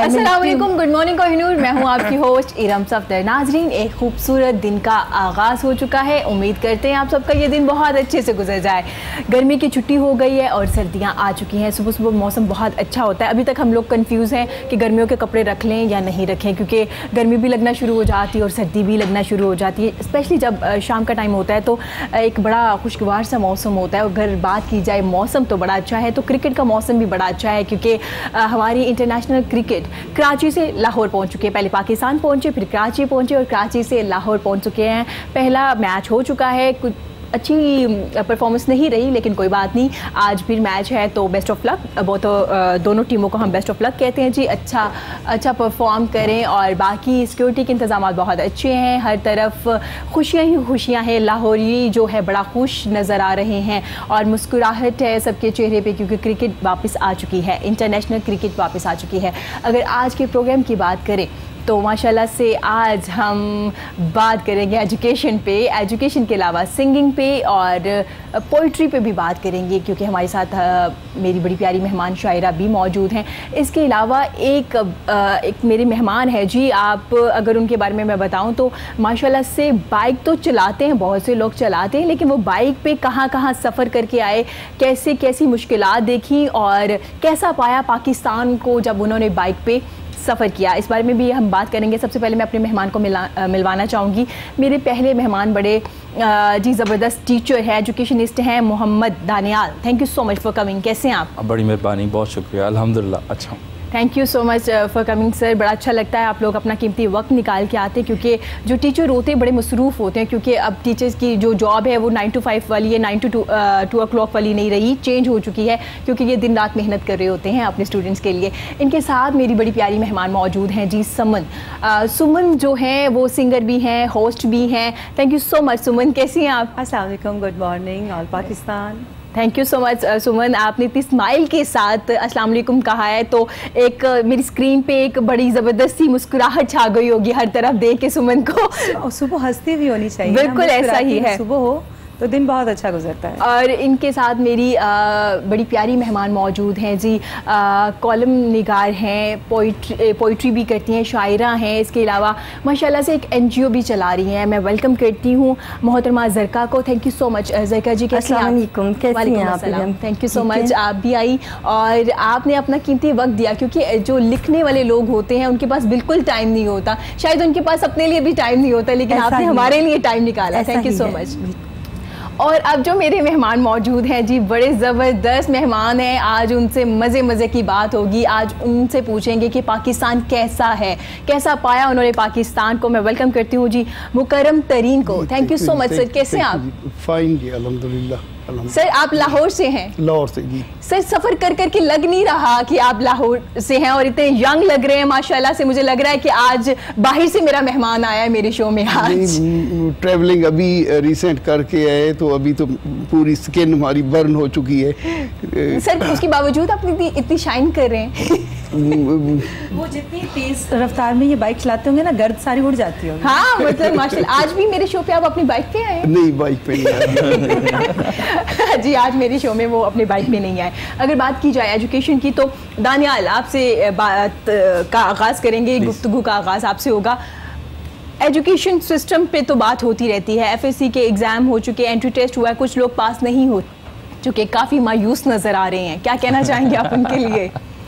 अस्सलाम वालेकुम, good morning Kohinoor. मैं हूं आपकी होस्ट इरम सफदर। नाजरीन, एक खूबसूरत दिन का आगाज़ हो चुका है। उम्मीद करते हैं आप सबका ये दिन बहुत अच्छे से गुजर जाए। गर्मी की छुट्टी हो गई है और सर्दियां आ चुकी हैं। सुबह सुबह मौसम बहुत अच्छा होता है। अभी तक हम लोग कंफ्यूज हैं कि गर्मियों के कपड़े रख लें या नहीं रखें, क्योंकि गर्मी भी लगना शुरू हो जाती है और सर्दी भी लगना शुरू हो जाती है। स्पेशली जब शाम का टाइम होता है तो एक बड़ा खुशगवार सा मौसम होता है। और अगर बात की जाए मौसम तो बड़ा अच्छा है, तो क्रिकेट का मौसम भी बड़ा अच्छा है, क्योंकि हमारी इंटरनेशनल क्रिकेट कराची से लाहौर पहुंच चुके हैं। पहले पाकिस्तान पहुंचे, फिर कराची पहुंचे और कराची से लाहौर पहुंच चुके हैं। पहला मैच हो चुका है, कुछ अच्छी परफॉर्मेंस नहीं रही, लेकिन कोई बात नहीं, आज फिर मैच है तो बेस्ट ऑफ लक। दोनों टीमों को हम बेस्ट ऑफ लक कहते हैं जी। अच्छा परफॉर्म करें। और बाकी सिक्योरिटी के इंतजाम बहुत अच्छे हैं, हर तरफ खुशियाँ ही खुशियाँ हैं। लाहौरी जो है बड़ा खुश नज़र आ रहे हैं और मुस्कुराहट है सबके चेहरे पे, क्योंकि क्रिकेट वापस आ चुकी है, इंटरनेशनल क्रिकेट वापस आ चुकी है। अगर आज के प्रोग्राम की बात करें तो माशाल्लाह से आज हम बात करेंगे एजुकेशन पे, एजुकेशन के अलावा सिंगिंग पे और पोइट्री पे भी बात करेंगे, क्योंकि हमारे साथ मेरी बड़ी प्यारी मेहमान शायरा भी मौजूद हैं। इसके अलावा एक मेरे मेहमान है जी, आप अगर उनके बारे में मैं बताऊं तो माशाल्लाह से बाइक तो चलाते हैं, बहुत से लोग चलाते हैं, लेकिन वो बाइक पे कहाँ कहाँ सफ़र करके आए, कैसी मुश्किलात देखी और कैसा पाया पाकिस्तान को जब उन्होंने बाइक पे सफ़र किया, इस बारे में भी हम बात करेंगे। सबसे पहले मैं अपने मेहमान को मिलवाना चाहूँगी। मेरे पहले मेहमान बड़े जी ज़बरदस्त टीचर हैं, एजुकेशनिस्ट हैं, Mohammad Daniyal. Thank you so much for coming. कैसे हैं आप? बड़ी मेहरबानी, बहुत शुक्रिया, अल्हम्दुलिल्लाह अच्छा। Thank you so much for coming sir. बड़ा अच्छा लगता है आप लोग अपना कीमती वक्त निकाल के आते हैं, क्योंकि जो टीचर होते हैं बड़े मसरूफ़ होते हैं, क्योंकि अब टीचर्स की जो जॉब है वो 9 to 5 वाली है, 9 to 2 o'clock वाली नहीं रही, चेंज हो चुकी है, क्योंकि ये दिन रात मेहनत कर रहे होते हैं अपने स्टूडेंट्स के लिए। इनके साथ मेरी बड़ी प्यारी मेहमान मौजूद हैं जी, सुमन। सुमन जो हैं वो सिंगर भी हैं, होस्ट भी हैं। Thank you so much Suman, कैसी हैं आप? अस्सलाम वालेकुम, good morning all Pakistan. Thank you so much Suman, आपने इतनी स्माइल के साथ अस्सलाम वालेकुम कहा है, तो एक मेरी स्क्रीन पे एक बड़ी ज़बरदस्त सी मुस्कुराहट छा गई होगी हर तरफ देख के सुमन को। सुबह हंसती भी होनी चाहिए, बिल्कुल ऐसा ही है, सुबह हो तो दिन बहुत अच्छा गुजरता है। और इनके साथ मेरी बड़ी प्यारी मेहमान मौजूद हैं जी, कॉलम निगार हैं, पोइट्री भी करती हैं, शायरा हैं। इसके अलावा माशाल्लाह से एक NGO भी चला रही हैं। मैं वेलकम करती हूँ मोहतरमा ज़रका को। Thank you so much Zarka ji, कैसी हैं आप? वालेकुम, थैंक यू सो मच, आप भी आई और आपने अपना कीमती वक्त दिया, क्योंकि जो लिखने वाले लोग होते हैं उनके पास बिल्कुल टाइम नहीं होता, शायद उनके पास अपने लिए भी टाइम नहीं होता, लेकिन आपने हमारे लिए टाइम निकाला। Thank you so much. और अब जो मेरे मेहमान मौजूद हैं जी, बड़े ज़बरदस्त मेहमान हैं। आज उनसे मज़े की बात होगी। आज उनसे पूछेंगे कि पाकिस्तान कैसा है, कैसा पाया उन्होंने पाकिस्तान को। मैं वेलकम करती हूँ जी मुकर्रम तरीन को। Thank you so much sir, कैसे हैं आप? फाइन जी, अल्हम्दुलिल्लाह। सर आप लाहौर से हैं? लाहौर से जी। सर सफ़र कर कर के लग नहीं रहा कि आप लाहौर से हैं, और इतने यंग लग रहे हैं माशाल्लाह से। मुझे लग रहा है कि आज बाहर से मेरा मेहमान आया है मेरे शो में आज। ट्रैवलिंग अभी रिसेंट करके आए, तो अभी तो पूरी स्किन हमारी बर्न हो चुकी है सर। उसके बावजूद आप इतनी शाइन कर रहे हैं। वो जितनी तेज रफ्तार में ये बाइक चलाते होंगे ना, गर्द सारी उड़ जाती होगी। हाँ मतलब माशाल्लाह। आज भी मेरे शो पे आप अपनी बाइक पे आए? नहीं, बाइक पे नहीं आए जी, आज मेरे शो में वो अपनी बाइक पे नहीं आए। अगर बात की जाए एजुकेशन की, तो दानियाल आपसे बात का आगाज़ करेंगे, गुफ्तगू का आगाज़ आपसे होगा। एजुकेशन सिस्टम पे तो बात होती रहती है, FSC के एग्ज़ाम हो चुके, एंट्री टेस्ट हुआ है, कुछ लोग पास नहीं हो चुके, काफ़ी मायूस नज़र आ रहे हैं, क्या कहना चाहेंगे आप उनके लिए?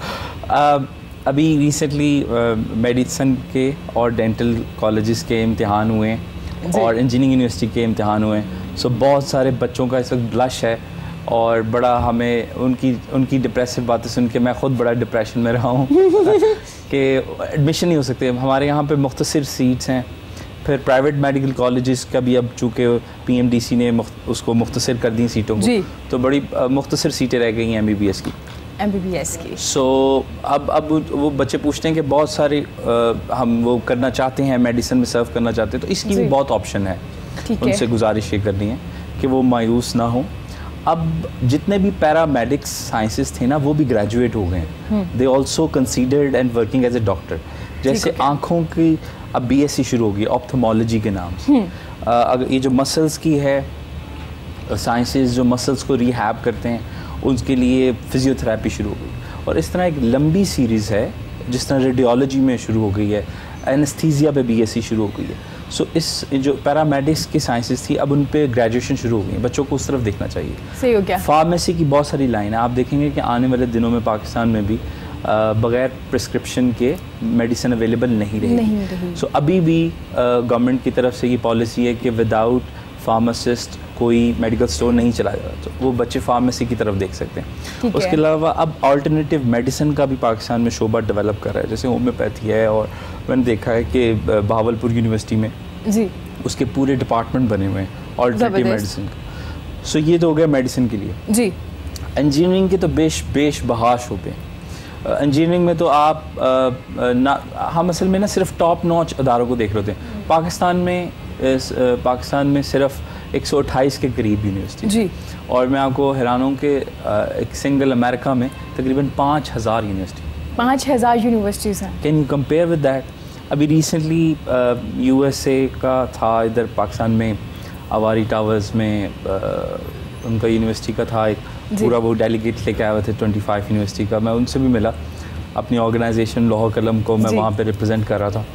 अभी रिसेंटली मेडिसिन के और डेंटल कॉलेजेस के इम्तिहान हुए और इंजीनियरिंग यूनिवर्सिटी के इम्तिहान हुए, सो बहुत सारे बच्चों का इस वक्त ब्लश है और बड़ा हमें उनकी डिप्रेसिव बातें सुन के मैं ख़ुद बड़ा डिप्रेशन में रहा हूँ कि एडमिशन नहीं हो सकते। हमारे यहाँ पे मुख्तसर सीट्स हैं, फिर प्राइवेट मेडिकल कॉलेजेस का भी अब चूँकि PMDC ने उसको मुख्तसर कर दी सीटों को, तो बड़ी मुख्तसर सीटें रह गई हैं MBBS की। सो अब वो बच्चे पूछते हैं कि बहुत सारे हम वो करना चाहते हैं, मेडिसिन में सर्व करना चाहते हैं, तो इसकी भी बहुत ऑप्शन है। उनसे गुजारिश ये करनी है कि वो मायूस ना हो। अब जितने भी पैरामेडिक्स साइंसेस थे ना, वो भी ग्रेजुएट हो गए हैं। They also considered and working as a doctor. जैसे आँखों की अब BSc शुरू होगी ऑप्थेमोलॉजी के नाम से। अगर ये जो मसल्स की है साइंसेस, जो मसल्स को रिहैब करते हैं, उसके लिए फिजियोथेरेपी शुरू हो गई। और इस तरह एक लंबी सीरीज़ है جس طرح ریڈیولوجی میں شروع ہو گئی ہے, اینستھیزیا پہ BSc شروع ہو گئی ہے. سو اس جو پیرامیڈکس کی سائنسز تھی اب ان پہ گریجویشن شروع ہو گئی ہیں, بچوں کو اس طرف دیکھنا چاہیے. صحیح ہو گیا. فارمیسی کی بہت ساری لائن ہیں, آپ دیکھیں گے کہ آنے والے دنوں میں پاکستان میں بھی بغیر پرسکرپشن کے میڈیسن اویلیبل نہیں رہے گی. سو ابھی بھی گورنمنٹ کی طرف سے یہ پالیسی ہے کہ وداؤٹ فارماسسٹ کوئی میڈیکل اسٹور نہیں چلایا جاتا, تو وہ بچے فارمیسی کی طرف دیکھ سکتے ہیں. اس کے علاوہ اب آلٹرنیٹیو میڈیسن کا بھی پاکستان میں شعبہ ڈیولپ کر رہا ہے, جیسے ہومیوپیتھی ہے, اور میں نے دیکھا ہے کہ بہاولپور یونیورسٹی میں جی اس کے پورے ڈپارٹمنٹ بنے ہوئے ہیں آلٹرنیٹیو میڈیسن کا. سو یہ تو ہو گیا میڈیسن کے لیے. جی انجینئرنگ کے تو بیش بہا شعبے ہیں. انجینئرنگ میں تو آپ ہم اصل میں نا صرف ٹاپ نوچ اداروں کو دیکھ رہے ہوتے ہیں. پاکستان میں صرف 128 کے قریب یونیورسٹی جی, اور میں آپ کو حیران ہوں کہ ایک سنگل امریکہ میں تقریباً 5000 یونیورسٹی 5000 یونیورسٹیز ہیں. Can you compare with that. ابھی ریسنٹلی USA کا تھا ادھر پاکستان میں آواری ٹاورز میں ان کا یونیورسٹی کا تھا ایک پورا, وہ ڈیلیگیٹ لے کے آئے ہوئے تھے 25 یونیورسٹی کا. میں ان سے بھی ملا, اپنی آرگنائزیشن لوہ قلم کو میں وہاں پہ ریپرزینٹ کر رہا تھا.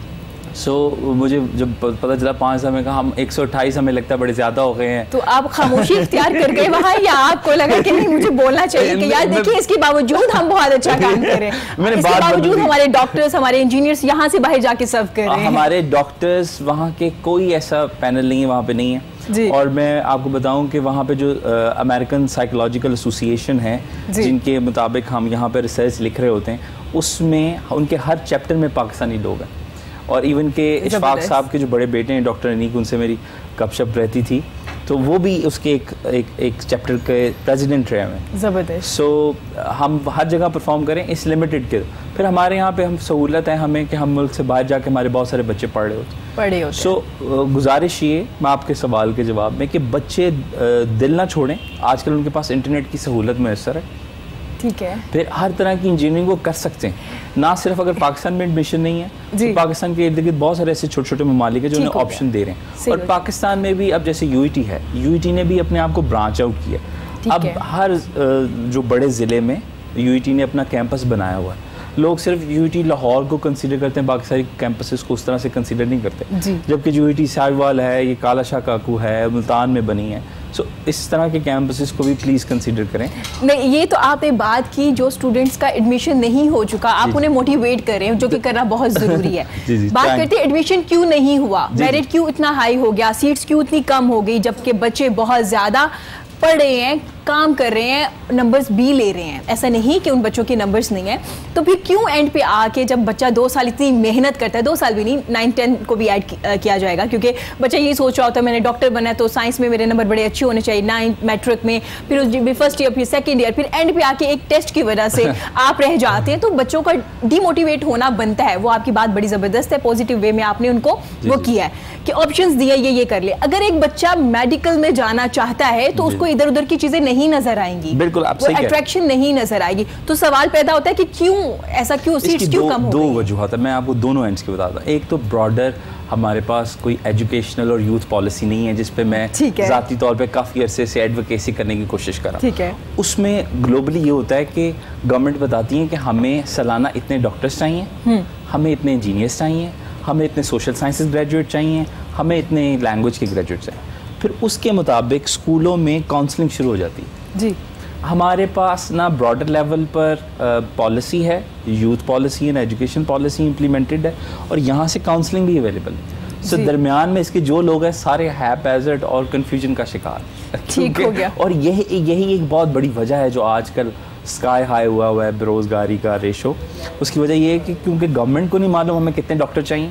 سو مجھے جب پتہ چلا 5000 میں کہا ہم 128 ہمیں لگتا ہے بڑے زیادہ ہو گئے ہیں. تو آپ خاموشی اختیار کر گئے وہاں, یا آپ کو لگا کہ نہیں مجھے بولنا چاہیے کہ یار دیکھیے اس کے باوجود ہم بہت اچھا کام کر رہے ہیں, اس کے باوجود ہمارے ڈاکٹرز ہمارے انجینئرس یہاں سے باہر جا کے سرو کر رہے ہیں. ہمارے ڈاکٹرز وہاں کے کوئی ایسا پینل نہیں ہے وہاں پہ نہیں ہے. اور میں آپ کو بتاؤں کہ وہاں پہ جو امریکن سائیکولوجیکل ایسوسیشن ہے جن کے مطابق ہم یہاں پہ ریسرچ لکھ رہے ہوتے ہیں, اس میں ان کے ہر چیپٹر میں پاکستانی لوگ ہیں. اور ایون کہ اشفاق صاحب کے جو بڑے بیٹے ہیں ڈاکٹر انیک, ان سے میری گپ شپ رہتی تھی, تو وہ بھی اس کے ایک چیپٹر کے پریزیڈنٹ رہے ہیں. زبردست. سو ہم ہر جگہ پرفارم کریں اس لمیٹڈ کے. پھر ہمارے یہاں پہ ہم سہولت ہے ہمیں کہ ہم ملک سے باہر جا کے ہمارے بہت سارے بچے پڑھ رہے ہوتے. سو گزارش یہ میں آپ کے سوال کے جواب میں کہ بچے دل نہ چھوڑیں, آج کل ان کے پاس انٹرنیٹ کی سہولت میسر ہے. ٹھیک ہے. پھر ہر طرح کی انجینئرنگ وہ کر سکتے ہیں, نہ صرف اگر پاکستان میں ایڈمیشن نہیں ہے تو پاکستان کے ارد گرد بہت سارے ایسے چھوٹے چھوٹے ممالک ہیں جو انہیں آپشن دے رہے ہیں. اور پاکستان میں بھی اب جیسے UET ہے, UET نے بھی اپنے آپ کو برانچ آؤٹ کیا. اب ہر جو بڑے ضلع میں UET نے اپنا کیمپس بنایا ہوا ہے. لوگ صرف UET لاہور کو کنسیڈر کرتے ہیں, باقی ساری کیمپسز کو اس طرح سے کنسیڈر نہیں کرتے. جبکہ UET ساہیوال ہے, یہ کالا شاہ کاکو ہے, ملتان میں بنی ہے. سو اس طرح کے کیمپسز کو بھی پلیز کنسیڈر کریں. نہیں, یہ تو آپ نے بات کی جو اسٹوڈنٹس کا ایڈمیشن نہیں ہو چکا, آپ انہیں موٹیویٹ کریں, جو کہ کرنا بہت ضروری ہے. بات کرتے ہیں ایڈمیشن کیوں نہیں ہوا, میرٹ کیوں اتنا ہائی ہو گیا, سیٹس کیوں اتنی کم ہو گئی, جبکہ بچے بہت زیادہ پڑھ رہے ہیں, کام کر رہے ہیں, نمبرز بھی لے رہے ہیں. ایسا نہیں کہ ان بچوں کے نمبرز نہیں ہیں. تو پھر کیوں اینڈ پہ آ کے جب بچہ 2 سال اتنی محنت کرتا ہے, 2 سال بھی نہیں 9-10 کو بھی ایڈ کیا جائے گا, کیونکہ بچہ یہی سوچ رہا ہوتا ہے میں نے ڈاکٹر بنا ہے تو سائنس میں میرے نمبر بڑے اچھے ہونے چاہیے, 9 میٹرک میں, پھر فرسٹ ایئر, پھر سیکنڈ ایئر, پھر اینڈ پہ آ کے ایک ٹیسٹ کی وجہ سے آپ رہ جاتے ہیں. تو بچوں کا ڈی موٹیویٹ ہونا بنتا ہے. وہ آپ کی بات بڑی زبردست ہے, پازیٹیو وے میں آپ نے ان کو وہ کیا ہے کہ آپشنز دیا یہ کر لے. اگر ایک بچہ میڈیکل میں جانا چاہتا ہے تو اس کو ادھر ادھر کی چیزیں نہیں نظر آئیں گی, بالکل آپ صحیح, اٹریکشن نہیں نظر آئے گی. تو سوال پیدا ہوتا ہے کہ کیوں ایسا, کیوں سیٹس کیوں کم ہو گئی. 2 وجوہات ہیں, میں آپ کو دونوں اینڈس کی بتاتا ہوں. ایک تو براڈر ہمارے پاس کوئی ایجوکیشنل اور یوتھ پالیسی نہیں ہے جس پہ میں ذاتی طور پہ کافی عرصے سے ایڈوکیسی کرنے کی کوشش کر رہا ہوں. اس میں گلوبلی یہ ہوتا ہے کہ گورنمنٹ بتاتی ہے کہ ہمیں سالانہ اتنے ڈاکٹرز چاہیے, ہمیں اتنے انجینئرس چاہیے, ہمیں اتنے سوشل سائنسز گریجویٹ چاہیے, ہمیں اتنے لینگویج کے گریجویٹ چاہیے. پھر اس کے مطابق اسکولوں میں کاؤنسلنگ شروع ہو جاتی ہے. جی, ہمارے پاس نہ براڈر لیول پر پالیسی ہے, youth policy and education policy implemented ہے, اور یہاں سے کاؤنسلنگ بھی اویلیبل ہے. سو درمیان میں اس کے جو لوگ ہیں سارے ہیپ ایزٹ اور کنفیوژن کا شکار. ٹھیک ہو گیا. اور یہی ایک بہت بڑی وجہ ہے جو آج کل اسکائی ہائی ہوا ہے بے روزگاری کا ریشو. اس کی وجہ یہ ہے کہ کیونکہ گورنمنٹ کو نہیں معلوم ہمیں کتنے ڈاکٹر چاہیے,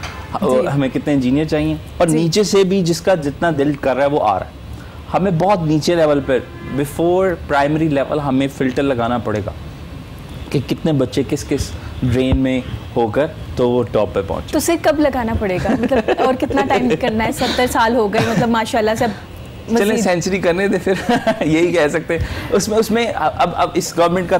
ہمیں کتنے انجینئر چاہیے, اور نیچے سے بھی جس کا جتنا دل کر رہا ہے وہ آ رہا ہے. ہمیں بہت نیچے لیول پر بیفور پرائمری لیول ہمیں فلٹر لگانا پڑے گا کہ کتنے بچے کس ڈرین میں ہو کر تو وہ ٹاپ پہ پہنچے. تو اسے کب لگانا پڑے گا, مطلب اور کتنا ٹائم کرنا ہے؟ 70 سال ہو گئے, مطلب ماشاءاللہ سے چلیں سینچری کرنے دے, پھر یہی کہہ سکتے ہیں. اس میں اب اس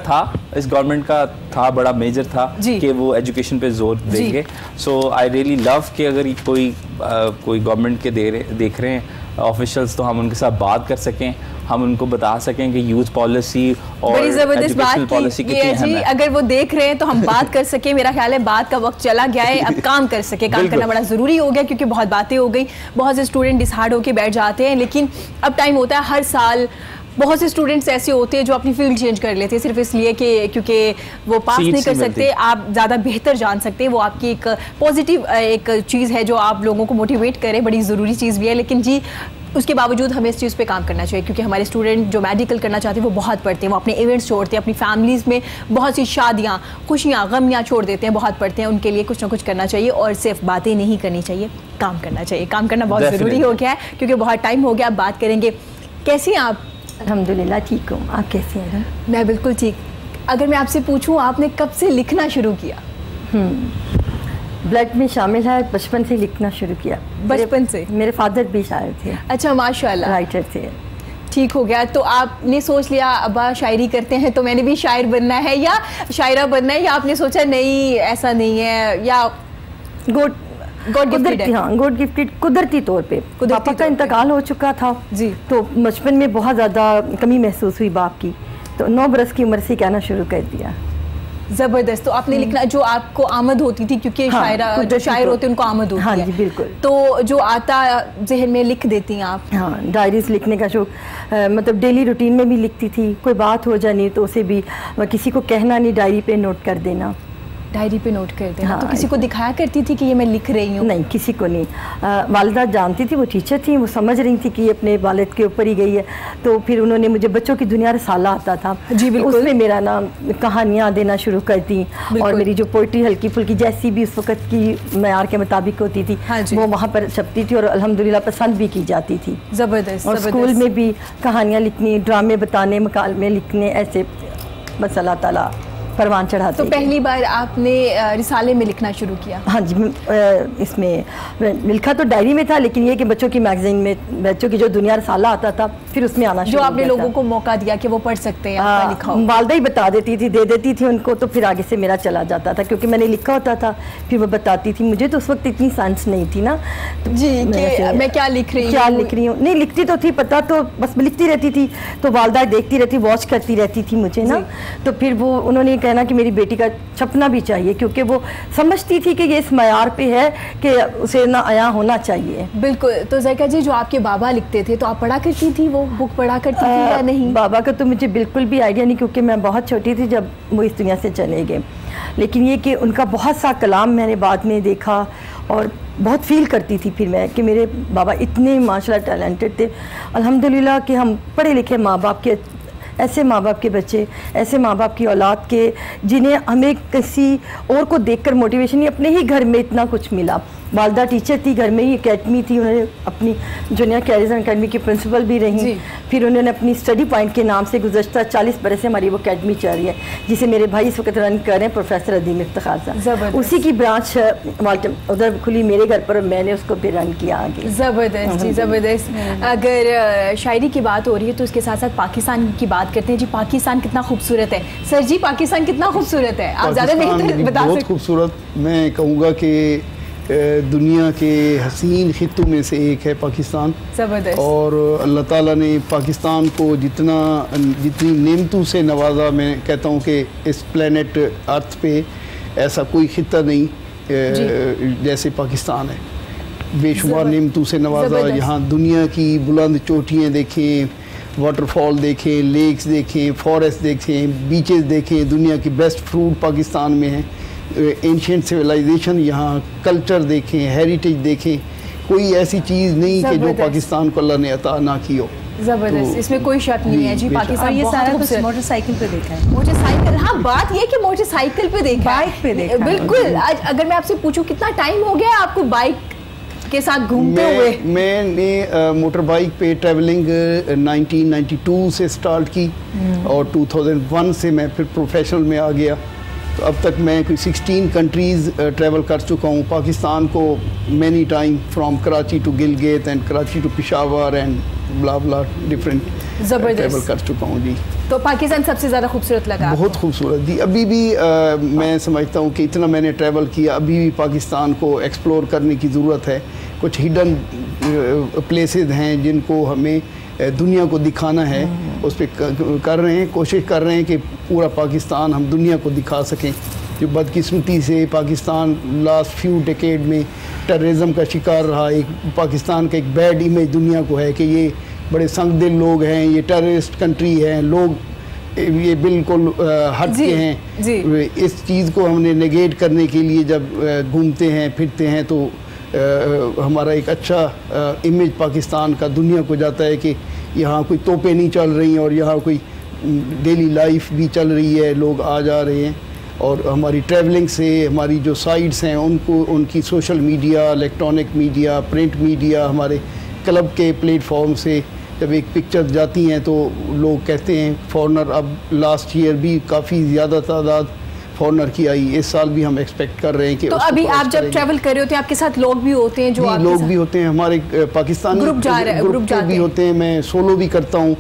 گورنمنٹ کا تھا بڑا میجر تھا کہ وہ ایجوکیشن پہ زور دیں گے. سو آئی ریئلی لو کہ اگر کوئی گورنمنٹ کے دیکھ رہے ہیں آفیشلس تو ہم ان کے ساتھ بات کر سکیں, ہم ان کو بتا سکیں کہ یوتھ پالیسی اور بڑی زبردست ایجوکیشنل بات پالیسی کی کتنی ہے اہم جی. ہے. اگر وہ دیکھ رہے ہیں تو ہم بات کر سکیں. میرا خیال ہے بات کا وقت چلا گیا ہے, اب کام کر سکے. کام کرنا بڑا ضروری ہو گیا کیونکہ بہت باتیں ہو گئی. بہت سے اسٹوڈنٹ ڈسہارڈ ہو کے بیٹھ جاتے ہیں, لیکن اب ٹائم ہوتا ہے. ہر سال بہت سے اسٹوڈنٹس ایسے ہوتے ہیں جو اپنی فیلڈ چینج کر لیتے ہیں صرف اس لیے کہ کیونکہ وہ پاس نہیں کر سکتے. آپ زیادہ بہتر جان سکتے ہیں, وہ آپ کی ایک پازیٹیو ایک چیز ہے جو آپ لوگوں کو موٹیویٹ کرے, بڑی ضروری چیز بھی ہے. لیکن جی اس کے باوجود ہمیں اس چیز پہ کام کرنا چاہیے کیونکہ ہمارے اسٹوڈنٹ جو میڈیکل کرنا چاہتے ہیں وہ بہت پڑھتے ہیں, وہ اپنے ایونٹس چھوڑتے ہیں, اپنی فیملیز میں بہت سی شادیاں, خوشیاں, غمیاں چھوڑ دیتے ہیں, بہت پڑھتے ہیں. ان کے لیے کچھ نہ کچھ کرنا چاہیے اور صرف باتیں نہیں کرنی چاہیے, کام کرنا چاہیے. کام کرنا بہت ضروری ہو گیا ہے کیونکہ بہت ٹائم ہو گیا. اب بات کریں گے, کیسی ہیں آپ؟ الحمدللہ ٹھیک ہوں, آپ کیسے ہیں؟ میں بالکل ٹھیک. اگر میں آپ سے پوچھوں آپ نے کب سے لکھنا شروع کیا؟ بلڈ میں شامل ہے, بچپن سے لکھنا شروع کیا. بچپن سے؟ میرے فادر بھی شاعر تھے. اچھا ماشاء اللہ, رائٹر تھے. ٹھیک ہو گیا. تو آپ نے سوچ لیا ابا شاعری کرتے ہیں تو میں نے بھی شاعر بننا ہے یا شاعرہ بننا ہے, یا آپ نے سوچا نہیں ایسا نہیں ہے, یا گاڈ گفٹڈ قدرتی طور پہ؟ پاپا کا انتقال ہو چکا تھا جی, تو بچپن میں بہت زیادہ کمی محسوس ہوئی باپ کی, تو 9 برس کی عمر سے کہنا شروع کر دیا. زبردست. تو آپ نے لکھنا جو آپ کو آمد ہوتی تھی کیونکہ شاعرہ جو شاعر ہوتے ہیں ان کو آمد ہوتی ہے. ہاں جی بالکل. تو جو آتا ذہن میں لکھ دیتی ہیں آپ؟ ہاں, ڈائریز لکھنے کا شوق, مطلب ڈیلی روٹین میں بھی لکھتی تھی. کوئی بات ہو جانی تو اسے بھی کسی کو کہنا نہیں, ڈائری پہ نوٹ کر دینا. ڈائری پہ نوٹ کر دینا. تو کسی کو دکھایا کرتی تھی کہ یہ میں لکھ رہی ہوں؟ نہیں, کسی کو نہیں. والدہ جانتی تھی, وہ ٹیچر تھیں, وہ سمجھ رہی تھی کہ یہ اپنے والد کے اوپر ہی گئی ہے. تو پھر انہوں نے مجھے بچوں کی دنیا رسالہ آتا تھا جی بالکل, اس میں میرا نام کہانیاں دینا شروع کر دی. اور میری جو پوئٹری ہلکی پھلکی جیسی بھی اس وقت کی معیار کے مطابق ہوتی تھی وہ وہاں پر چھپتی تھی اور الحمدللہ پسند بھی کی جاتی تھی. زبردست. اور اسکول میں بھی کہانیاں لکھنی, ڈرامے بتانے, مکالمے لکھنے, ایسے بس اللہ تعالیٰ پروان چڑھاتے. تو پہلی بار آپ نے رسالے میں لکھنا شروع کیا؟ ہاں جی, اس میں لکھا تو ڈائری میں تھا, لیکن یہ کہ بچوں کی میگزین میں بچوں کی جو دنیا رسالہ آتا تھا پھر اس میں آنا شروع. جو آپ نے لوگوں کو موقع دیا کہ وہ پڑھ سکتے ہیں آپ کا لکھا ہو؟ والدہ ہی بتا دیتی تھی, دے دیتی تھی ان کو, تو پھر آگے سے میرا چلا جاتا تھا کیونکہ میں نے لکھا ہوتا تھا. پھر وہ بتاتی تھی, مجھے تو اس وقت اتنی سائنس نہیں تھی نا جی کہ میں کیا لکھ رہی ہوں. نہیں لکھتی تو تھی, پتا تو بس لکھتی رہتی تھی, تو والدہ دیکھتی رہتی, واچ کرتی رہتی تھی مجھے نا. تو پھر وہ انہوں نے یہ کہنا کہ میری بیٹی کا چھپنا بھی چاہیے, کیونکہ وہ سمجھتی تھی کہ یہ اس معیار پہ ہے کہ اسے نہ آیا ہونا چاہیے. بالکل. تو ذائقہ جی جو آپ کے بابا لکھتے تھے تو آپ پڑھا کرتی تھی, وہ بک پڑھا کرتی تھی یا نہیں؟ بابا کا تو مجھے بالکل بھی آئیڈیا نہیں کیونکہ میں بہت چھوٹی تھی جب وہ اس دنیا سے چلے گئے. لیکن یہ کہ ان کا بہت سا کلام میں نے بعد میں دیکھا اور بہت فیل کرتی تھی پھر میں کہ میرے بابا اتنے ماشاء اللہ ٹیلنٹڈ تھے. الحمدللہ کہ ہم پڑھے لکھے ماں باپ کے, ایسے ماں باپ کے بچے, ایسے ماں باپ کی اولاد کے جنہیں ہمیں کسی اور کو دیکھ کر موٹیویشن نہیں, اپنے ہی گھر میں اتنا کچھ ملا. والدہ ٹیچر تھی, گھر میں ہی اکیڈمی تھی, انہوں نے اپنی جونیئر کیریئر اکیڈمی کی پرنسپل بھی رہی. پھر انہوں نے اپنی اسٹڈی پوائنٹ کے نام سے گزشتہ 40 برس سے ہماری وہ اکیڈمی چل رہی ہے جسے میرے بھائی اس وقت رن کر رہے ہیں, پروفیسر عدیم افتخار صاحب. اسی کی برانچ ادھر کھلی میرے گھر پر اور میں نے اس کو بھی رن کیا آگے. زبردست جی زبردست. اگر شاعری کی بات ہو رہی ہے تو اس کے ساتھ ساتھ پاکستان کی بات کرتے ہیں. جی پاکستان کتنا خوبصورت ہے سر جی, پاکستان کتنا خوبصورت ہے, آپ زیادہ بہتر بتا سکتے. بہت خوبصورت. میں کہوں گا کہ دنیا کے حسین خطوں میں سے ایک ہے پاکستان. زبردست. اور اللہ تعالیٰ نے پاکستان کو جتنی نعمتوں سے نوازا, میں کہتا ہوں کہ اس پلینٹ ارتھ پہ ایسا کوئی خطہ نہیں جیسے پاکستان ہے. بے شمار نعمتوں سے نوازا. یہاں دنیا کی بلند چوٹیاں دیکھیں, واٹر فال دیکھیں, لیکس دیکھیں, فارسٹ دیکھیں, بیچز دیکھیں. دنیا کی بیسٹ فروٹ پاکستان میں ہیں. اینشینٹ سویلائزیشن, یہاں کلچر دیکھیں, ہیریٹیج دیکھیں. کوئی ایسی چیز نہیں کہ جو پاکستان کو اللہ نے عطا نہ کی ہو. زبردست, اس میں کوئی شک نہیں ہے جی. پاکستان یہ سارا کچھ موٹر سائیکل پہ دیکھا ہے. موٹر سائیکل, ہاں بات یہ کہ موٹر سائیکل پہ دیکھا, بائک پہ دیکھا. بالکل. آج اگر میں آپ سے پوچھوں کتنا ٹائم ہو گیا آپ کو بائک کے ساتھ گھومتے ہوئے؟ میں نے موٹر بائک پہ ٹریولنگ 1992 سے سٹارٹ کی اور 2001 سے میں پھر پروفیشنل میں آ گیا. تو اب تک میں کوئی 16 کنٹریز ٹریول کر چکا ہوں. پاکستان کو many time, from Karachi to Gilgit and Karachi to Peshawar and blah blah different. Travel کر چکا ہوں جی. تو پاکستان سب سے زیادہ خوبصورت لگا؟ بہت خوبصورت جی. ابھی بھی میں سمجھتا ہوں کہ اتنا میں نے ٹریول کیا, ابھی بھی پاکستان کو ایکسپلور کرنے کی ضرورت ہے. کچھ ہڈن پلیسز ہیں جن کو ہمیں دنیا کو دکھانا ہے, اس پہ کر رہے ہیں, کوشش کر رہے ہیں کہ پورا پاکستان ہم دنیا کو دکھا سکیں. جو بدقسمتی سے پاکستان لاسٹ فیو ڈیکیڈ میں ٹیررزم کا شکار رہا, ایک پاکستان کا ایک بیڈ امیج دنیا کو ہے کہ یہ بڑے سنگ دل لوگ ہیں, یہ ٹیررسٹ کنٹری ہے, لوگ یہ بالکل ہٹ کے ہیں. اس چیز کو ہم نے نیگیٹ کرنے کے لیے جب گھومتے ہیں پھرتے ہیں تو ہمارا ایک اچھا امیج پاکستان کا دنیا کو جاتا ہے کہ یہاں کوئی توپیں نہیں چل رہی ہیں اور یہاں کوئی ڈیلی لائف بھی چل رہی ہے, لوگ آ جا رہے ہیں. اور ہماری ٹریولنگ سے ہماری جو سائٹس ہیں ان کو, ان کی social media, electronic media, print media, ہمارے کلب کے پلیٹ فارم سے جب ایک پکچر جاتی ہیں تو لوگ کہتے ہیں فارنر, اب لاسٹ ایئر بھی کافی زیادہ تعداد فارنر کی آئی, اس سال بھی ہم ایکسپیکٹ کر ررہے ہیں کہ. تو ابھی آپ جب ٹریول کر رہے ہوتے ہیں آپ کے ساتھ لوگ بھی ہوتے ہیں جو لوگ بھی ہوتے ہیں, ہمارے پاکستانی گروپ بھی ہوتے ہیں, میں سولو بھی کرتا ہوں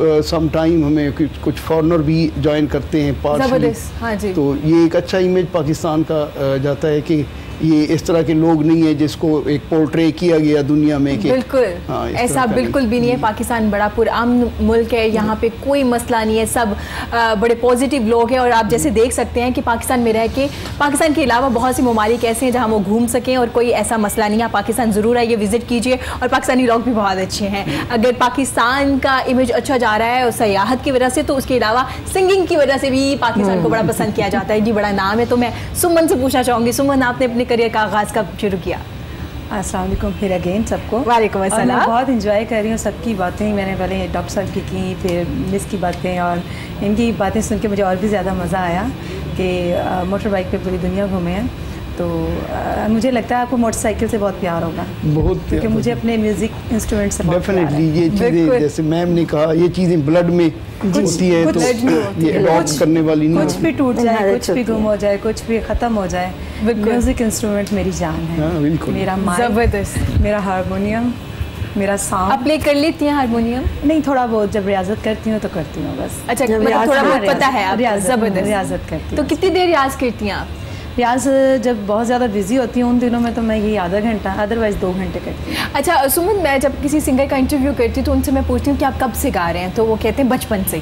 سم ٹائم, ہمیں کچھ فارنر بھی جوائن کرتے ہیں پارشلی. تو یہ ایک اچھا امیج پاکستان کا جاتا ہے کہ یہ اس طرح کے لوگ نہیں ہیں جس کو ایک پورٹرے کیا گیا دنیا میں کہ بالکل ایسا بالکل بھی نہیں ہے. پاکستان بڑا پرامن ملک ہے, یہاں پہ کوئی مسئلہ نہیں ہے, سب بڑے پازیٹیو لوگ ہیں. اور آپ جیسے دیکھ سکتے ہیں کہ پاکستان میں رہ کے, پاکستان کے علاوہ بہت سی ممالک ایسے ہیں جہاں وہ گھوم سکیں اور کوئی ایسا مسئلہ نہیں ہے. پاکستان ضرور آئیے, وزٹ کیجیے, اور پاکستانی لوگ بھی بہت اچھے ہیں. اگر پاکستان کا امیج اچھا جا رہا ہے اور سیاحت کی وجہ سے, تو اس کے علاوہ سنگنگ کی وجہ سے بھی پاکستان کو بڑا پسند کیا جاتا ہے. جی بڑا نام ہے. تو میں سمن سے پوچھنا چاہوں گی, سمن آپ نے اپنے کریئر کا آغاز کب شروع کیا؟ السلام علیکم پھر اگین سب کو. وعلیکم السلام. میں بہت انجوائے کر رہی ہوں سب کی باتیں. میں نے پہلے ڈاکٹر صاحب کی پھر مس کی باتیں, اور ان کی باتیں سن کے مجھے اور بھی زیادہ مزہ آیا کہ موٹر بائک پہ پوری دنیا گھومے ہیں. تو مجھے لگتا ہے آپ کو موٹر سائیکل سے بہت پیار ہوگا, بہت, کیونکہ مجھے اپنے میوزک انسٹرومنٹ سے بہت پیار ہے. ڈیفینیٹلی یہ چیزیں جیسے میم نے کہا, یہ چیزیں بلڈ میں ہوتی ہیں, تو یہ اڈاپٹ کرنے والی نہیں. کچھ بھی ٹوٹ جائے, کچھ بھی گم ہو جائے, کچھ بھی ختم ہو جائے, میوزک انسٹرومنٹ میری جان ہے. میرا زبردست, میرا ہارمونیم, میرا ساؤنڈ. آپ پلے کر لیتی ہیں ہارمونیم؟ نہیں, تھوڑا بہت جب ریاضت کرتی ہوں تو کرتی ہوں بس. اچھا, تھوڑا بہت پتہ ہے آپ. زبردست ریاضت کرتی ہوں. تو کتنی دیر ریاض کرتی ہیں آپ؟ ریاض جب بہت زیادہ بزی ہوتی ہوں ان دنوں میں تو میں یہی آدھا گھنٹہ, ادروائز 2 گھنٹے کرتی ہوں. اچھا سمن, میں جب کسی سنگر کا انٹرویو کرتی ہوں تو ان سے میں پوچھتی ہوں کہ آپ کب سے گا رہے ہیں, تو وہ کہتے ہیں بچپن سے.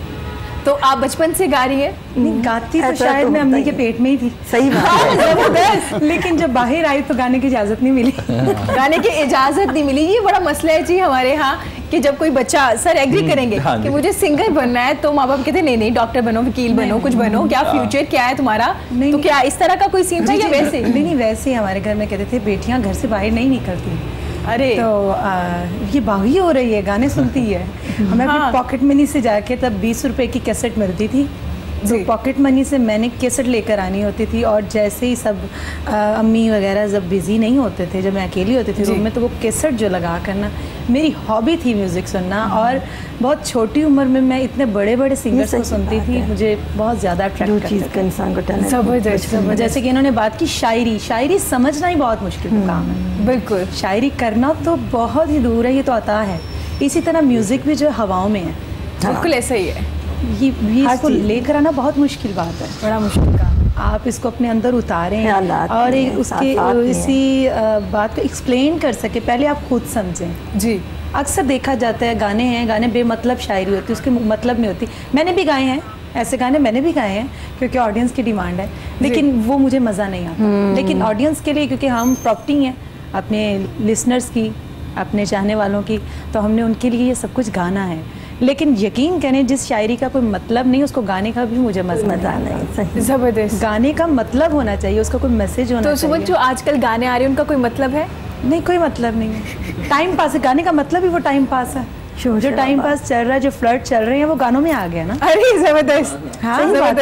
تو آپ بچپن سے گا رہی ہیں؟ نہیں, گاتی تو شاید میں امی کے پیٹ میں ہی تھی. صحیح بات, لیکن جب باہر آئی تو گانے کی اجازت نہیں ملی. گانے کی اجازت نہیں ملی, یہ بڑا مسئلہ ہے جی ہمارے ہاں کہ جب کوئی بچہ, سر ایگری کریں گے کہ مجھے سنگر بننا ہے, تو ماں باپ کہتے ہیں نہیں ڈاکٹر بنو, وکیل بنو, کچھ بنو, کیا فیوچر کیا ہے تمہارا؟ تو کیا اس طرح کا کوئی سین تھا یا ویسے؟ نہیں, ویسے ہی ہمارے گھر میں کہتے تھے بیٹیاں گھر سے باہر نہیں نکلتی. ارے تو یہ باغی ہو رہی ہے, گانے سنتی ہے. ہمیں اپنی پاکٹ منی سے جا کے, تب 20 روپے کی کیسٹ ملتی تھی, تو پاکٹ منی سے میں نے کیسٹ لے کر آنی ہوتی تھی. اور جیسے ہی سب امی وغیرہ جب بزی نہیں ہوتے تھے, جب میں اکیلی ہوتی تھی روم میں, تو وہ کیسٹ جو لگا کرنا میری ہابی تھی میوزک سننا. اور بہت چھوٹی عمر میں میں اتنے بڑے بڑے سنگرس کو سنتی تھی, مجھے بہت زیادہ اٹریکٹ کرتا تھا انسان کو ٹیلنٹ. زبردست. جیسے کہ انہوں نے بات کی شاعری سمجھنا ہی بہت مشکل کام ہے. بالکل, شاعری کرنا تو بہت ہی دور ہے, یہ تو عطا ہے. اسی طرح میوزک بھی جو ہواؤں میں ہے, بالکل ایسا ہی ہے. یہ اس کو لے کر آنا بہت مشکل بات ہے, بڑا مشکل کام. آپ اس کو اپنے اندر اتاریں اور اس کے اسی بات کو ایکسپلین کر سکے. پہلے آپ خود سمجھیں. جی, اکثر دیکھا جاتا ہے گانے ہیں, گانے بے مطلب شاعری ہوتی ہے, اس کے مطلب نہیں ہوتی. میں نے بھی گائے ہیں ایسے گانے, میں نے بھی گائے ہیں کیونکہ آڈینس کی ڈیمانڈ ہے, لیکن وہ مجھے مزہ نہیں آتا. لیکن آڈینس کے لیے, کیونکہ ہم پراپرٹی ہیں اپنے لسنرس کی, اپنے چاہنے والوں کی, تو ہم نے ان کے لیے یہ سب کچھ گانا ہے. لیکن یقین کریں جس شاعری کا کوئی مطلب نہیں, اس کو گانے کا بھی مجھے مزہ نہیں. زبردست. گانے کا مطلب ہونا چاہیے, اس کا کوئی میسج ہونا چاہیے. تو سمن, جو آج کل گانے آ رہے ہیں ان کا کوئی مطلب ہے؟ نہیں, کوئی مطلب نہیں ہے. ٹائم پاس ہے, گانے کا مطلب ہی وہ ٹائم پاس ہے. جو ٹائم پاس چل رہا ہے, جو فلرٹ چل رہے ہیں, وہ گانوں میں آ گیا نا. ارے زبردست. ہاں,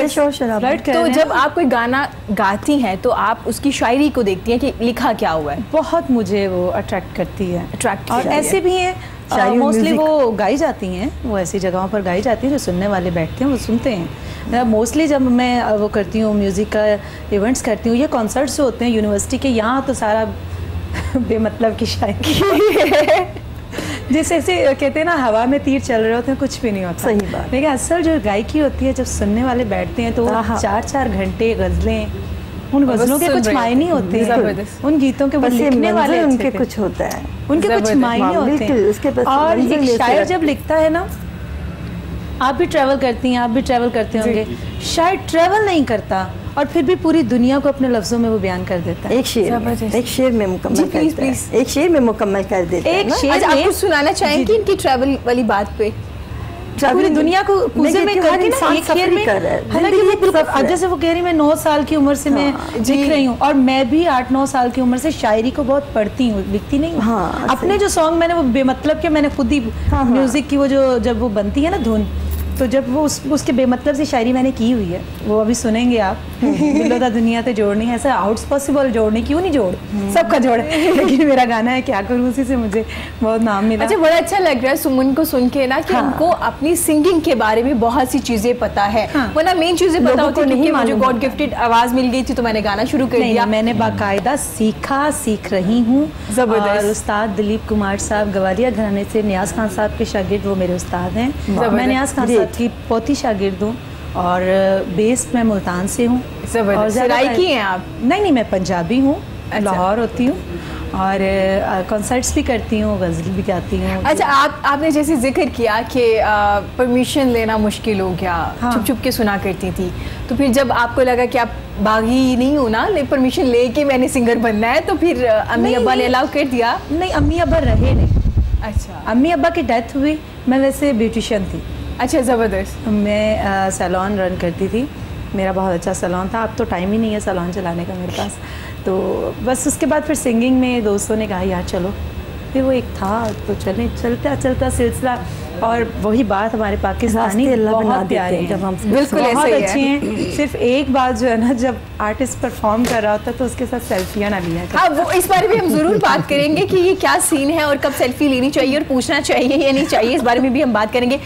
تو جب آپ کوئی گانا گاتی ہیں تو آپ اس کی شاعری کو دیکھتی ہیں کہ لکھا کیا ہوا ہے؟ بہت مجھے وہ اٹریکٹ کرتی ہے. اور ایسے بھی ہیں موسٹلی وہ گائی جاتی ہیں, وہ ایسی جگہوں پر گائی جاتی ہیں جو سننے والے بیٹھتے ہیں وہ سنتے ہیں. موسٹلی جب میں وہ کرتی ہوں میوزک کا ایونٹس کرتی ہوں, یہ کانسرٹس ہوتے ہیں یونیورسٹی کے, یہاں تو سارا بے مطلب کی شاعری जैसे कहते हैं ना हवा में तीर चल रहे होते हैं, कुछ भी नहीं होता। सही बात। लेकिन असल जो गायकी होती है, जब सुनने वाले बैठते हैं तो 4-4 घंटे गज़लें, उन गज़लों के कुछ मायने होते हैं, उन गीतों के लिखने वाले उनके कुछ होता है, उनके कुछ मायने होते हैं। और एक शायर जब लिखता है ना, आप भी ट्रैवल करती हैं, आप भी ट्रैवल करते होंगे, शायद ट्रैवल नहीं करता और फिर भी पूरी दुनिया को अपने लफ्जों में वो बयान कर देता है। एक शेर में मुकम्मल करता है, एक शेर में मुकम्मल कर देता है। एक शेर आप कुछ सुनाना चाहेंगे इनकी ट्रैवल वाली बात पे? पूरी दुनिया को पूरे में करके ना एक शेर में, हालांकि वो बिल्कुल जैसे वो कह रही मैं 9 साल की उम्र से मैं लिख रही हूँ, और मैं भी 8-9 साल की उम्र से शायरी को बहुत पढ़ती हूँ, लिखती नहीं हूँ। अपने जो सॉन्ग मैंने वो बेमतलब के मैंने खुद ही म्यूजिक की वो जो जब वो बनती है ना धुन, तो जब वो उसके बेमतलब से शायरी मैंने की हुई है, वो अभी सुनेंगे आप। दिलोदा दुनिया से जोड़नी है, ऐसा आउट्स पॉसिबल जोड़नी, क्यों नहीं जोड़, सबका जोड़। लेकिन मेरा गाना है क्या करूँ, उसी से मुझे बहुत नाम मिला। अच्छा, बड़ा अच्छा लग रहा है सुमन को सुन के ना कि उनको अपनी सिंगिंग के बारे में बहुत सी चीजें पता है, वरना मेन चीजें पता होती है कि मुझे गॉड गिफ्टेड आवाज मिल गई थी तो मैंने गाना शुरू कर दिया। मैंने बाकायदा सीख रही हूँ। और उस्ताद दिलीप कुमार साहब गवालिया घराने से, नियाज खान साहब के शागिर्द वो मेरे उस्ताद हैं। मैं नियाज खान की पोती शागिर्द हूँ, और बेस मैं मुल्तान से हूँ। और सराइकी हैं आप? नहीं, मैं पंजाबी हूँ। लाहौर होती हूँ, और कॉन्सर्ट्स भी करती हूँ, गज़ल भी गाती हूँ। अच्छा, आपने जैसे जिक्र किया कि परमिशन लेना मुश्किल हो गया, छुप छुप के सुना करती थी, तो फिर जब आपको लगा कि आप बागी नहीं हो ना, परमिशन लेके मैंने सिंगर बनना है, तो फिर अम्मी अब्बा ने अलाउ कर दिया? नहीं, अम्मी अब्बा रहे नहीं। अच्छा, अम्मी अब्बा की डेथ हुई। मैं वैसे ब्यूटिशियन थी। अच्छा, ज़बरदस्त। मैं सैलून रन करती थी, मेरा बहुत अच्छा सैलून था। अब तो टाइम ही नहीं है सैलून चलाने का मेरे पास, तो बस उसके बाद फिर सिंगिंग में दोस्तों ने कहा यार चलो, फिर वो एक था तो चलता सिलसिला। और वही बात, हमारे पाकिस्तानी बहुत प्यारे हैं, जब हम बिल्कुल बहुत अच्छे हैं। सिर्फ एक बात जो है ना, जब आर्टिस्ट परफॉर्म कर रहा होता है तो उसके साथ सेल्फियाँ ना लिया। हाँ, वो इस बारे में हम ज़रूर बात करेंगे कि ये क्या सीन है और कब सेल्फी लेनी चाहिए और पूछना चाहिए या नहीं चाहिए, इस बारे में भी हम बात करेंगे।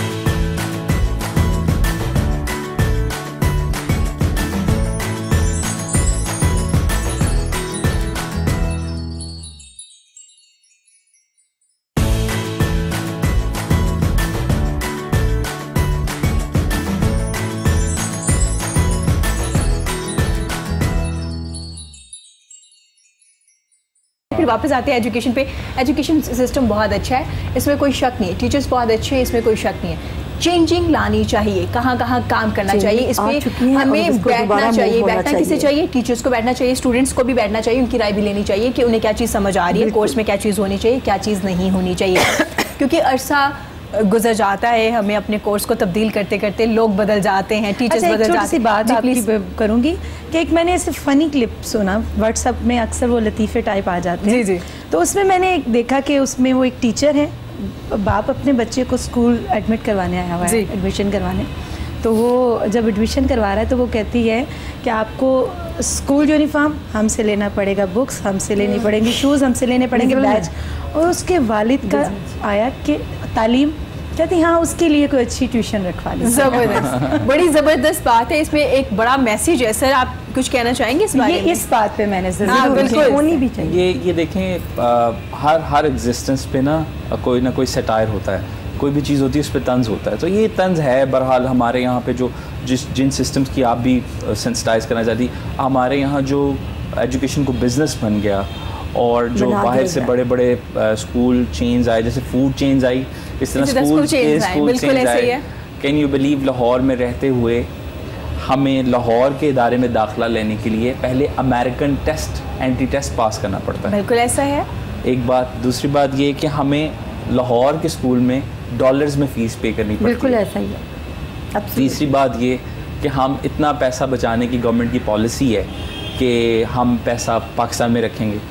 फिर वापस आते हैं एजुकेशन पे। एजुकेशन सिस्टम बहुत अच्छा है, इसमें कोई शक नहीं है, टीचर्स बहुत अच्छे हैं, इसमें कोई शक नहीं है। चेंजिंग लानी चाहिए, कहाँ कहाँ काम करना चाहिए, इस पर हमें बैठना चाहिए। बैठना किसे चाहिए? टीचर्स को बैठना चाहिए, स्टूडेंट्स को भी बैठना चाहिए, उनकी राय भी लेनी चाहिए कि उन्हें क्या चीज़ समझ आ रही है, कोर्स में क्या चीज़ होनी चाहिए, क्या चीज़ नहीं होनी चाहिए। क्योंकि अरसा गुजर जाता है, हमें अपने कोर्स को तब्दील करते करते लोग बदल जाते हैं, टीचर्स बदल जाते हैं। सी बात आपकी करूँगी कि एक मैंने ऐसे फ़नी क्लिप सुना व्हाट्सएप में, अक्सर वो लतीफ़े टाइप आ जाते हैं। जी। तो उसमें मैंने देखा कि उसमें वो एक टीचर है, बाप अपने बच्चे को स्कूल एडमिट करवाने आया हुआ है, एडमिशन करवाने। तो वो जब एडमिशन करवा रहा है तो वो कहती है कि आपको स्कूल यूनिफॉर्म हमसे लेना पड़ेगा, बुक्स हमसे लेनी पड़ेंगी, शूज़ हमसे लेने पड़ेंगे, बैच। और उसके वालिद का आया कि तालीम, कहती हाँ उसके लिए कोई अच्छी ट्यूशन रखवा ली। ज़बरदस्त, बड़ी ज़बरदस्त बात है, इसमें एक बड़ा मैसेज है। सर, आप कुछ कहना चाहेंगे इस बारे में? इस बात पे मैंने बिल्कुल होनी भी चाहिए। ये देखें, हर एग्जिस्टेंस पे ना कोई सटायर होता है, कोई भी चीज़ होती है उस पर तंज होता है। तो ये तंज है बहरहाल हमारे यहाँ पे, जो जिन सिस्टम्स की आप भी सेंसिटाइज करना चाहती, हमारे यहाँ जो एजुकेशन को बिज़नेस बन गया, और जो बाहर से बड़े बड़े स्कूल चेन्स आए, जैसे फूड चेन्स आई, इस तरह स्कूल चेन्स आए। कैन यू बिलीव, लाहौर में रहते हुए हमें लाहौर के इदारे में दाखिला लेने के लिए पहले American test, entry test pass करना पड़ता है। बिल्कुल ऐसा है। एक बात। दूसरी बात ये कि हमें लाहौर के स्कूल में डॉलर्स में फ़ीस पे करनी पड़ती है। बिल्कुल ऐसा ही है। तीसरी बात ये कि हम इतना पैसा बचाने की गवर्नमेंट की पॉलिसी है कि हम पैसा पाकिस्तान में रखेंगे।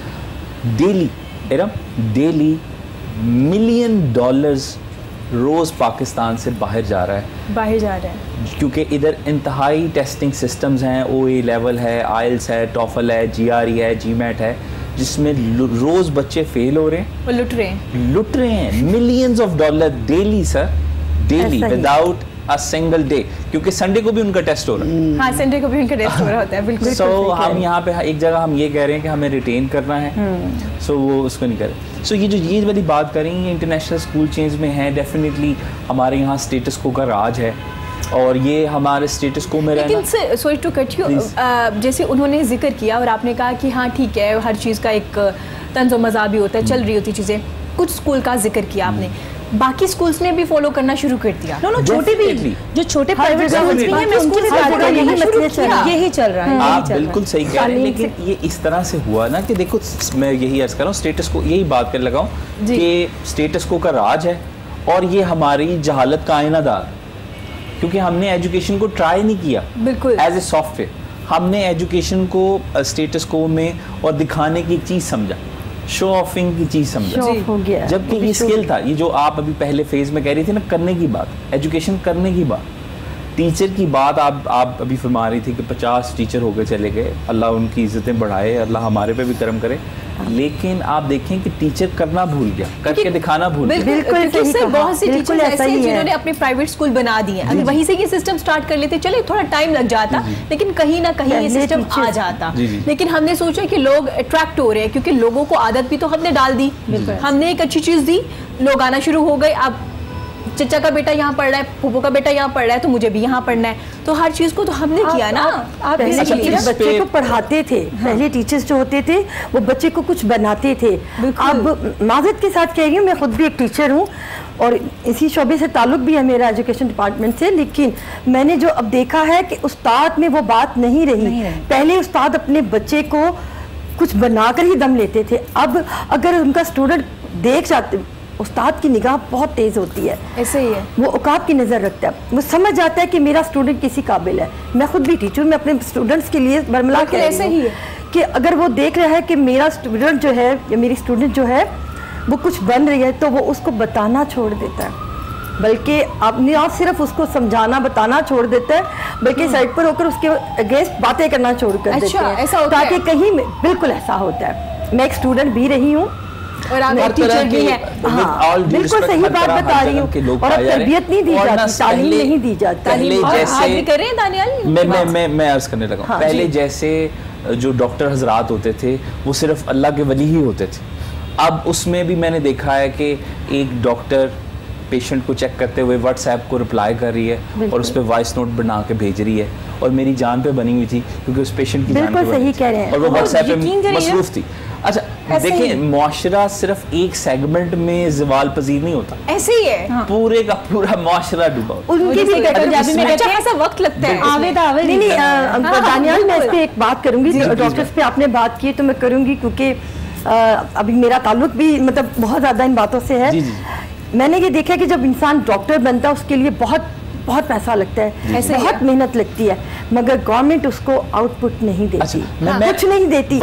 डेली $1 मिलियन रोज़ पाकिस्तान से बाहर जा रहा है, क्योंकि इधर इंतहाई टेस्टिंग सिस्टम्स हैं। OA लेवल है, आइल्स है, टॉफल है, GRE है, GMAT है, जिसमें रोज़ बच्चे फेल हो रहे हैं, लुट रहे हैं। $Millions daily sir, daily, without a single day, क्योंकि संडे को भी उनका टेस्ट हो रहा है. हाँ, संडे को भी उनका टेस्ट हो रहा होता है, बिल्कुल. So हम यहाँ पे एक जगह हम ये कह रहे हैं कि हमें रिटेन करना है, so वो उसको नहीं करें. So ये वाली बात करेंगे, इंटरनेशनल स्कूल चेंज में है, डेफिनेटली हमारे यहाँ स्टेटस को का राज है और ये हमारे स्टेटस को में रहना. लेकिन सॉरी टू कट यू, जैसे उन्होंने जिक्र किया और आपने कहा कि हाँ ठीक है, हर चीज़ का एक तंज़ो मज़ा भी होता है, चल रही होती चीज़ें. कुछ स्कूल का जिक्र किया आपने, बाकी स्कूल्स ने भी फॉलो करना शुरू कर दिया. नो छोटे भी, जो छोटे प्राइवेट स्कूल्स भी हैं, मैं उनकी भी बात कर रही हूँ, यही चल रहा है. आप बिल्कुल सही कह रहे हैं, लेकिन ये इस तरह से हुआ ना कि देखो, मैं यही अर्ज कर रहा हूँ, स्टेटस को यही बात कर लगा हूँ कि स्टेटस को का राज है और ये हमारी जहालत का आईनादार, क्योंकि हमने एजुकेशन को ट्राई नहीं किया बिल्कुल एज ए सॉफ्टवेयर. हमने एजुकेशन को स्टेटस को में और दिखाने की चीज़ समझा, शो ऑफिंग की चीज़ समझा, जबकि ये स्किल था. ये जो आप अभी पहले फेज में कह रही थी ना, करने की बात, एजुकेशन करने की बात, टीचर की बात आप अभी फरमा रही थी कि 50 टीचर हो गए चले गए, अल्लाह उनकी इज्जतें बढ़ाए, अल्लाह हमारे पे भी करम करे. लेकिन आप देखें कि टीचर करना भूल गया, करके दिखाना भूल गया. बिल्कुल सर, बहुत से टीचर्स ऐसे हैं जिन्होंने अपने प्राइवेट स्कूल बना दिए. अगर वहीं से ये सिस्टम स्टार्ट कर लेते, चले थोड़ा टाइम लग जाता, लेकिन कहीं ना कहीं ये सिस्टम आ जाता. लेकिन हमने सोचा कि लोग अट्रैक्ट हो रहे हैं, क्योंकि लोगों को आदत भी तो हमने डाल दी, हमने एक अच्छी चीज़ दी, लोग आना शुरू हो गए. अब चचा का बेटा यहाँ पढ़ रहा है, फूफो का बेटा यहाँ पढ़ रहा है, तो मुझे भी यहाँ पढ़ना है. तो हर चीज को तो हमने किया ना. पहले टीचर्स बच्चे को पढ़ाते थे, पहले टीचर्स जो होते थे वो बच्चे को कुछ बनाते थे. अब माजरत के साथ कह रही हूँ, मैं खुद भी एक टीचर हूँ और इसी शोबे से ताल्लुक भी है मेरा एजुकेशन डिपार्टमेंट से, लेकिन मैंने जो अब देखा है कि उस्ताद में वो बात नहीं रही. पहले उस्ताद अपने बच्चे को कुछ बनाकर ही दम लेते थे. अब अगर उनका स्टूडेंट देख जाते, उस्ताद की निगाह बहुत तेज होती है, ऐसे ही है, वो औकात की नज़र रखता है, वो समझ जाता है कि मेरा स्टूडेंट किसी काबिल है. मैं खुद भी टीचर, मैं अपने स्टूडेंट्स के लिए बरमला के ऐसे ही है कि अगर वो देख रहा है कि मेरा स्टूडेंट जो है या मेरी स्टूडेंट जो है वो कुछ बन रही है, तो वो उसको बताना छोड़ देता है, बल्कि आपने आप सिर्फ उसको समझाना बताना छोड़ देता है, बल्कि साइड पर होकर उसके अगेंस्ट बातें करना छोड़ कर देते हैं, ताकि कहीं बिल्कुल ऐसा होता है. मैं एक स्टूडेंट भी रही हूँ और आप टीचर भी हैं. हाँ, बिल्कुल सही बात बता रही हूँ. और अब तरबियत नहीं दी जाती, तालीम नहीं दी जाती. पहले जैसे कर रहे हैं दानियाल, मैं अर्ज करने लगा. पहले जैसे जो डॉक्टर हजरात होते थे वो सिर्फ अल्लाह के वली ही होते थे. अब उसमें भी मैंने देखा है कि एक डॉक्टर पेशेंट को चेक करते हुए व्हाट्सएप को रिप्लाई कर रही है और उस पर वॉइस नोट बना के भेज रही है, और मेरी जान पे बनी हुई थी क्योंकि उस पेशेंट की जान पे बनी थी और वो व्हाट्सएप पे मसरूफ थी. अच्छा देखिए, मुआशरा सिर्फ एक सेगमेंट में ज़वाल पजीर नहीं होता, ऐसे ही है. पूरे का पूरा मुआशरा डूबा. उनकी भी पंजाबी में ऐसा वक्त लगता है. नहीं, दानियाल मैं इस पे एक बात करूंगी. डॉक्टर्स पे आपने बात की तो मैं करूंगी, क्योंकि अभी मेरा ताल्लुक भी मतलब बहुत ज़्यादा इन बातों से है. मैंने ये देखा कि जब इंसान डॉक्टर बनता है उसके लिए बहुत बहुत पैसा लगता है, बहुत मेहनत लगती है, मगर गवर्नमेंट उसको आउटपुट नहीं देती, कुछ नहीं देती.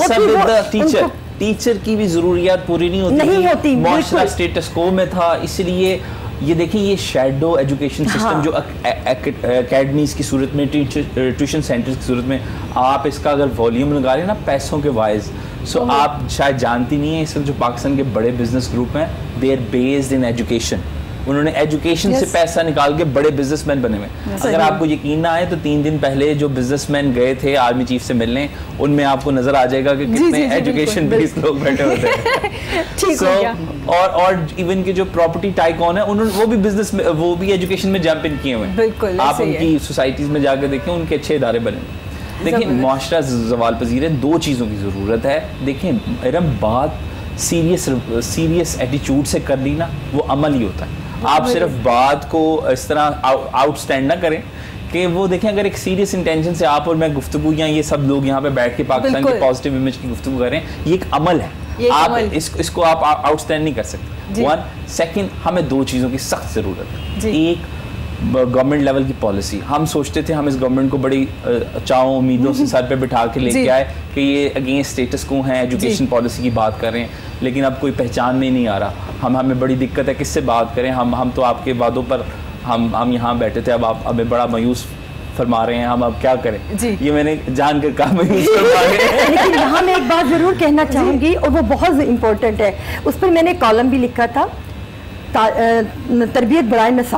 टीचर की भी जरूरियात पूरी नहीं होती. मुआशरा स्टेटस को में था, इसलिए ये देखिए ये शैडो एजुकेशन सिस्टम जो एकेडमीज की सूरत में, ट्यूशन सेंटर्स की सूरत में, आप इसका अगर वॉल्यूम लगा रहे हैं ना पैसों के वाइज, सो आप शायद जानती नहीं है, इस वक्त जो पाकिस्तान के बड़े बिजनेस ग्रुप हैं, they are based in education. उन्होंने एजुकेशन से पैसा निकाल के बड़े बिजनेसमैन बने हुए. अगर आपको यकीन ना आए तो 3 दिन पहले जो बिजनेसमैन गए थे आर्मी चीफ से मिलने, उनमें आपको नजर आ जाएगा कि कितने एजुकेशन बेस्ड लोग बैठे होते हैं. और इवन के जो प्रॉपर्टी टाइकॉन है, उन्होंने वो भी बिजनेस में, वो भी एजुकेशन में जंप इन किए हुए हैं. आप उनकी सोसाइटीज में जाकर देखें, उनके अच्छे इदारे बने. देखिए मुआशरा ज़वाल पजीर है, 2 चीज़ों की ज़रूरत है. देखें बात सीरियस एटीट्यूड से कर ली ना, वो अमल ही होता है. आप सिर्फ बात को इस तरह आउटस्टैंड ना करें कि वो देखें, अगर एक सीरियस इंटेंशन से आप और मैं गुफ्तगू, या ये सब लोग यहाँ पे बैठ के पाकिस्तान की पॉजिटिव इमेज की गुफ्तगू करें, ये एक अमल है. आप इसको आप आउटस्टैंड नहीं कर सकते. 1 सेकंड, हमें 2 चीज़ों की सख्त ज़रूरत है. एक गवर्नमेंट लेवल की पॉलिसी. हम सोचते थे हम इस गवर्नमेंट को बड़ी चाहों उम्मीदों से सर पे बिठा के लेके आए कि ये अगेंस्ट स्टेटस को हैं, एजुकेशन पॉलिसी की बात कर रहे हैं, लेकिन अब कोई पहचान में नहीं आ रहा. हमें बड़ी दिक्कत है, किससे बात करें. हम तो आपके वादों पर हम यहाँ बैठे थे, अब आप हमें बड़ा मायूस फरमा रहे हैं, हम अब क्या करें. ये मैंने जान कर कहा मायूस फरमा रहे हैं. लेकिन यहाँ मैं एक बात जरूर कहना चाहूँगी और वो बहुत इम्पोर्टेंट है. उस पर मैंने कॉलम भी लिखा था, तरबियत बराए नसाब.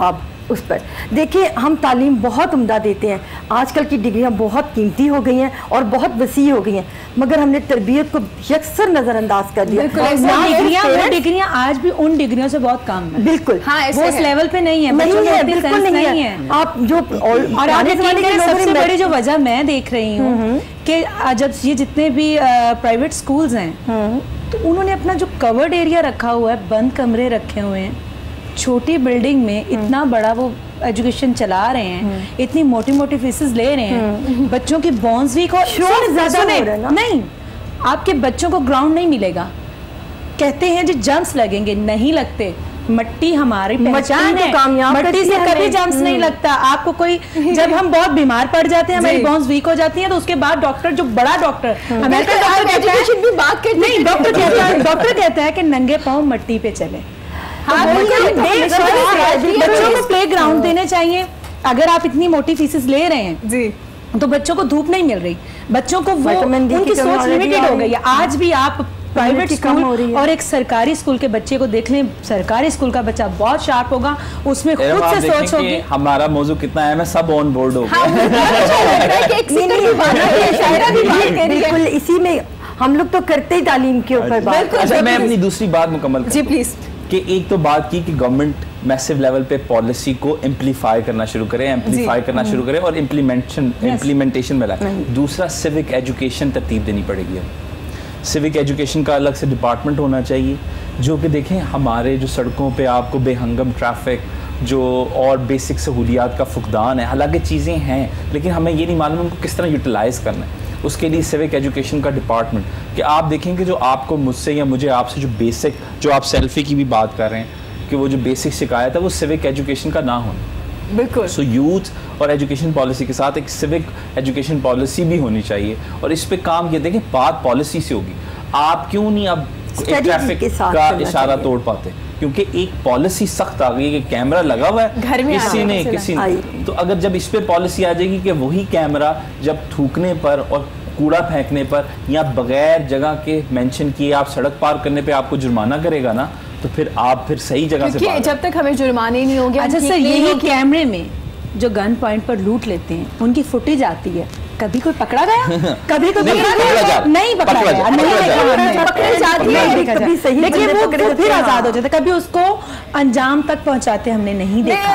اس پر دیکھیں ہم تعلیم بہت عمدہ دیتے ہیں, آج کل کی ڈگریاں بہت قیمتی ہو گئی ہیں اور بہت وسیع ہو گئی ہیں, مگر ہم نے تربیت کو یکسر نظر انداز کر دیا. ڈگریاں آج بھی ان ڈگریوں سے بہت کم ہیں. بالکل وہ اس لیول پہ نہیں ہے, بالکل نہیں ہے. آپ جو اور سب سے بڑی جو وجہ میں دیکھ رہی ہوں کہ جب یہ جتنے بھی پرائیویٹ سکولز ہیں تو انہوں نے اپنا جو کورڈ ایریا رکھا ہوا ہے, بند کمرے رکھے ہوئے ہیں, چھوٹی بلڈنگ میں اتنا بڑا وہ ایجوکیشن چلا رہے ہیں, اتنی موٹی موٹی فیسز لے رہے ہیں, بچوں کی بونز ویک نہیں, آپ کے بچوں کو گراؤنڈ نہیں ملے گا. کہتے ہیں جی جمپس لگیں گے, نہیں لگتے. مٹی ہماری پہچان ہے, مٹی سے کبھی جمپس نہیں لگتا. آپ کو کوئی جب ہم بہت بیمار پڑ جاتے ہیں, ہماری بونز ویک ہو جاتی ہیں, تو اس کے بعد ڈاکٹر, جو بڑا ڈاکٹر ڈاکٹر کہتا ہے کہ ننگے پاؤں مٹی پہ چلے. بچوں کو پلے گراؤنڈ دینے چاہیے. اگر آپ اتنی موٹی فیسز لے رہے ہیں تو بچوں کو دھوپ نہیں مل رہی, بچوں کو وہ ان کی سوچ لمیٹڈ ہو گئی ہے. آج بھی آپ پرائیویٹ اسکول اور ایک سرکاری اسکول کے بچے کو دیکھ لیں, سرکاری اسکول کا بچہ بہت شارپ ہوگا, اس میں خود سے سوچ ہوگی. ہمارا موضوع کتنا ہے, میں سب آن بورڈ ہو بالکل, اسی میں ہم لوگ تو کرتے ہی تعلیم کے اوپر بات. اچھا میں اپنی دوسری بات مکمل کروں. جی پلیز. کہ ایک تو بات کی کہ گورنمنٹ میسو لیول پہ پالیسی کو امپلیفائی کرنا شروع کرے, شروع کرے اور امپلیمنٹیشن میں لائے. دوسرا سیوک ایجوکیشن ترتیب دینی پڑے گی. سیوک ایجوکیشن کا الگ سے ڈپارٹمنٹ ہونا چاہیے, جو کہ دیکھیں ہمارے جو سڑکوں پہ آپ کو بے ہنگم ٹریفک جو اور بیسک سہولیات کا فقدان ہے, حالانکہ چیزیں ہیں لیکن ہمیں یہ نہیں معلوم ان کو کس طرح یوٹیلائز کرنا ہے. اس کے لیے سیوک ایجوکیشن کا ڈپارٹمنٹ, کہ آپ دیکھیں کہ جو آپ کو مجھ سے یا مجھے آپ سے جو بیسک, جو آپ سیلفی کی بھی بات کر رہے ہیں کہ وہ جو بیسک شکایت ہے وہ سیوک ایجوکیشن کا نہ ہونا. بالکل. سو یوتھ اور ایجوکیشن پالیسی کے ساتھ ایک سیوک ایجوکیشن پالیسی بھی ہونی چاہیے, اور اس پہ کام کیا. دیکھیں بات پالیسی سے ہوگی, آپ کیوں نہیں اب ٹریفک کا اشارہ توڑ پاتے, کیونکہ ایک پالیسی سخت آ گئی ہے کہ کیمرہ لگا ہوا ہے کسی نے, تو اگر جب اس پہ پالیسی آ جائے گی کہ وہی کیمرہ جب تھوکنے پر اور کوڑا پھینکنے پر یا بغیر جگہ کے مینشن کیے آپ سڑک پار کرنے پہ آپ کو جرمانہ کرے گا نا, تو پھر آپ پھر صحیح جگہ سے پار. جب تک ہمیں جرمانے نہیں ہوں گے. اچھا سر, یہی کیمرے میں جو گن پوائنٹ پر لوٹ لیتے ہیں ان کی فوٹیج آتی ہے, کبھی کوئی پکڑا گیا, کبھی کوئی نہیں پکڑا گیا, لیکن وہ پھر آزاد ہو جاتے, کبھی اس کو انجام تک پہنچاتے ہم نے نہیں دیکھا.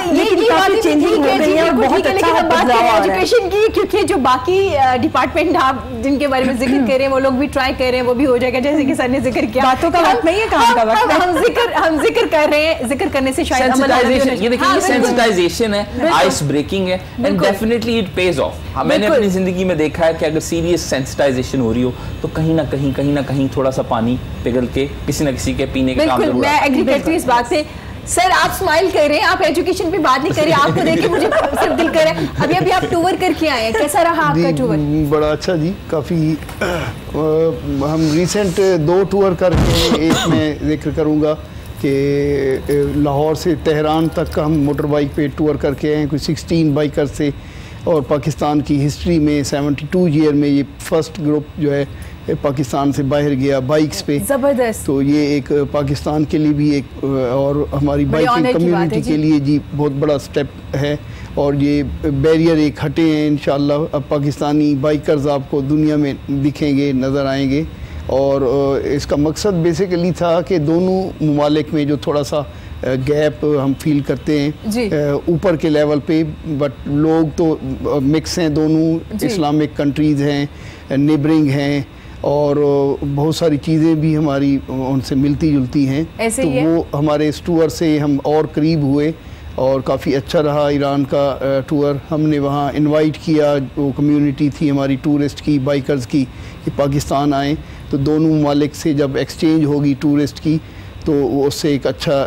ایجوکیشن کی, کیونکہ جو باقی ڈپارٹمنٹ آپ جن کے بارے میں ذکر کر رہے ہیں وہ لوگ بھی ٹرائی کر رہے ہیں, وہ بھی ہو جائے گا جیسے کہ سر نے ذکر کیا. باتوں کا وقت نہیں ہے, کام کا وقت. ہم ذکر کر رہے ہیں, ذکر کرنے سے شاید سینسٹائزیشن ہے, آئس بریکنگ ہے, and definitely it pays off. میں نے اپنی زندگی میں دیکھا ہے کہ اگر سیریس سینسٹائزیشن ہو رہی ہو تو کہیں نہ کہیں تھوڑا سا پانی پگھل کے کسی نہ کسی کے پینے کے کام ضرور. میں ایگری کرتی ہوں اس بات سے. سر آپ اسمائل کر رہے ہیں, آپ ایجوکیشن پہ بات نہیں کر رہے, آپ کو دیکھ کے مجھے صرف دل کر رہا ہے. ابھی آپ ٹور کر کے آئے ہیں, کیسا رہا آپ کا ٹور؟ بڑا اچھا جی, کافی. ہم ریسنٹ 2 ٹور کر کے, ایک میں ذکر کروں گا کہ لاہور سے تہران تک ہم موٹر بائک پہ ٹور کر کے آئے ہیں, کوئی 16 بائکر سے, اور پاکستان کی ہسٹری میں 72 ایئر میں یہ فرسٹ گروپ جو ہے پاکستان سے باہر گیا بائکس پہ. زبردست. تو یہ ایک پاکستان کے لیے بھی ایک اور ہماری بائکنگ کمیونٹی کے لیے جی بہت بڑا سٹیپ ہے, اور یہ بیریئر ایک ہٹے ہیں انشاءاللہ. اب پاکستانی بائکرز آپ کو دنیا میں دکھیں گے, نظر آئیں گے, اور اس کا مقصد بیسیکلی تھا کہ دونوں ممالک میں جو تھوڑا سا گیپ ہم فیل کرتے ہیں اوپر کے لیول پہ, بٹ لوگ تو مکس ہیں, دونوں اسلامک کنٹریز ہیں, نیبرنگ ہیں, اور بہت ساری چیزیں بھی ہماری ان سے ملتی جلتی ہیں. تو وہ ہمارے اس ٹور سے ہم اور قریب ہوئے, اور کافی اچھا رہا ایران کا ٹور. ہم نے وہاں انوائٹ کیا, وہ کمیونٹی تھی ہماری ٹورسٹ کی, بائکرز کی, کہ پاکستان آئیں, تو دونوں ممالک سے جب ایکسچینج ہوگی ٹورسٹ کی تو اس سے ایک اچھا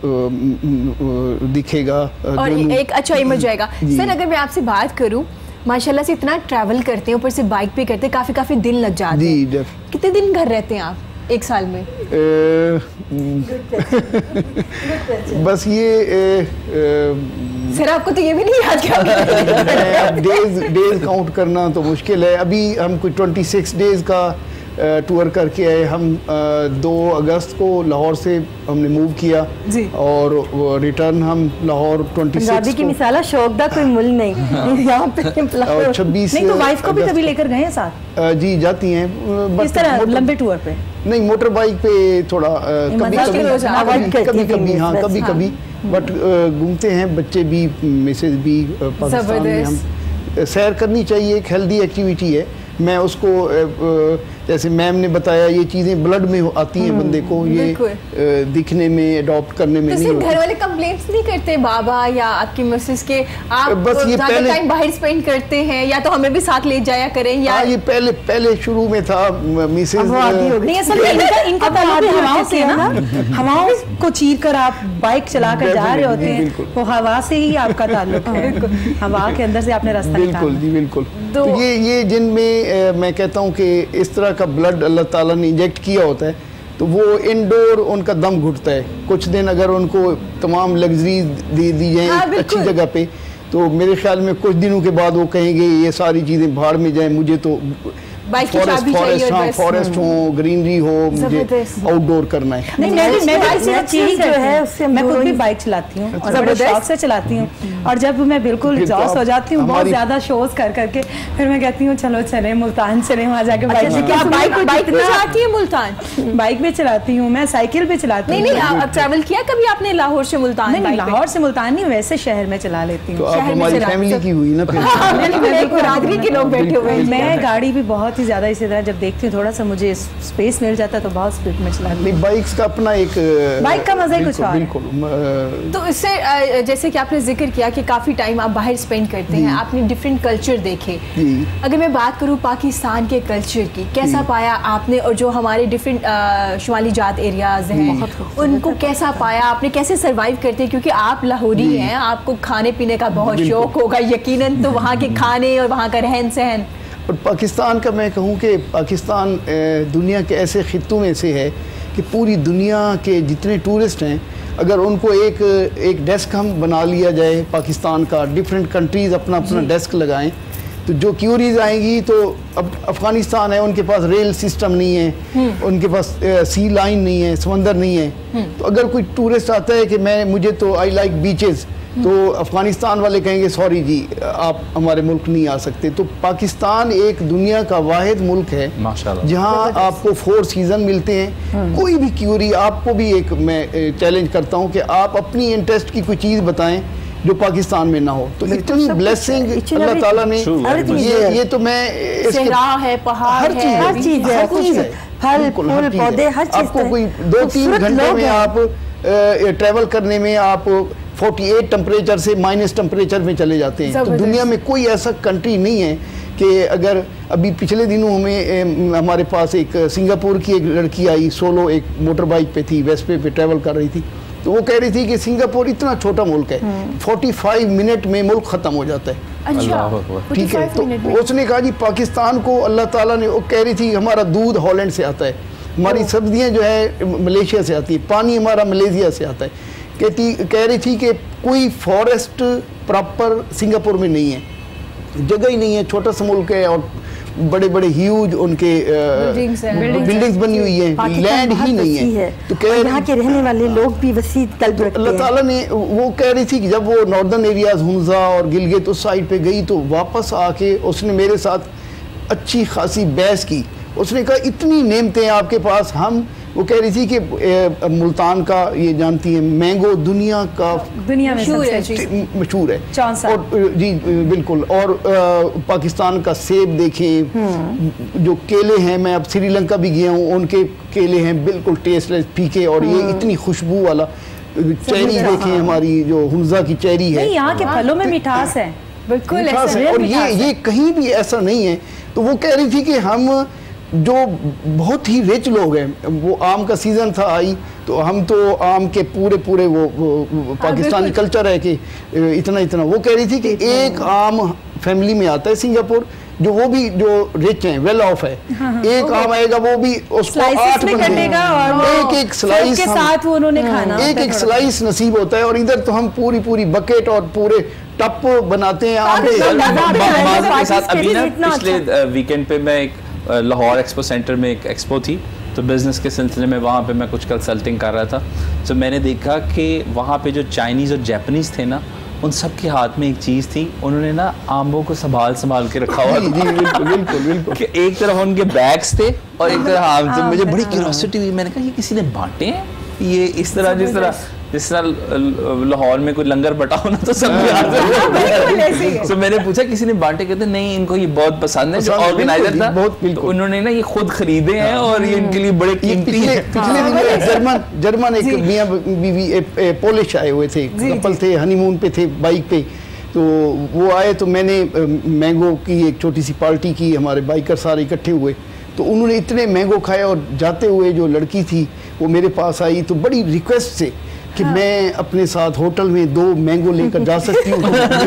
دکھے گا اور ایک اچھا امیج آئے گا. سر اگر میں آپ سے بات کروں, ماشاءاللہ سے اتنا ٹریول کرتے ہیں, اوپر سے بائک پہ کرتے ہیں, کافی دن لگ جاتے ہیں. کتنے دن گھر رہتے ہیں آپ ایک سال میں؟ بس یہ سر آپ کو تو یہ بھی نہیں یاد کیا ڈیز کاؤنٹ کرنا تو مشکل ہے. ابھی ہم کوئی 26 ڈیز کا टूर करके आए। हम 2 अगस्त को लाहौर से हमने मूव किया और रिटर्न हम लाहौर 26 पंजाबी की मिसाल शौक दा कोई मुल नहीं यहाँ पे। और 26 नहीं तो वाइफ को भी कभी लेकर गए हैं साथ? जी जाती हैं। इस तरह लंबे टूर पे नहीं, मोटर बाइक पे थोड़ा कभी हाँ कभी बट घूमते हैं, बच्चे भी मिसेज भी पाकिस्तान में। हम सैर करनी चाहिए, एक हेल्दी एक्टिविटी है। मैं उसको जैसे मैम ने बताया ये चीज़ें ब्लड में आती हैं बंदे को, ये दिखने में अडॉप्ट करने में नहीं होती। घर वाले कंप्लेंट्स नहीं करते बाबा या आपकी मिसेस के आप बस ये ज़्यादा टाइम बाहर स्पेंड करते हैं या तो हमें भी साथ ले जाया करें? या ये पहले शुरू में था मिसेस नहीं, असल में इनका ताल्लुक हवाओं से है ना, हवाओं को चीर कर आप बाइक चला कर जा रहे होते हैं, वो हवा से ही आपका ताल्लुक है, हवा के अंदर से आपने रास्ता निकाला। बिल्कुल जी बिल्कुल। तो ये जिनमें मैं कहता हूँ कि इस तरह का ब्लड अल्लाह ताला ने इंजेक्ट किया होता है तो वो इंडोर उनका दम घुटता है। कुछ दिन अगर उनको तमाम लग्जरीज दी जाए अच्छी जगह पे तो मेरे ख्याल में कुछ दिनों के बाद वो कहेंगे ये सारी चीज़ें भाड़ में जाएं, मुझे तो फॉरेस्ट हो, ग्रीनरी हो, मुझे आउटडोर करना है। नहीं मैं खुद भी बाइक चलाती हूँ और बड़े शौक से चलाती हूँ, और जब मैं बिल्कुल एग्जॉस्ट हो जाती हूँ बहुत ज्यादा शोज कर करके, फिर मैं कहती हूँ चलो चले मुल्तान चले, वहाँ जाके बाइक चलाती है। मुल्तान बाइक भी चलाती हूँ मैं, साइकिल भी चलाती हूँ। नहीं ट्रैवल किया कभी आपने लाहौर से मुल्तान? नहीं, लाहौर से मुल्तान नहीं, वैसे शहर में चला लेती हूँ। हमारी फैमिली की हुई ना, बिरादरी के लोग बैठे हुए हैं। मैं गाड़ी भी बहुत ही ज्यादा इसी तरह जब देखती हूँ थोड़ा सा मुझे स्पेस मिल जाता है तो बहुत स्पीड में चलाती हूँ। बाइक्स का अपना एक बाइक का मजा ही कुछ और बिल्कुल। तो इससे जैसे कि आपने जिक्र किया कि काफ़ी टाइम आप बाहर स्पेंड करते हैं, आपने डिफरेंट कल्चर देखे। अगर मैं बात करूँ पाकिस्तान के कल्चर की, कैसा पाया आपने, और जो हमारे डिफरेंट शुमाली जात एरियाज हैं उनको कैसा पाया आपने, कैसे सर्वाइव करते हैं? क्योंकि आप लाहौरी हैं, आपको खाने पीने का बहुत शौक होगा यकीनन, तो वहाँ के खाने और वहाँ का रहन सहन। और पाकिस्तान का मैं कहूँ कि पाकिस्तान दुनिया के ऐसे खित्तों में से है कि पूरी दुनिया के जितने टूरिस्ट हैं अगर उनको एक डेस्क हम बना लिया जाए पाकिस्तान का, डिफरेंट कंट्रीज़ अपना अपना डेस्क लगाएं, तो जो क्यूरीज आएंगी तो अब अफ़गानिस्तान है, उनके पास रेल सिस्टम नहीं है, उनके पास सी लाइन नहीं है, समंदर नहीं है। तो अगर कोई टूरिस्ट आता है कि मुझे तो आई लाइक बीचेस, तो अफ़गानिस्तान वाले कहेंगे सॉरी जी आप हमारे मुल्क नहीं आ सकते। तो पाकिस्तान एक दुनिया का वाहिद मुल्क है जहाँ आपको 4 सीज़न मिलते हैं। कोई भी क्यूरी, आपको भी एक मैं चैलेंज करता हूँ कि आप अपनी इंटरेस्ट की कोई चीज़ बताएं जो पाकिस्तान में ना हो। तो इतनी ब्लेसिंग अल्लाह ताला ने, ये तो मैं है, पहाड़ हर चीज़ है, फल फूल पौधे हर चीज़। आपको कोई 2-3 घंटे में आप ट्रैवल करने में आप 48 टेम्परेचर से माइनस टेम्परेचर में चले जाते हैं। तो दुनिया में कोई ऐसा कंट्री नहीं है कि अगर अभी पिछले दिनों हमें हमारे पास एक सिंगापुर की एक लड़की आई, सोलो एक मोटर बाइक पे थी, वेस्पे पे ट्रैवल कर रही थी, तो वो कह रही थी कि सिंगापुर इतना छोटा मुल्क है, 45 मिनट में मुल्क ख़त्म हो जाता है। अच्छा, ठीक है। तो उसने कहा जी पाकिस्तान को अल्लाह ताला ने, वो कह रही थी हमारा दूध हॉलैंड से आता है, हमारी सब्जियां जो है मलेशिया से आती है, पानी हमारा मलेशिया से आता है। कह रही थी कि कोई फॉरेस्ट प्रॉपर सिंगापुर में नहीं है, जगह ही नहीं है, छोटा सा मुल्क है और बड़े बड़े ह्यूज उनके बिल्डिंग्स बनी हुई हैं, लैंड ही नहीं है। तो यहाँ के रहने वाले लोग भी वसी कल्ब रखते हैं। अल्लाह ताला ने, वो कह रही थी कि जब वो नॉर्दर्न एरियाज हुंजा और गिलगित उस साइड पे गई तो वापस आके उसने मेरे साथ अच्छी खासी बहस की। उसने कहा इतनी नेमतें आपके पास, हम वो कह रही थी कि मुल्तान का, ये जानती हैं, मैंगो दुनिया में मशहूर है और जी बिल्कुल। और पाकिस्तान का सेब देखें, जो केले हैं, मैं अब श्रीलंका भी गया हूँ, उनके केले हैं बिल्कुल टेस्टलेस, फीके, और ये इतनी खुशबू वाला। चेरी देखें, हमारी जो हुंजा की चेरी है, यहाँ के फलों में मिठास है, बिल्कुल है, और ये कहीं भी ऐसा नहीं है। तो वो कह रही थी कि हम जो बहुत ही रिच लोग हैं, वो आम का सीज़न था आई, तो हम तो आम के पूरे वो पाकिस्तानी कल्चर है कि इतना। वो कह रही थी कि एक आम फैमिली में आता है सिंगापुर, जो वो भी जो रिच हैं, वेल ऑफ है, एक आम आएगा वो भी उसको 8 बनेगा और एक स्लाइस के साथ वो उन्होंने खाना, एक स्लाइस नसीब होता है। और इधर तो हम पूरी बकेट और पूरे टप बनाते हैं आम के साथ। अभी ना पिछले वीकेंड पे मैं एक لاہور ایکسپو سینٹر میں ایک ایکسپو تھی, تو بزنس کے سلسلے میں وہاں پہ میں کچھ کنسلٹنگ کر رہا تھا. تو میں نے دیکھا کہ وہاں پہ جو چائنیز اور جیپنیز تھے نا, ان سب کے ہاتھ میں ایک چیز تھی, انہوں نے نا آموں کو سنبھال کے رکھا ہوا تھا. بالکل کہ ایک طرف ان کے بیگس تھے اور ایک طرف آم تھے. مجھے بڑی کیوریوسٹی ہوئی, میں نے کہا یہ کسی نے بانٹے ہیں یہ اس طرح, جس طرح لاہور میں کوئی لنگر بٹا ہونا تو سب تو میں نے پوچھا کسی نے بانٹے, کہتے نہیں ان کو یہ بہت پسند ہے. جو آرگنائزر تھا انہوں نے نا یہ خود خریدے ہیں اور یہ ان کے لیے بڑے قیمتی ہیں. جرمن ایک میاں بیوی پولش آئے ہوئے تھے, کپل تھے, ہنی مون پہ تھے بائک پہ, تو وہ آئے تو میں نے مینگو کی ایک چھوٹی سی پارٹی کی, ہمارے بائکر سارے اکٹھے ہوئے, تو انہوں نے اتنے مینگو کھائے, اور جاتے ہوئے جو لڑکی تھی وہ میرے پاس آئی تو بڑی ریکویسٹ سے کہ میں اپنے ساتھ ہوٹل میں 2 مینگو لے کر جا سکتی ہوں.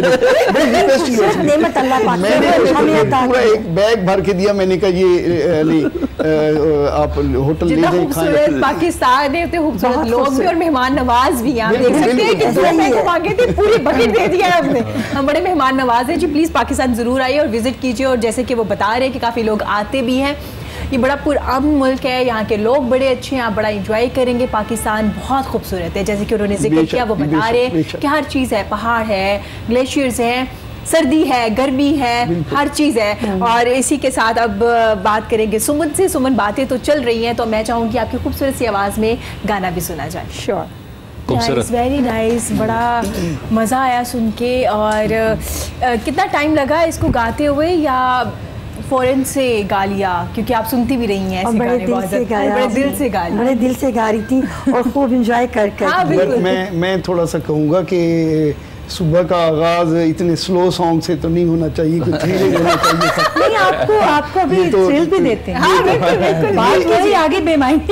میں نے پورا ایک بیگ بھر کے دیا, میں نے کہا یہ آپ ہوٹل لے جائیں کھائیں. پاکستان ہے اتنے خوبصورت لوگ بھی اور مہمان نواز بھی ہیں, دیکھ سکتے ہیں کہ 2 مینگو مانگے تھے پوری بکٹ دے دیا ہے ہم نے. ہم بڑے مہمان نواز ہیں جی, پلیز پاکستان ضرور آئیے اور وزٹ کیجیے. اور جیسے کہ وہ بتا رہے ہیں کہ کافی لوگ آتے بھی ہیں, یہ بڑا پرامن ملک ہے, یہاں کے لوگ بڑے اچھے ہیں, آپ بڑا انجوائے کریں گے. پاکستان بہت خوبصورت ہے, جیسے کہ انہوں نے ذکر کیا, وہ بتا رہے ہیں کہ ہر چیز ہے, پہاڑ ہے, گلیشیئرز ہیں, سردی ہے, گرمی ہے, ہر چیز ہے. اور اسی کے ساتھ اب بات کریں گے سمن سے. سمن باتیں تو چل رہی ہیں, تو میں چاہوں گی آپ کی خوبصورت سی آواز میں گانا بھی سنا جائے. شیور, ویری نائس, بڑا مزہ آیا سن کے. اور کتنا ٹائم لگا اس کو گاتے ہوئے, یا فورن سے گا لیا, کیونکہ آپ سنتی بھی رہی ہیں ایسے گانے, بڑے دل سے گا رہی تھی اور خوب انجوائے کر. میں تھوڑا سا کہوں گا کہ صبح کا آغاز اتنے سلو سانگ سے تو نہیں ہونا چاہیے, کچھ دھیرے ہونا چاہیے تھا. نہیں, آپ کو ابھی تھرل بھی دیتے ہیں, بات کیجیے آگے بے معنی.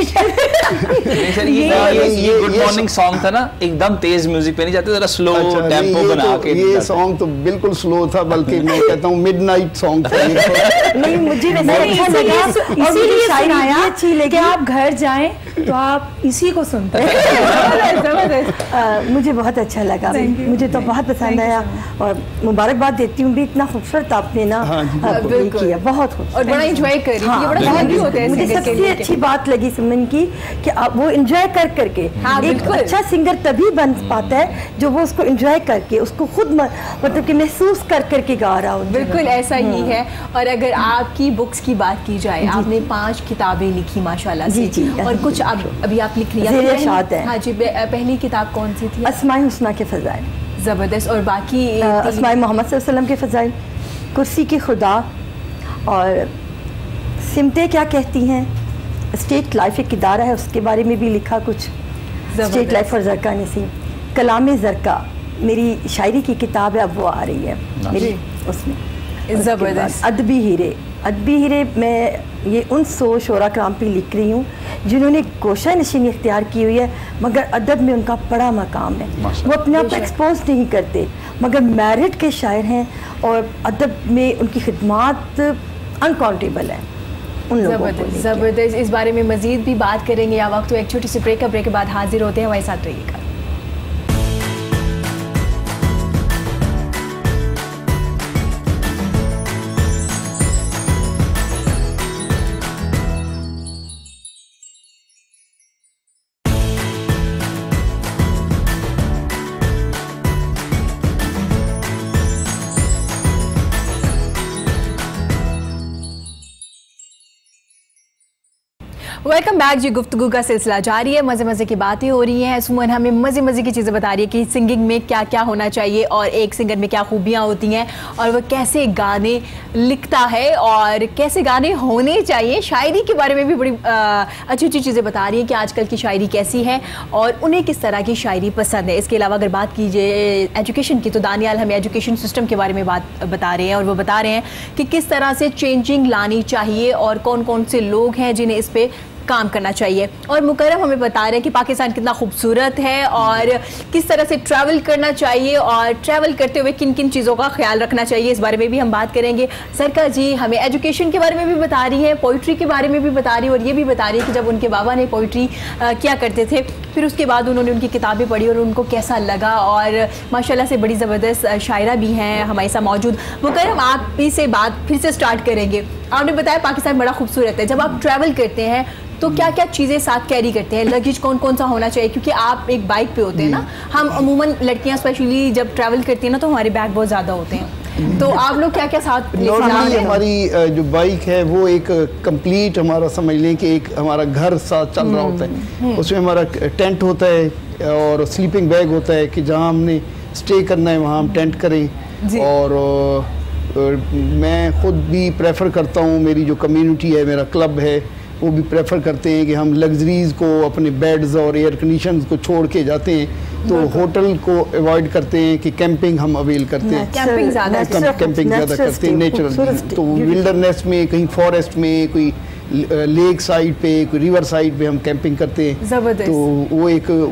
یہ گڈ مارننگ سانگ تھا نا, ایک دم تیز میوزک پہ نہیں جاتے, ذرا سلو ٹیمپو بنا کے. یہ سانگ تو بالکل سلو تھا, بلکہ میں کہتا ہوں مڈ نائٹ سانگ تھا. نہیں, مجھے اسی لیے سنایا کہ آپ گھر جائیں تو آپ اسی کو سنتے ہیں. مجھے بہت اچھا لگا, مجھے تو بہت پسند آیا, اور مبارکباد دیتی ہوں بھی, اتنا خوبصورت آپ نے نا کیا, بہت خوبصورت, اور بڑا انجوائے کر رہی ہے. بڑا ہیپی ہوتا ہے. مجھے سب سے اچھی بات لگی سمن کی کہ وہ انجوائے کر کے, ایک اچھا سنگر تبھی بن پاتا ہے جو وہ اس کو انجوائے کر کے, اس کو خود مطلب کہ محسوس کر کے گا رہا ہو. بالکل ایسا ہی ہے. اور اگر آپ کی بکس کی بات کی جائے, آپ نے 5 کتابیں لکھی ماشاءاللہ سے, اور کچھ ابھی آپ لکھ رہی ہیں. ہاں جی, پہلی کتاب کون سی تھی؟ اسماء حسنیٰ کے فضائل. زبردست. اور باقی اسماء محمد صلی اللہ علیہ وسلم کے فضائل, کرسی کی خدا, اور سمتیں کیا کہتی ہیں, اسٹیٹ لائف ایک ادارہ ہے, اس کے بارے میں بھی لکھا کچھ, اسٹیٹ لائف اور زرکا نسیم. کلام زرکا میری شاعری کی کتاب ہے, اب وہ آ رہی ہے میری اس میں. زبردست. ادبی ہیرے میں یہ ان 100 شعراء کرام پہ لکھ رہی ہوں جنہوں نے گوشہ نشینی اختیار کی ہوئی ہے, مگر ادب میں ان کا بڑا مقام ہے. وہ اپنے آپ کو ایکسپوز نہیں کرتے, مگر میرٹ کے شاعر ہیں, اور ادب میں ان کی خدمات انکاؤنٹیبل ہیں. زبردست. اس بارے میں مزید بھی بات کریں گے, یا وقت تو ایک چھوٹی سی بریک کے بعد حاضر ہوتے ہیں, ہمارے ساتھ رہیے گا. ویلکم بیک جی. گفتگو کا سلسلہ جاری ہے, مزے کی باتیں ہو رہی ہیں. سمن ہمیں مزے کی چیزیں بتا رہی ہے کہ سنگنگ میں کیا کیا ہونا چاہیے, اور ایک سنگر میں کیا خوبیاں ہوتی ہیں, اور وہ کیسے گانے لکھتا ہے, اور کیسے گانے ہونے چاہیے. شاعری کے بارے میں بھی بڑی اچھی چیزیں بتا رہی ہیں کہ آج کل کی شاعری کیسی ہے, اور انہیں کس طرح کی شاعری پسند ہے. اس کے علاوہ اگر بات کیجیے ایجوکیشن کی, تو دانیال ہمیں ایجوکیشن سسٹم کے بارے میں بات بتا رہے ہیں, اور وہ بتا رہے ہیں کہ کس طرح سے چینجنگ لانی چاہیے, اور کون سے لوگ ہیں جنہیں اس پہ کام کرنا چاہیے. اور مکرم ہمیں بتا رہے ہیں کہ پاکستان کتنا خوبصورت ہے, اور کس طرح سے ٹریول کرنا چاہیے, اور ٹریول کرتے ہوئے کن چیزوں کا خیال رکھنا چاہیے. اس بارے میں بھی ہم بات کریں گے. سرکا جی ہمیں ایجوکیشن کے بارے میں بھی بتا رہی ہے, پوئٹری کے بارے میں بھی بتا رہی ہے, اور یہ بھی بتا رہی ہے کہ جب ان کے بابا نے پوئٹری کیا کرتے تھے, پھر اس کے بعد انہوں نے ان کی کتابیں پڑھی اور ان کو کیسا لگا, اور ماشاءاللہ سے بڑی زبردست شاعرہ بھی ہیں ہمارے ساتھ موجود. مکرم آپ ہی سے بات پھر سے سٹارٹ کریں گے. آپ نے بتایا پاکستان بڑا خوبصورت ہے. جب آپ ٹریول کرتے ہیں تو کیا کیا چیزیں ساتھ کیری کرتے ہیں؟ لگیج کون کون سا ہونا چاہیے؟ کیونکہ آپ ایک بائک پہ ہوتے ہیں نا, ہم عموماً لڑکیاں اسپیشلی جب ٹریول کرتی ہیں نا تو ہمارے بیگ بہت زیادہ ہوتے ہیں, تو آپ لوگ کیا کیا ساتھ لے کے جا رہے ہیں؟ ہماری جو بائک ہے وہ ایک کمپلیٹ ہمارا سمجھ لیں کہ ایک ہمارا گھر ساتھ چل رہا ہوتا ہے. اس میں ہمارا ٹینٹ ہوتا ہے اور سلیپنگ بیگ ہوتا ہے کہ جہاں ہم نے اسٹے کرنا ہے وہاں ہم ٹینٹ کریں. اور میں خود بھی پریفر کرتا ہوں, میری جو کمیونٹی ہے, میرا کلب ہے, وہ بھی پریفر کرتے ہیں کہ ہم لگژریز کو, اپنے بیڈز اور ایئر کنڈیشنز کو چھوڑ کے جاتے ہیں, تو ہوٹل کو ایوائڈ کرتے ہیں کہ کیمپنگ ہم اویل کرتے ہیں. کیمپنگ زیادہ کرتے ہیں نیچرل, تو ولڈرنیس میں, کہیں فارسٹ میں, کوئی لیک سائڈ پہ, کوئی ریور سائڈ پہ ہم کیمپنگ کرتے ہیں. تو وہ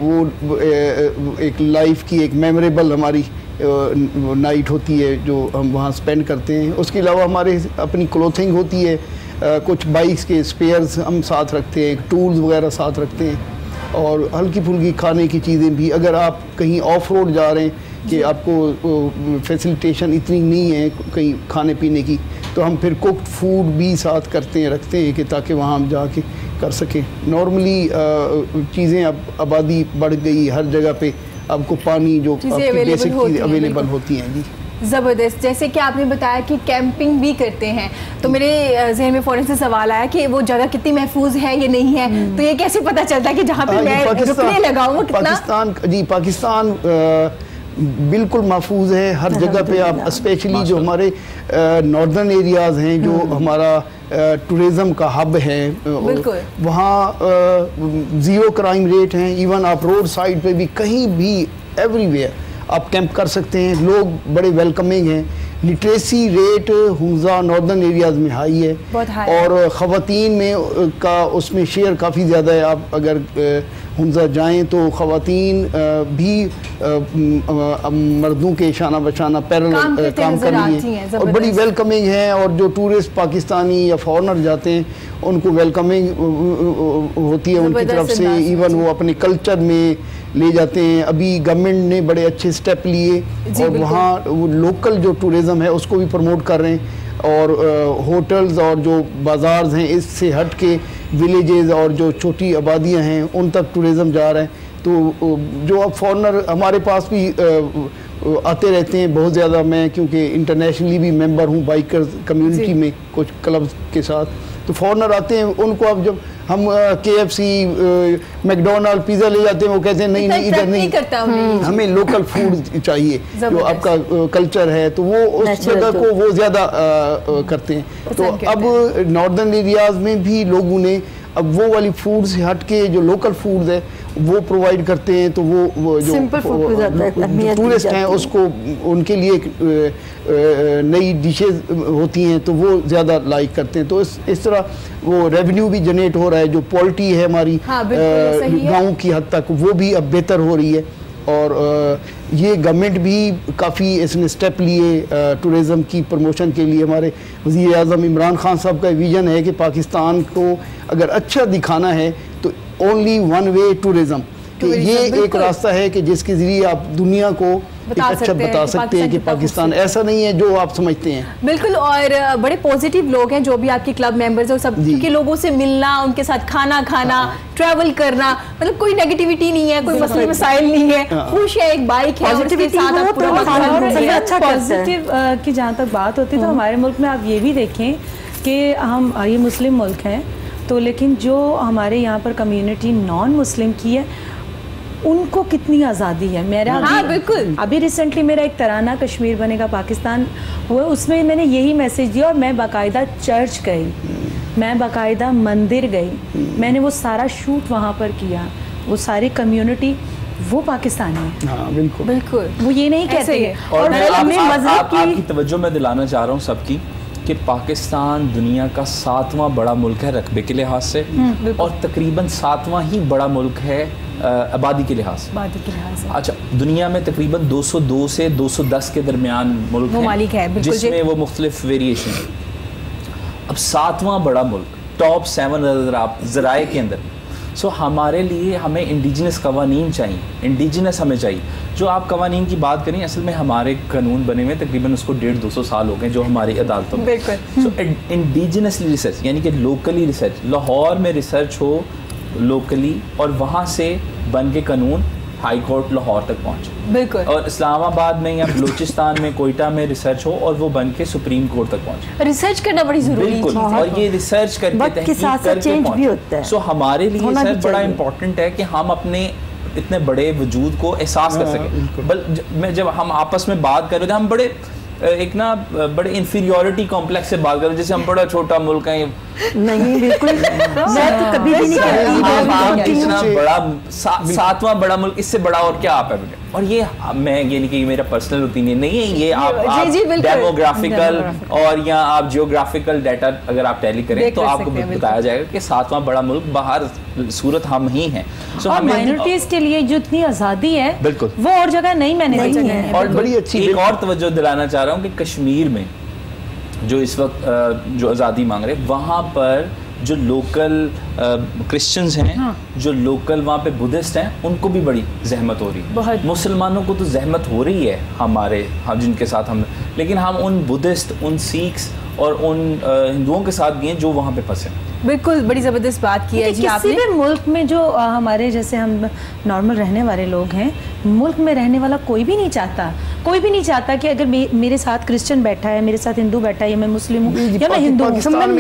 ایک لائف کی ایک میموریبل ہماری نائٹ ہوتی ہے جو ہم وہاں اسپینڈ کرتے ہیں. اس کے علاوہ ہمارے اپنی کلوتھنگ ہوتی ہے, کچھ بائکس کے اسپیئرز ہم ساتھ رکھتے ہیں, ٹولز وغیرہ ساتھ رکھتے ہیں, اور ہلکی پھلکی کھانے کی چیزیں بھی. اگر آپ کہیں آف روڈ جا رہے ہیں کہ آپ کو فیسیلیٹیشن اتنی نہیں ہے کہیں کھانے پینے کی, تو ہم پھر کوکڈ فوڈ بھی ساتھ کرتے ہیں, رکھتے ہیں کہ تاکہ وہاں ہم جا کے کر سکیں. نارملی چیزیں اب آبادی بڑھ گئی, ہر جگہ پہ آپ کو پانی جو بیسک چیزیں اویلیبل ہوتی ہیں. جی زبردست. جیسے کہ آپ نے بتایا کہ کیمپنگ بھی کرتے ہیں, تو میرے ذہن میں فوراً سے سوال آیا کہ وہ جگہ کتنی محفوظ ہے یا نہیں ہے, تو یہ کیسے پتہ چلتا ہے کہ جہاں پہ میں رکنے لگا ہوں وہ کتنا؟ پاکستان بالکل محفوظ ہے ہر جگہ پہ. آپ اسپیشلی جو ہمارے ناردرن ایریاز ہیں, جو ہمارا ٹورزم کا ہب ہے, وہاں زیرو کرائم ریٹ ہیں. ایون آپ روڈ سائڈ پہ بھی کہیں بھی ایوری ویئر آپ کیمپ کر سکتے ہیں. لوگ بڑے ویلکمنگ ہیں. Literacy rate Hamza northern areas میں ہائی ہے, اور خواتین میں کا اس میں شیئر کافی زیادہ ہے. آپ اگر حمزہ جائیں تو خواتین بھی مردوں کے شانہ بشانہ پیرل کام کر رہی ہیں اور بڑی ویلکمنگ ہیں. اور جو ٹورسٹ پاکستانی یا فارنر جاتے ہیں ان کو ویلکمنگ ہوتی ہے ان کی طرف سے. ایون وہ اپنے کلچر میں لے جاتے ہیں. ابھی گورنمنٹ نے بڑے اچھے سٹیپ لیے اور وہاں لوکل جو ٹورزم ہے اس کو بھی پروموٹ کر رہے ہیں, اور ہوٹلز اور جو بازارز ہیں اس سے ہٹ کے ولیجز اور جو چھوٹی آبادیاں ہیں ان تک ٹورزم جا رہا ہے. تو جو اب فارنر ہمارے پاس بھی آتے رہتے ہیں بہت زیادہ. میں کیونکہ انٹرنیشنلی بھی ممبر ہوں بائکر کمیونٹی میں کچھ کلبز کے ساتھ, تو فارنر آتے ہیں. ان کو اب جب ہم KFC میکڈونلڈ پیزا لے جاتے ہیں وہ کہتے ہیں نہیں ادھر نہیں, ہمیں لوکل فوڈ چاہیے جو آپ کا کلچر ہے, تو وہ اس جگہ کو وہ زیادہ کرتے ہیں. تو اب ناردرن ایریاز میں بھی لوگوں نے اب وہ والی فوڈ سے ہٹ کے جو لوکل فوڈز ہے وہ پرووائڈ کرتے ہیں. تو وہ جو ٹورسٹ ہیں اس کو ان کے لیے نئی ڈشز ہوتی ہیں تو وہ زیادہ لائک کرتے ہیں. تو اس طرح وہ ریونیو بھی جنریٹ ہو رہا ہے. جو پالٹی ہے ہماری گاؤں کی حد تک وہ بھی اب بہتر ہو رہی ہے. اور یہ گورنمنٹ بھی کافی اس نے سٹیپ لیے ٹورزم کی پروموشن کے لیے. ہمارے وزیر اعظم عمران خان صاحب کا ویژن ہے کہ پاکستان کو اگر اچھا دکھانا ہے تو اونلی ون وے ٹورزم, کہ یہ ایک راستہ ہے کہ جس کے ذریعے آپ دنیا کو اچھا بتا سکتے ہیں کہ پاکستان ایسا نہیں ہے جو آپ سمجھتے ہیں. بالکل. اور بڑے پوزیٹیو لوگ ہیں جو بھی آپ کے کلب ممبرز ہیں, سب کے لوگوں سے ملنا, ان کے ساتھ کھانا کھانا, ٹریول کرنا, مطلب کوئی نیگیٹیوٹی نہیں ہے, کوئی مسئلے مسائل نہیں ہے, خوش ہے. ایک بائک ہے اور اس کے ساتھ آپ پورا پازیٹیو کی جہاں تک بات ہوتی ہے تو ہمارے ملک میں آپ یہ بھی دیکھیں کہ ہم یہ مسلم ملک ہیں, تو لیکن جو ہمارے یہاں پر کمیونٹی نان مسلم کی ہے ان کو کتنی آزادی ہے. میرا بالکل ابھی ریسنٹلی میرا ایک ترانہ کشمیر بنے گا پاکستان ہوا, اس میں میں نے یہی میسیج دیا, اور میں باقاعدہ چرچ گئی, میں باقاعدہ مندر گئی, میں نے وہ سارا شوٹ وہاں پر کیا. وہ ساری کمیونٹی وہ پاکستانی ہے. ہاں بالکل بالکل, وہ یہ نہیں کہتے ہیں. اور آپ کی توجہ میں دلانا چاہ رہا ہوں سب کی کہ پاکستان دنیا کا 7واں بڑا ملک ہے رقبے کے لحاظ سے, اور تقریباً 7واں ہی بڑا ملک ہے آبادی کے لحاظ سے. اچھا, دنیا میں تقریباً 202 سے 210 کے درمیان ملک ہے جس میں وہ مختلف ویریشن ہے. اب 7واں بڑا ملک ٹاپ 7 اگر آپ ذرائع کے اندر سو ہمارے لیے ہمیں انڈیجنس قوانین چاہیے, انڈیجنس ہمیں چاہیے. جو آپ قوانین کی بات کریں, اصل میں ہمارے قانون بنے ہوئے تقریباً اس کو 150-200 سال ہو گئے جو ہماری عدالتوں میں. سو انڈیجنسلی ریسرچ یعنی کہ لوکلی ریسرچ, لاہور میں ریسرچ ہو لوکلی اور وہاں سے بن کے قانون ہائی کورٹ لاہور تک پہنچے. بالکل. اور اسلام آباد میں یا بلوچستان میں کوئٹہ میں ریسرچ ہو اور وہ بن کے سپریم کورٹ تک پہنچے. ریسرچ کرنا بڑی ضروری ہے. بالکل. اور یہ ریسرچ کر کے تحقیق کر کے پہنچے. سو ہمارے لیے سر بڑا امپورٹنٹ ہے کہ ہم اپنے اتنے بڑے وجود کو احساس کر سکیں. جب ہم آپس میں بات کر رہے تھے, ہم بڑے ایک نا بڑے انفیریورٹی کمپلیکس سے بات کر رہے ہیں, جیسے ہم بڑا چھوٹا ملک ہیں. نہیں بالکل, میں تو کبھی بھی نہیں کہتی اتنا بڑا 7واں بڑا ملک, اس سے بڑا اور کیا آپ ہے. اور یہ میں یہ نہیں کہ میرا پرسنل اوپینین نہیں ہے, یہ آپ ڈیموگرافیکل اور یا آپ جیوگرافیکل ڈیٹا اگر آپ ٹیلی کریں تو آپ کو بتایا جائے گا کہ 7واں بڑا ملک باہر صورت ہم ہی ہیں. اور مائنورٹیز کے لیے جو اتنی آزادی ہے بالکل وہ اور جگہ نہیں میں نے جگہ ہے. اور بڑی اچھی ایک اور توجہ دلانا چاہ رہا ہوں کہ کشمیر میں جو اس وقت جو آزادی مانگ رہے, وہاں پر جو لوکل کرسچنز ہیں, جو لوکل وہاں پہ بدھسٹ ہیں, ان کو بھی بڑی زحمت ہو رہی ہے. مسلمانوں کو تو زحمت ہو رہی ہے ہمارے جن کے ساتھ ہم, لیکن ہم ان بدھسٹ, ان سیکھس اور ان ہندوؤں کے ساتھ بھی ہیں جو وہاں پہ پھنسے. بالکل, بڑی زبردست بات کی ہے جی آپ نے. کسی بھی ملک میں جو ہمارے جیسے ہم نارمل رہنے والے لوگ ہیں, ملک میں رہنے والا کوئی بھی نہیں چاہتا کہ اگر میرے ساتھ کرسچن بیٹھا ہے, میرے ساتھ ہندو بیٹھا ہے, یا میں مسلم ہوں یا میں ہندو ہوں,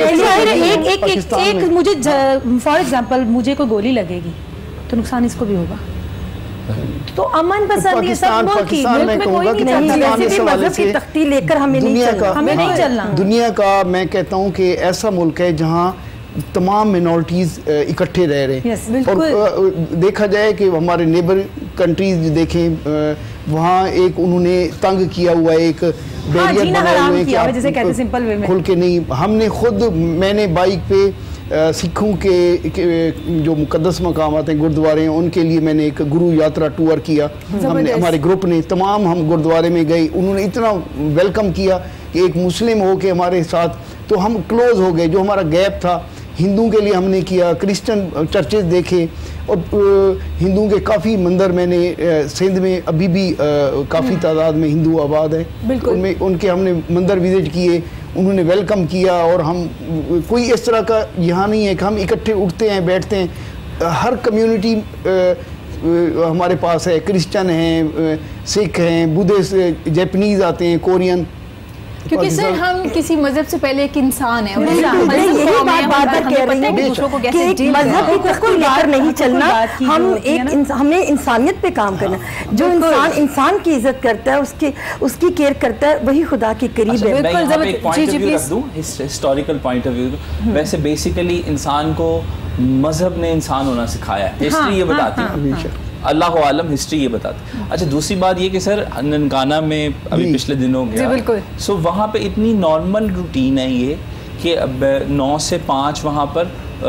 ایک مجھے فار ایگزامپل مجھے کوئی گولی لگے گی تو نقصان اس کو بھی ہوگا. تو امن پسند یہ سب ملک میں کوئی نہیں چاہتا مذہب کی تختی لے کر ہمیں نہیں چلنا. دنیا کا میں کہتا ہوں کہ ایسا ملک ہے جہاں تمام مینورٹیز اکٹھے رہ رہے ہیں. اور دیکھا جائے کہ ہمارے نیبر کنٹریز دیکھیں, وہاں ایک انہوں نے تنگ کیا ہوا ہے, ایک بیریئر بنائے ہوئے کہ کھل کے نہیں. ہم نے خود, میں نے بائک پہ سکھوں کے جو مقدس مقامات ہیں, گردوارے ہیں, ان کے لیے میں نے ایک گرو یاترا ٹور کیا. ہم نے, ہمارے گروپ نے تمام ہم گردوارے میں گئے, انہوں نے اتنا ویلکم کیا کہ ایک مسلم ہو کے ہمارے ساتھ, تو ہم کلوز ہو گئے. جو ہمارا گیپ تھا ہندوؤں کے لیے ہم نے کیا, کرسچن چرچز دیکھے, اور ہندوؤں کے کافی مندر میں نے سندھ میں ابھی بھی کافی تعداد میں ہندو آباد ہیں, ان کے ہم نے مندر وزٹ کیے, انہوں نے ویلکم کیا. اور ہم کوئی اس طرح کا یہاں نہیں ہے کہ ہم اکٹھے اٹھتے ہیں بیٹھتے ہیں. ہر کمیونٹی ہمارے پاس ہے, کرسچن ہیں, سکھ ہیں, بدھسٹ, جیپنیز آتے ہیں, کورین, کیونکہ سر ہم کسی مذہب سے پہلے ایک انسان ہیں. یہی بات بار بار کہہ رہی ہوں کہ مذہب کی تختی لے کر نہیں چلنا, ہمیں انسانیت پہ کام کرنا. جو انسان انسان کی عزت کرتا ہے, اس کی کیئر کرتا ہے, وہی خدا کے قریب ہے. میں یہاں پہ ایک پوائنٹ آف ویو رکھ دوں, ہسٹوریکل پوائنٹ آف ویو. ویسے بیسیکلی انسان کو مذہب نے انسان ہونا سکھایا ہے, ہسٹری یہ بتاتی ہے, اللہ عالم ہسٹری یہ بتاتی. اچھا دوسری بات یہ کہ سر ننکانہ میں ابھی پچھلے دنوں گیا, سو وہاں پہ اتنی نارمل روٹین ہے یہ کہ اب 9 سے 5 وہاں پر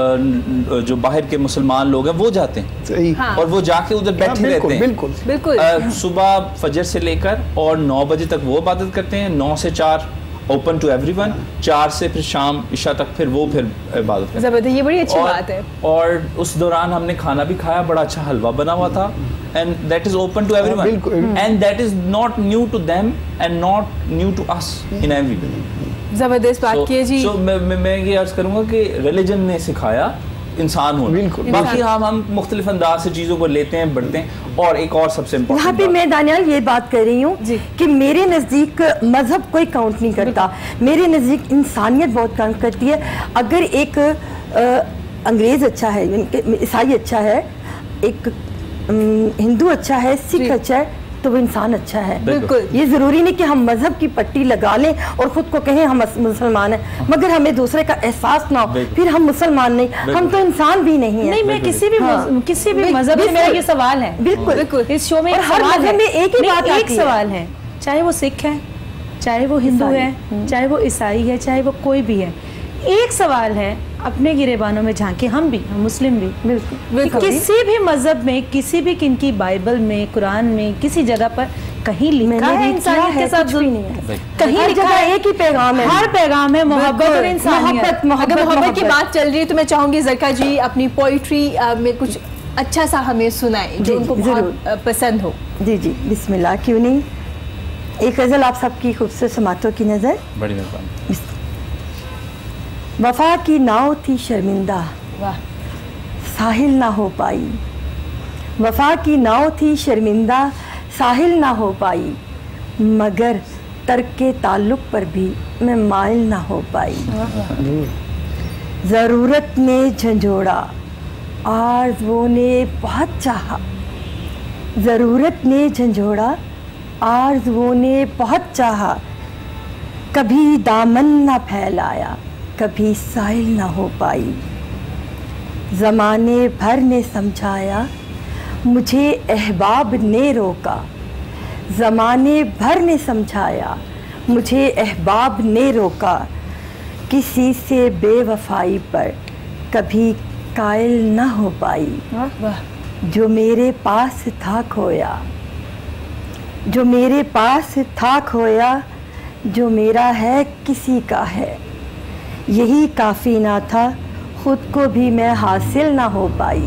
جو باہر کے مسلمان لوگ ہیں وہ جاتے ہیں, اور وہ جا کے ادھر بیٹھے رہتے ہیں صبح فجر سے لے کر, اور 9 بجے تک وہ عبادت کرتے ہیں, 9 سے 4 اوپن ٹو ایوری ون, 4 سے پھر شام عشاء تک پھر وہ پھر عبادت کرتے ہیں. یہ بڑی اچھی بات ہے. اور اس دوران ہم نے کھانا بھی کھایا, بڑا اچھا حلوہ بنا ہوا تھا, and that is open to everyone, and that is not new to them and not new to us in every way. زبردست بات کی ہے جی. so میں یہ عرض کروں گا کہ ریلیجن نے سکھایا انسان ہونا, باقی ہم مختلف انداز سے چیزوں کو لیتے ہیں, بڑھتے ہیں. اور ایک اور سب سے یہاں پہ میں دانیال یہ بات کر رہی ہوں کہ میرے نزدیک مذہب کوئی کاؤنٹ نہیں کرتا, میرے نزدیک انسانیت بہت کاؤنٹ کرتی ہے. اگر ایک انگریز اچھا ہے, عیسائی اچھا ہے, ایک ہندو اچھا ہے, سکھ اچھا ہے, تو وہ انسان اچھا ہے. بالکل, یہ ضروری نہیں کہ ہم مذہب کی پٹی لگا لیں اور خود کو کہیں ہم مسلمان ہیں, مگر ہمیں دوسرے کا احساس نہ ہو, پھر ہم مسلمان نہیں, ہم تو انسان بھی نہیں ہیں. نہیں, میں کسی بھی مذہب میں, میرا یہ سوال ہے. بالکل, اس شو میں ہر مذہب میں ایک سوال ہے, چاہے وہ سکھ ہے, چاہے وہ ہندو ہے, چاہے وہ عیسائی ہے, چاہے وہ کوئی بھی ہے, ایک سوال ہے اپنے گریبانوں میں جھانکے, ہم بھی, ہم مسلم بھی, کسی بھی مذہب میں, کسی بھی کن کی بائبل میں, قرآن میں, کسی جگہ پر कहीं लिखा है इंसानियत के साथ जुल्म नहीं है, कहीं लिखा है एक ही पैगाम है, हर पैगाम है मोहब्बत और इंसानियत। अगर मोहब्बत की बात चल रही है तो मैं चाहूंगी ज़रका जी अपनी पोइट्री में कुछ अच्छा सा हमें सुनाए जो उनको बहुत पसंद हो। जी जी बिस्मिल्लाह, क्यों नहीं। एक गज़ल आप सबकी खूबसूरत समातों की नज़र। बड़ी मेहरबानी। वफा की नाव थी शर्मिंदा, वाह। साहिल ना हो पाई। वफा की नाव थी शर्मिंदा, साहिल ना हो पाई, मगर तर्क के ताल्लुक पर भी मैं माइल ना हो पाई। ज़रूरत ने झंझोड़ा, आरज़ुओं ने बहुत चाहा। ज़रूरत ने झंझोड़ा, आरज़ुओं ने बहुत चाहा, कभी दामन ना फैलाया, कभी साहिल ना हो पाई। ज़माने भर ने समझाया, मुझे अहबाब ने रोका। ज़माने भर ने समझाया, मुझे अहबाब ने रोका, किसी से बेवफाई पर कभी कायल ना हो पाई। जो मेरे पास था खोया, जो मेरे पास था खोया, जो मेरा है किसी का है, यही काफ़ी ना था, खुद को भी मैं हासिल ना हो पाई।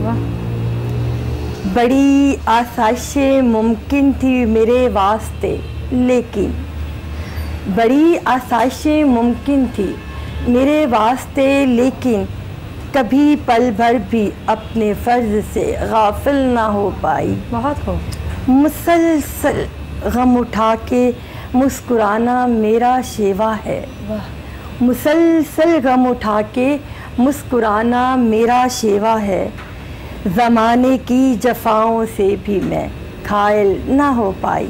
बड़ी आसाइशें मुमकिन थी मेरे वास्ते, लेकिन बड़ी आसाइशें मुमकिन थी मेरे वास्ते, लेकिन कभी पल भर भी अपने फ़र्ज़ से गाफिल ना हो पाई। बहुत हो। मुसलसल गम उठा के मुस्कुराना मेरा शेवा है। मुसलसल गम उठा के मुस्कुराना मेरा शेवा है, ज़माने की जफ़ाओं से भी मैं घायल ना हो पाई।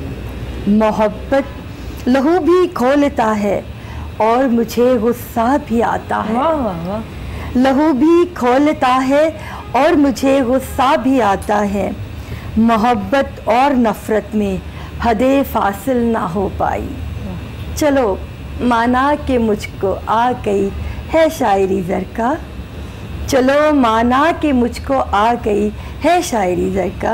मोहब्बत लहू भी खोलता है और मुझे गुस्सा भी आता है। लहू भी खोलता है और मुझे गुस्सा भी आता है, मोहब्बत और नफ़रत में हदें फासिल ना हो पाई। चलो माना कि मुझको आ गई है शायरी ज़रका, चलो माना कि मुझको आ गई है शायरी ज़रका,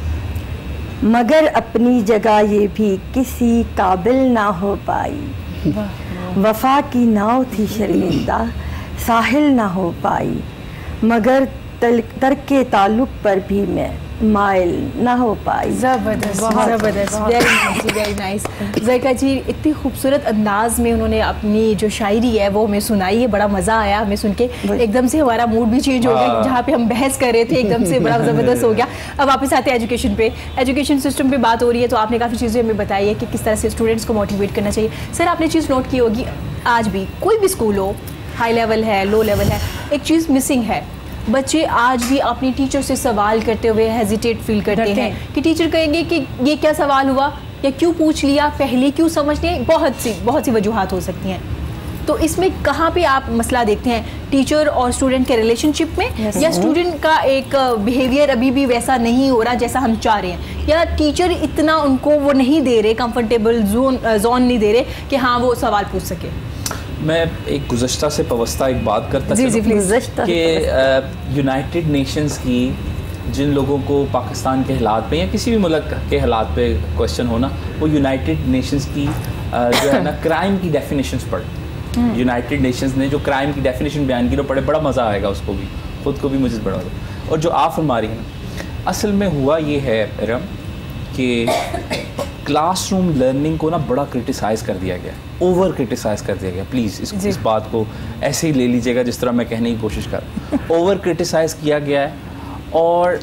मगर अपनी जगह ये भी किसी काबिल ना हो पाई। वफा की नाव थी शर्मिंदा, साहिल ना हो पाई, मगर तर्क के ताल्लुक पर भी मैं माइल ना हो पाई। ज़बरदस्त, ज़बरदस्त, वेरी नाइस। ज़रका जी इतनी खूबसूरत अंदाज में उन्होंने अपनी जो शायरी है वो हमें सुनाई है, बड़ा मज़ा आया हमें सुन के। एकदम से हमारा मूड भी चेंज हो गया, जहाँ पे हम बहस कर रहे थे एकदम से बड़ा ज़बरदस्त हो गया। अब वापस आते हैं एजुकेशन पे। एजुकेशन सिस्टम पे बात हो रही है तो आपने काफ़ी चीज़ें हमें बताई है कि किस तरह से स्टूडेंट्स को मोटिवेट करना चाहिए। सर आपने चीज़ नोट की होगी, आज भी कोई भी स्कूल हो, हाई लेवल है, लो लेवल है, एक चीज़ मिसिंग है। बच्चे आज भी अपनी टीचर से सवाल करते हुए हेजिटेट फील करते हैं कि टीचर कहेंगे कि ये क्या सवाल हुआ या क्यों पूछ लिया, पहले क्यों समझने, बहुत सी वजूहात हो सकती हैं। तो इसमें कहाँ पे आप मसला देखते हैं, टीचर और स्टूडेंट के रिलेशनशिप में, या स्टूडेंट का एक बिहेवियर अभी भी वैसा नहीं हो रहा जैसा हम चाह रहे हैं, या टीचर इतना उनको वो नहीं दे रहे, कंफर्टेबल जोन नहीं दे रहे कि हाँ वो सवाल पूछ सके। मैं एक गुज़श्ता से पवस्ता एक बात करता हूँ कि यूनाइटेड नेशंस की जिन लोगों को पाकिस्तान के हालात पे या किसी भी मुल्क के हालात पे क्वेश्चन होना, वो यूनाइटेड नेशंस की जो है ना क्राइम की डेफिनेशंस पढ़े। यूनाइटेड नेशंस ने जो क्राइम की डेफिनेशन बयान की, तो पढ़े, बड़ा मज़ा आएगा उसको भी, ख़ुद को भी मुझे बड़ा। और जो आप फरमा रही हैं, असल में हुआ ये है इरम कि क्लासरूम लर्निंग को ना बड़ा क्रिटिसाइज़ कर दिया गया, ओवर क्रिटिसाइज़ कर दिया गया। प्लीज़ इस बात को ऐसे ही ले लीजिएगा जिस तरह मैं कहने की कोशिश कर रहा हूँ। ओवर क्रिटिसाइज़ किया गया है और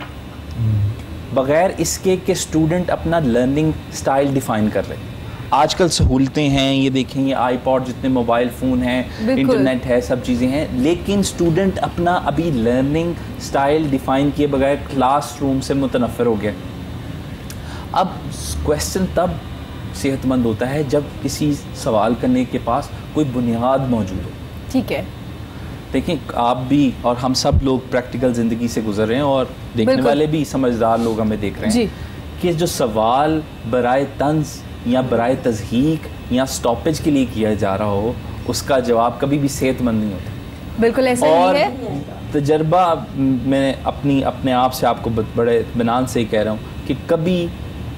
बग़ैर इसके कि स्टूडेंट अपना लर्निंग स्टाइल डिफ़ाइन कर रहे। आजकल सहूलतें हैं, ये देखें, ये आईपॉड, जितने मोबाइल फ़ोन हैं, इंटरनेट है, सब चीज़ें हैं, लेकिन स्टूडेंट अपना अभी लर्निंग स्टाइल डिफ़ाइन किए बगैर क्लासरूम से मुतनफ़िर हो गया। अब क्वेश्चन तब सेहतमंद होता है जब किसी सवाल करने के पास कोई बुनियाद मौजूद हो। ठीक है, देखें आप भी और हम सब लोग प्रैक्टिकल ज़िंदगी से गुजर रहे हैं और देखने वाले भी समझदार लोग हमें देख रहे हैं कि जो सवाल बराए तंज या बराए तज़हीक या स्टॉपेज के लिए किया जा रहा हो, उसका जवाब कभी भी सेहतमंद नहीं होता। बिल्कुल ऐसा ही है। तजर्बा मैं अपने आप से आपको बड़े इत्मीनान से ही कह रहा हूँ कि कभी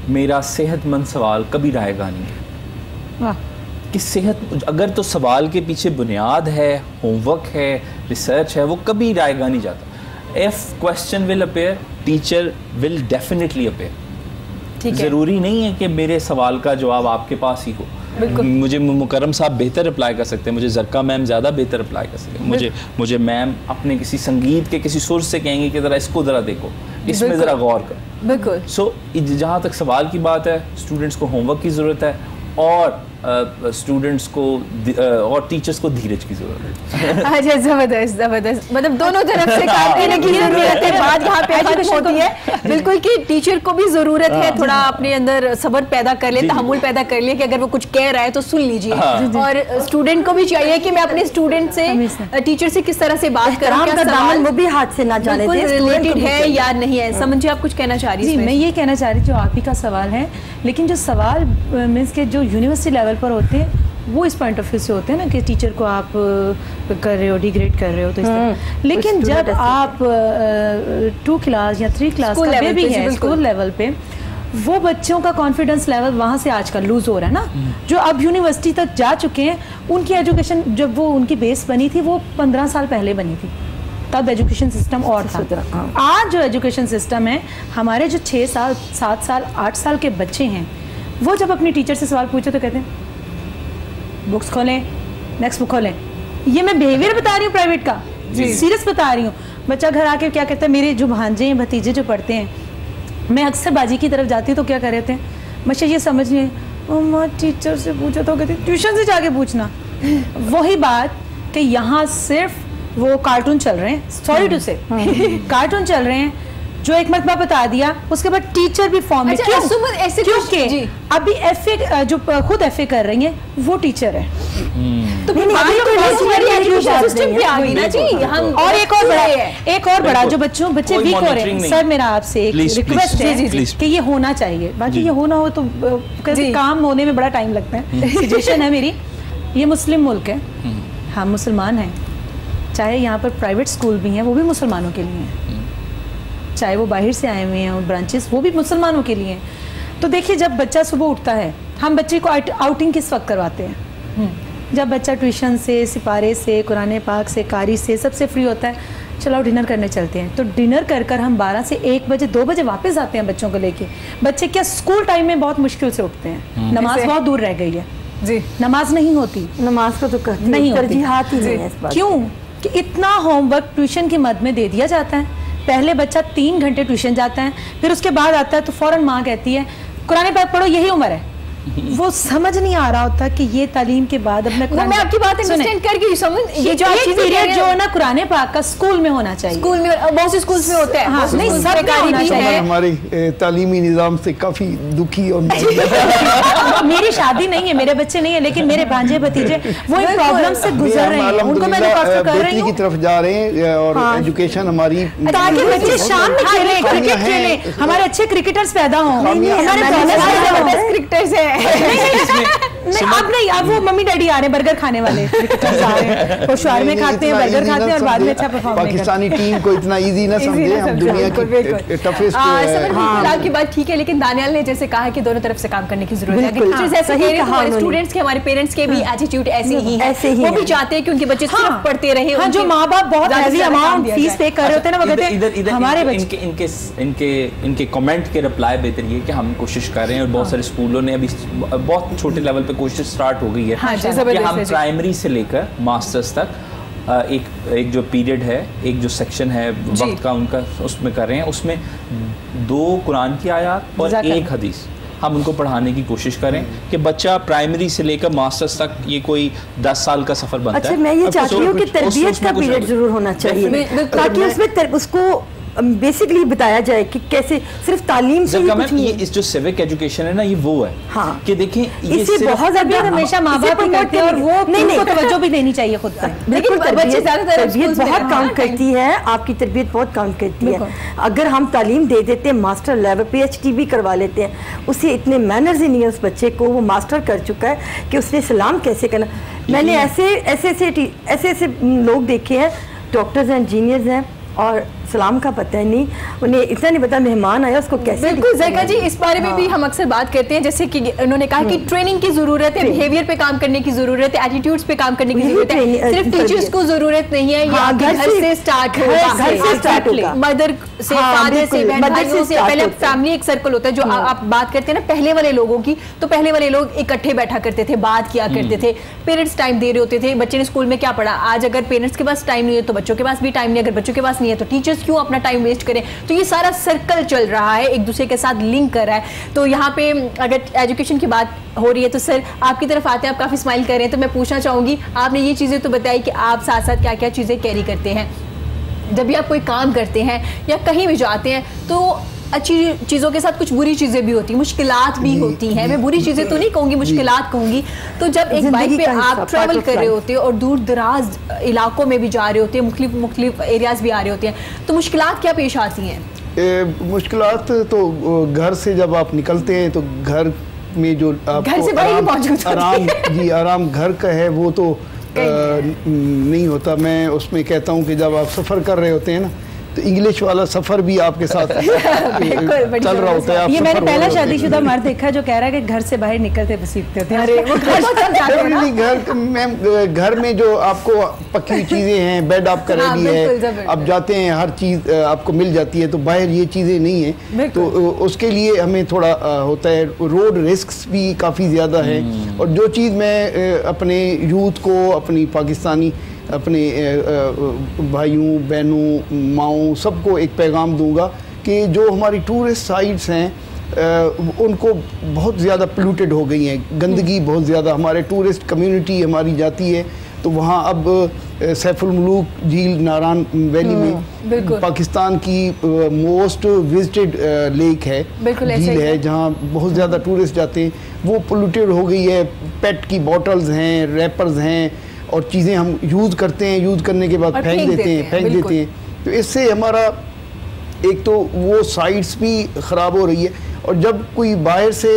میرا صحت مند سوال کبھی رائے گا نہیں ہے کہ صحت اگر تو سوال کے پیچھے بنیاد ہے, ہوم ورک ہے, ریسرچ ہے, وہ کبھی رائے گا نہیں جاتا. if question will appear, teacher will definitely appear. ضروری نہیں ہے کہ میرے سوال کا جواب آپ کے پاس ہی ہو. مجھے مکرم صاحب بہتر اپلائی کر سکتے ہیں, مجھے زرکا میم زیادہ بہتر اپلائی کر سکتے ہیں, مجھے میم اپنے کسی سنگیت کے کسی سر سے کہیں گے کہ ذرا اس کو ذرا دیکھو, اس میں ذرا غور کرو. بالکل. سو جہاں تک سوال کی بات ہے, اسٹوڈنٹس کو ہوم ورک کی ضرورت ہے اور اسٹوڈنٹس کو اور ٹیچرس کو دھیرج کی ضرورت ہے. اچھا, زبردست زبردست, مطلب دونوں طرف سے کام کرنے کی ضرورت ہے. بات یہاں پہ ختم ہوتی ہے بالکل کہ ٹیچر کو بھی ضرورت ہے تھوڑا اپنے اندر صبر پیدا کر لے, تحمل پیدا کر لے کہ اگر وہ کچھ کہہ رہا ہے تو سن لیجیے, اور اسٹوڈنٹ کو بھی چاہیے کہ میں اپنے اسٹوڈنٹ سے ٹیچر سے کس طرح سے بات کروں, کیا سوال وہ بھی ہاتھ سے نہ جانے دیں, ریلیٹڈ ہے یا نہیں ہے. سمجھے آپ کچھ کہنا چاہ رہی ہیں؟ جی میں یہ کہنا چاہ رہی جو آپ ہی کا سوال ہے, لیکن جو سوال مینس کے جو یونیورسٹی لیول پر ہوتے ہیں وہ اس پوائنٹ آف ویو سے ہوتے ہیں نا کہ ٹیچر کو آپ کر رہے ہو, ڈیگریڈ کر رہے ہو, تو اس طرح. لیکن جب آپ 2 کلاس یا 3 کلاس کا بیبی ہے اسکول لیول پہ, وہ بچوں کا کانفیڈنس لیول وہاں سے آج کل لوز ہو رہا ہے نا, جو اب یونیورسٹی تک جا چکے ہیں. ان کی ایجوکیشن جب وہ ان کی بیس بنی تھی وہ 15 سال پہلے بنی تھی, تب ایجوکیشن سسٹم اور تھا. آج جو ایجوکیشن سسٹم ہے, ہمارے جو 6 سال 7 سال 8 سال کے بچے ہیں, وہ جب اپنی ٹیچر سے سوال پوچھے تو کہتے ہیں بکس کھولیں, نیکسٹ بک کھولیں. یہ میں بیہیویئر بتا رہی ہوں پرائیویٹ کا, سیریس بتا رہی ہوں. بچہ گھر آ کے کیا کہتا ہے, میرے جو بھانجے ہیں بھتیجے جو پڑھتے ہیں, میں اکثر باجی کی طرف جاتی ہوں تو کیا کر رہے تھے, مجھے یہ سمجھ نہیں ہے ماں ٹیچر سے پوچھا تو کہتے ٹیوشن سے جا کے پوچھنا. وہی بات کہ یہاں صرف وہ کارٹون چل رہے ہیں, سوری ٹو سے کارٹون چل رہے ہیں, جو ایک مرتبہ بتا دیا اس کے بعد ٹیچر بھی فارم میں, کیونکہ ابھی ایف اے جو خود ایف اے کر رہی ہیں وہ ٹیچر ہے. اور ایک اور بڑا جو بچے ویک ہو رہے ہیں, سر میرا آپ سے ایک ریکویسٹ ہے کہ یہ ہونا چاہیے, باقی یہ ہونا ہو تو کام ہونے میں بڑا ٹائم لگتا ہے. سجیشن ہے میری, یہ مسلم ملک ہے, ہم مسلمان ہیں, چاہے یہاں پر پرائیویٹ اسکول بھی ہیں وہ بھی مسلمانوں کے لیے ہیں, چاہے وہ باہر سے آئے ہوئے ہیں برانچز وہ بھی مسلمانوں کے لیے ہیں. تو دیکھیے جب بچہ صبح اٹھتا ہے, ہم بچے کو آؤٹنگ کس وقت کرواتے ہیں, جب بچہ ٹیوشن سے, سپارے سے, قرآن پاک سے, قاری سے, سب سے فری ہوتا ہے, چلو ڈنر کرنے چلتے ہیں. تو ڈنر کر کر ہم 12 سے 1 بجے 2 بجے واپس آتے ہیں بچوں کو لے کے. بچے کیا اسکول ٹائم میں بہت مشکل سے اٹھتے ہیں, نماز بہت دور رہ گئی ہے, جی نماز نہیں ہوتی, نماز کو تو نہیں ترجیحات ہی نہیں ہے. کیوں کہ اتنا ہوم ورک ٹیوشن کی مد میں دے دیا جاتا ہے. پہلے بچہ 3 گھنٹے ٹیوشن جاتا ہے, پھر اس کے بعد آتا ہے تو فوراً ماں کہتی ہے قرآن پاک پڑھو, یہی عمر ہے. وہ سمجھ نہیں آ رہا ہوتا کہ یہ تعلیم کے بعد اب میں آپ کی بات انڈرسٹینڈ کر کے سمجھ, یہ جو پیریڈ جو ہے نا قرآن پاک کا اسکول میں ہونا چاہیے. اسکول میں بہت سے اسکولز میں ہوتا ہے, نہیں سب میں ہمارے تعلیمی نظام سے کافی دکھی اور میری شادی نہیں ہے, میرے بچے نہیں ہیں, لیکن میرے بھانجے بھتیجے وہ ان پرابلم سے گزر رہے ہیں, ان کو میں لوک کر رہی ہوں کی طرف جا رہے ہیں. اور ایجوکیشن ہماری تاکہ بچے شام میں کھیلیں, کرکٹ کھیلیں, ہمارے اچھے کرکٹرز پیدا ہوں, ہمارے کرکٹرز ہیں. اب نہیں, اب وہ ممی ڈیڈی آ رہے ہیں برگر کھانے والے, وہ شاورما کھاتے ہیں, برگر کھاتے ہیں اور بعد میں اچھا پرفارم کرتے ہیں. پاکستانی ٹیم کو اتنا ایزی نہ سمجھے, ہم دنیا کی ٹفسٹ. آپ کی بات ٹھیک ہے, لیکن دانیال نے جیسے کہا کہ دونوں طرف سے کام کرنے کی ضرورت ہے. ٹیچرز ایسے کہہ رہے ہیں, ہمارے اسٹوڈنٹس کے, ہمارے پیرنٹس کے بھی ایٹیٹیوڈ ایسے ہی ہے, وہ بھی چاہتے ہیں کہ ان کے بچے صرف پڑھتے رہے. ہاں, جو ماں باپ بہت ہیوی اماؤنٹ فیس پے کر رہے ہوتے ہیں نا, وہ کہتے ہیں ہمارے بچے. ان کے کمنٹ کے رپلائی بہتر یہ کہ ہم کوشش کر رہے ہیں, اور بہت سارے اسکولوں نے ابھی بہت چھوٹے لیول پہ کوشش سٹارٹ ہو گئی ہے کہ ہم پرائمری سے لے کر ماسٹرز تک ایک جو پیریڈ ہے, ایک جو سیکشن ہے وقت کا ان کا, اس میں کر رہے ہیں. اس میں 2 قرآن کی آیات اور 1 حدیث ہم ان کو پڑھانے کی کوشش کریں کہ بچہ پرائمری سے لے کر ماسٹرز تک یہ کوئی 10 سال کا سفر بنتا ہے. اچھا, میں یہ چاہتی ہوں کہ تربیت کا پیریڈ ضرور ہونا چاہیے, تاکہ اس میں اس کو بیسکلی بتایا جائے کہ کیسے صرف تعلیم سے یہ جو سیوک ایجوکیشن ہے نا, یہ وہ ہے کہ دیکھیں اس سے بہت زیادہ ہمیشہ ماں باپ کرتے ہیں, اور وہ ان کو توجہ بھی دینی چاہیے خود پر. بالکل, تربیت بہت کاؤنٹ کرتی ہے, آپ کی تربیت بہت کاؤنٹ کرتی ہے. اگر ہم تعلیم دے دیتے ہیں ماسٹر لیول, PhD بھی کروا لیتے ہیں, اسے اتنے مینرز ہی نہیں ہے اس بچے کو, وہ ماسٹر کر چکا ہے کہ اس نے سلام کیسے کرنا. میں نے ایسے لوگ دیکھے ہیں, ڈاکٹرز ہیں, انجینئرز ہیں, اور सलाम का पता है नहीं, उन्हें इतना नहीं पता मेहमान आया उसको कैसे। बिल्कुल ज़ैका जी, इस बारे में भी हम अक्सर बात करते हैं, जैसे कि उन्होंने कहा कि ट्रेनिंग की ज़रूरत है, बिहेवियर पे काम करने की ज़रूरत है, एटीट्यूड्स पे काम करने की ज़रूरत है, सिर्फ टीचर्स को ज़रूरत नहीं है, या घर से स्टार्ट होगा, मदर से, फादर से, बहन भाइयों से। पहले फैमिली एक सर्कल होता है, जो आप बात करते हैं ना पहले वाले लोगों की, तो पहले वाले लोग इकट्ठे बैठा करते थे, बात किया करते थे, पेरेंट्स टाइम दे रहे होते थे। बच्चे ने स्कूल में क्या पढ़ा, आज अगर पेरेंट्स के पास टाइम नहीं है तो बच्चों के पास भी टाइम नहीं, अगर बच्चों के पास नहीं है तो टीचर्स क्यों अपना टाइम वेस्ट करें। तो ये सारा सर्कल चल रहा है, एक दूसरे के साथ लिंक कर रहा है। तो यहाँ पे अगर एजुकेशन की बात हो रही है तो सर आपकी तरफ आते हैं, आप काफ़ी स्माइल कर रहे हैं, तो मैं पूछना चाहूँगी, आपने ये चीज़ें तो बताई कि आप साथ साथ क्या क्या चीज़ें कैरी करते हैं जब भी आप कोई काम करते हैं या कहीं भी जाते हैं। तो अच्छी चीज़ों के साथ कुछ बुरी चीज़ें भी होती हैं, मुश्किलात भी होती हैं। मैं बुरी चीज़ें तो नहीं कहूँगी, मुश्किलात कहूँगी। तो जब एक बाइक पे आप ट्रैवल कर रहे होते हैं और दूर दराज इलाकों में भी जा रहे होते हैं, मुख्तलिफ एरियाज़ भी आ रहे होते हैं, तो मुश्किलात क्या पेश आती हैं? मुश्किलात तो घर से जब आप निकलते हैं तो घर में जो आपको आराम घर का है वो तो नहीं होता। मैं उसमें कहता हूँ कि जब आप सफ़र कर रहे होते हैं ना, तो इंग्लिश वाला सफ़र भी आपके साथ चल रहा होता है। ये मैंने पहला शादीशुदा मर्द देखा जो कह रहा है कि घर से बाहर निकलते सीखते थे। घर में जो आपको पकी हुई चीज़ें हैं, बेड आपका रेडी है, आप जाते हैं, हर चीज़ आपको मिल जाती है, तो बाहर ये चीज़ें नहीं है। तो उसके लिए हमें थोड़ा होता है, रोड रिस्क्स भी काफ़ी ज़्यादा है। और जो चीज़ मैं अपने यूथ को, अपनी पाकिस्तानी अपने भाइयों बहनों माओं सबको एक पैगाम दूंगा कि जो हमारी टूरिस्ट साइट्स हैं उनको बहुत ज़्यादा पोल्यूटेड हो गई हैं, गंदगी बहुत ज़्यादा, हमारे टूरिस्ट कम्युनिटी हमारी जाती है, तो वहाँ अब सैफुल मुलूक झील नारायण वैली में पाकिस्तान की मोस्ट विजिटेड लेक है, झील है, जहाँ बहुत ज़्यादा टूरिस्ट जाते हैं, वो पोल्यूटेड हो गई है। पेट की बॉटल्स हैं, रैपर्स हैं, और चीज़ें हम यूज़ करते हैं, यूज़ करने के बाद फेंक देते हैं। तो इससे हमारा एक तो वो साइट्स भी ख़राब हो रही है, और जब कोई बाहर से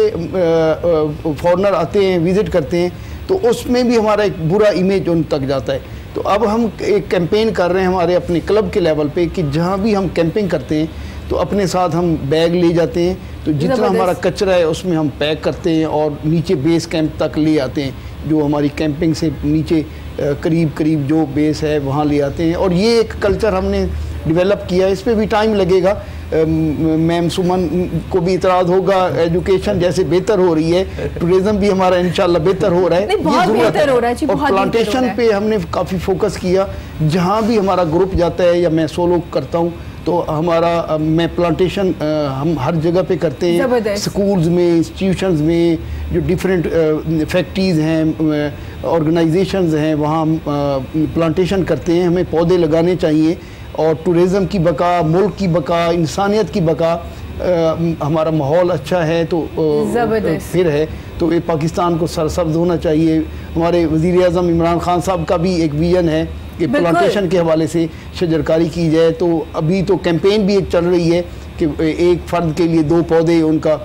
फॉरेनर आते हैं, विज़िट करते हैं, तो उसमें भी हमारा एक बुरा इमेज उन तक जाता है। तो अब हम एक कैंपेन कर रहे हैं हमारे अपने क्लब के लेवल पे कि जहाँ भी हम कैंपिंग करते हैं तो अपने साथ हम बैग ले जाते हैं, तो जितना हमारा कचरा है उसमें हम पैक करते हैं और नीचे बेस कैंप तक ले आते हैं, जो हमारी कैंपिंग से नीचे करीब जो बेस है वहाँ ले आते हैं। और ये एक कल्चर हमने डेवलप किया है, इस पर भी टाइम लगेगा। मैम सुमन को भी इतराज़ होगा, एजुकेशन जैसे बेहतर हो रही है, टूरिज्म भी हमारा इंशाल्लाह बेहतर हो रहा है, बहुत बेहतर हो रहा है। और प्लांटेशन पे हमने काफ़ी फोकस किया, जहाँ भी हमारा ग्रुप जाता है या मैं सोलो करता हूँ तो हमारा मैं प्लांटेशन हम हर जगह पे करते हैं, स्कूल्स में, इंस्टीट्यूशंस में, जो डिफरेंट फैक्ट्रीज़ हैं, ऑर्गेनाइजेशंस हैं, वहाँ हम प्लांटेशन करते हैं। हमें पौधे लगाने चाहिए, और टूरिज़म की बका, मुल्क की बका, इंसानियत की बका, हमारा माहौल अच्छा है तो फिर है, तो ये पाकिस्तान को सरसब्ज होना चाहिए। हमारे वज़ीर-ए-आज़म इमरान खान साहब का भी एक विज़न है कि प्लांटेशन के हवाले से शजरकारी की जाए। तो अभी तो कैंपेन भी एक चल रही है कि एक फ़र्द के लिए 2 पौधे, उनका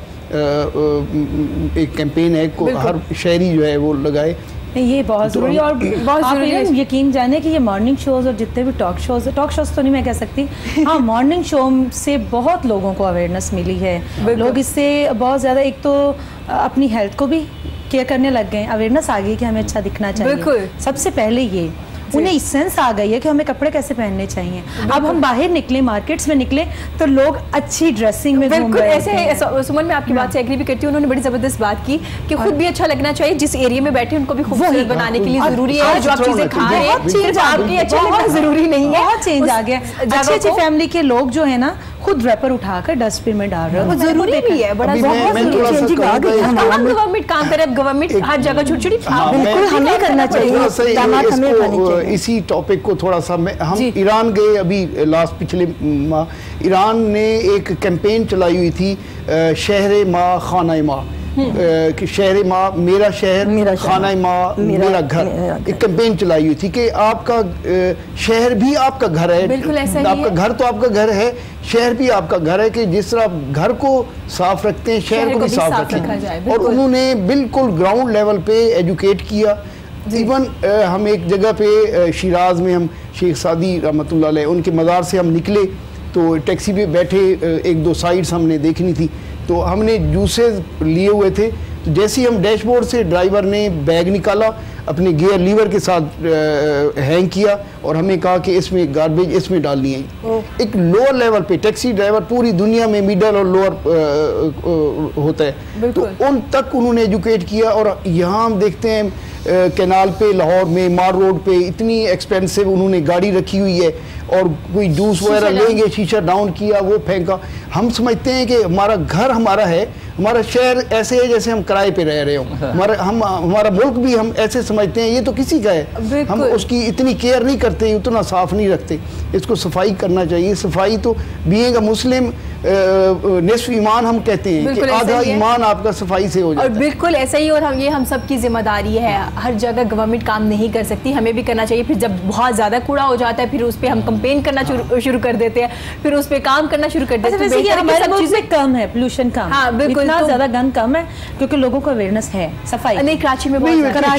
एक कैंपेन है को हर शहरी जो है वो लगाए। ये बहुत ज़रूरी और बहुत ज़रूरी है। यकीन जाने कि ये मॉर्निंग शोज़ और जितने भी टॉक शोज़ तो नहीं मैं कह सकती, हाँ मॉर्निंग शो से बहुत लोगों को अवेयरनेस मिली है। लोग इससे बहुत ज़्यादा एक तो अपनी हेल्थ को भी केयर करने लग गए, अवेयरनेस आ गई कि हमें अच्छा दिखना चाहिए। सबसे पहले ये उन्हें इस सेंस आ गई है कि हमें कपड़े कैसे पहनने चाहिए। अब हम बाहर निकले, मार्केट्स में निकले, तो लोग अच्छी ड्रेसिंग में घूम रहे हैं। ऐसे सुमन मैं आपकी बात से एग्री भी करती हूँ, उन्होंने बड़ी ज़बरदस्त बात की कि खुद भी अच्छा लगना चाहिए, जिस एरिया में बैठे उनको भी खूबसूरत बनाने के लिए ज़रूरी है जो आप चीज़ें खा रहे हैं, सिर्फ आपकी अच्छा लगना ज़रूरी नहीं है। बहुत चेंज आ गया, अच्छी फैमिली के लोग जो है ना खुद रैपर उठाकर डस्टबिन में डाल रहे हैं, वो जरूरी भी है, बड़ा गवर्नमेंट काम करे, गवर्नमेंट हर जगह छोटी-छोटी बिल्कुल हमें करना चाहिए। इसी टॉपिक को थोड़ा सा हम ईरान गए अभी लास्ट पिछले माह, ईरान ने एक कैंपेन चलाई हुई थी शहर माँ खाना माँ, कि शहर माँ मेरा शहर, खाना माँ मेरा घर, एक कैंपेन चलाई हुई थी कि आपका शहर भी आपका घर है, आपका घर तो आपका घर है, शहर भी आपका घर है, कि जिस तरह आप घर को साफ रखते हैं शहर को भी साफ रखें। और उन्होंने बिल्कुल ग्राउंड लेवल पे एजुकेट किया। इवन हम एक जगह पे शिराज में हम शेख सादी रहमतुल्लाह अलैह उनके मज़ार से हम निकले تو ٹیکسی پہ بیٹھے 1-2 سائڈس ہم نے دیکھنی تھی, تو ہم نے جوسز لیے ہوئے تھے. تو جیسے ہی ہم ڈیش بورڈ سے ڈرائیور نے بیگ نکالا, اپنے گیئر لیور کے ساتھ ہینگ کیا اور ہمیں کہا کہ اس میں گاربیج اس میں ڈالنی ہے. ایک لوور لیول پہ ٹیکسی ڈرائیور پوری دنیا میں مڈل اور لوور ہوتا ہے, تو ان تک انہوں نے ایجوکیٹ کیا. اور یہاں ہم دیکھتے ہیں کینال پہ لاہور میں مار روڈ پہ اتنی ایکسپینسو انہوں نے گاڑی رکھی ہوئی ہے, اور کوئی جوس وغیرہ لیں گے, شیشہ ڈاؤن کیا, وہ پھینکا. ہم سمجھتے ہیں کہ ہمارا گھر ہمارا ہے, ہمارا شہر ایسے ہے جیسے ہم کرائے پہ رہ رہے ہوں, ہمارا ملک بھی ہم ایسے سمجھتے ہیں یہ تو کسی کا ہے, ہم اس کی اتنی کیئر نہیں کرتے, اتنا صاف نہیں رکھتے. اس کو صفائی کرنا چاہیے. صفائی تو بینگ اے مسلم نصف ایمان ہم کہتے ہیں کہ آدھا ایمان آپ کا صفائی سے ہو جاتا ہے. اور بالکل ایسا ہی, اور یہ ہم سب کی ذمہ داری ہے. ہر جگہ گورنمنٹ کام نہیں کر سکتی, ہمیں بھی کرنا چاہیے. پھر جب بہت زیادہ کوڑا ہو جاتا ہے پھر اس پہ ہم کمپین کرنا شروع کر دیتے ہیں, پھر اس پہ کام کرنا شروع کر دیتے ہیں. ہمارے ملک میں کم ہے پولوشن کم, ہاں بالکل, اتنا زیادہ گند کم ہے کیونکہ لوگوں کو اویئرنس ہے صفائی. نہیں کراچی میں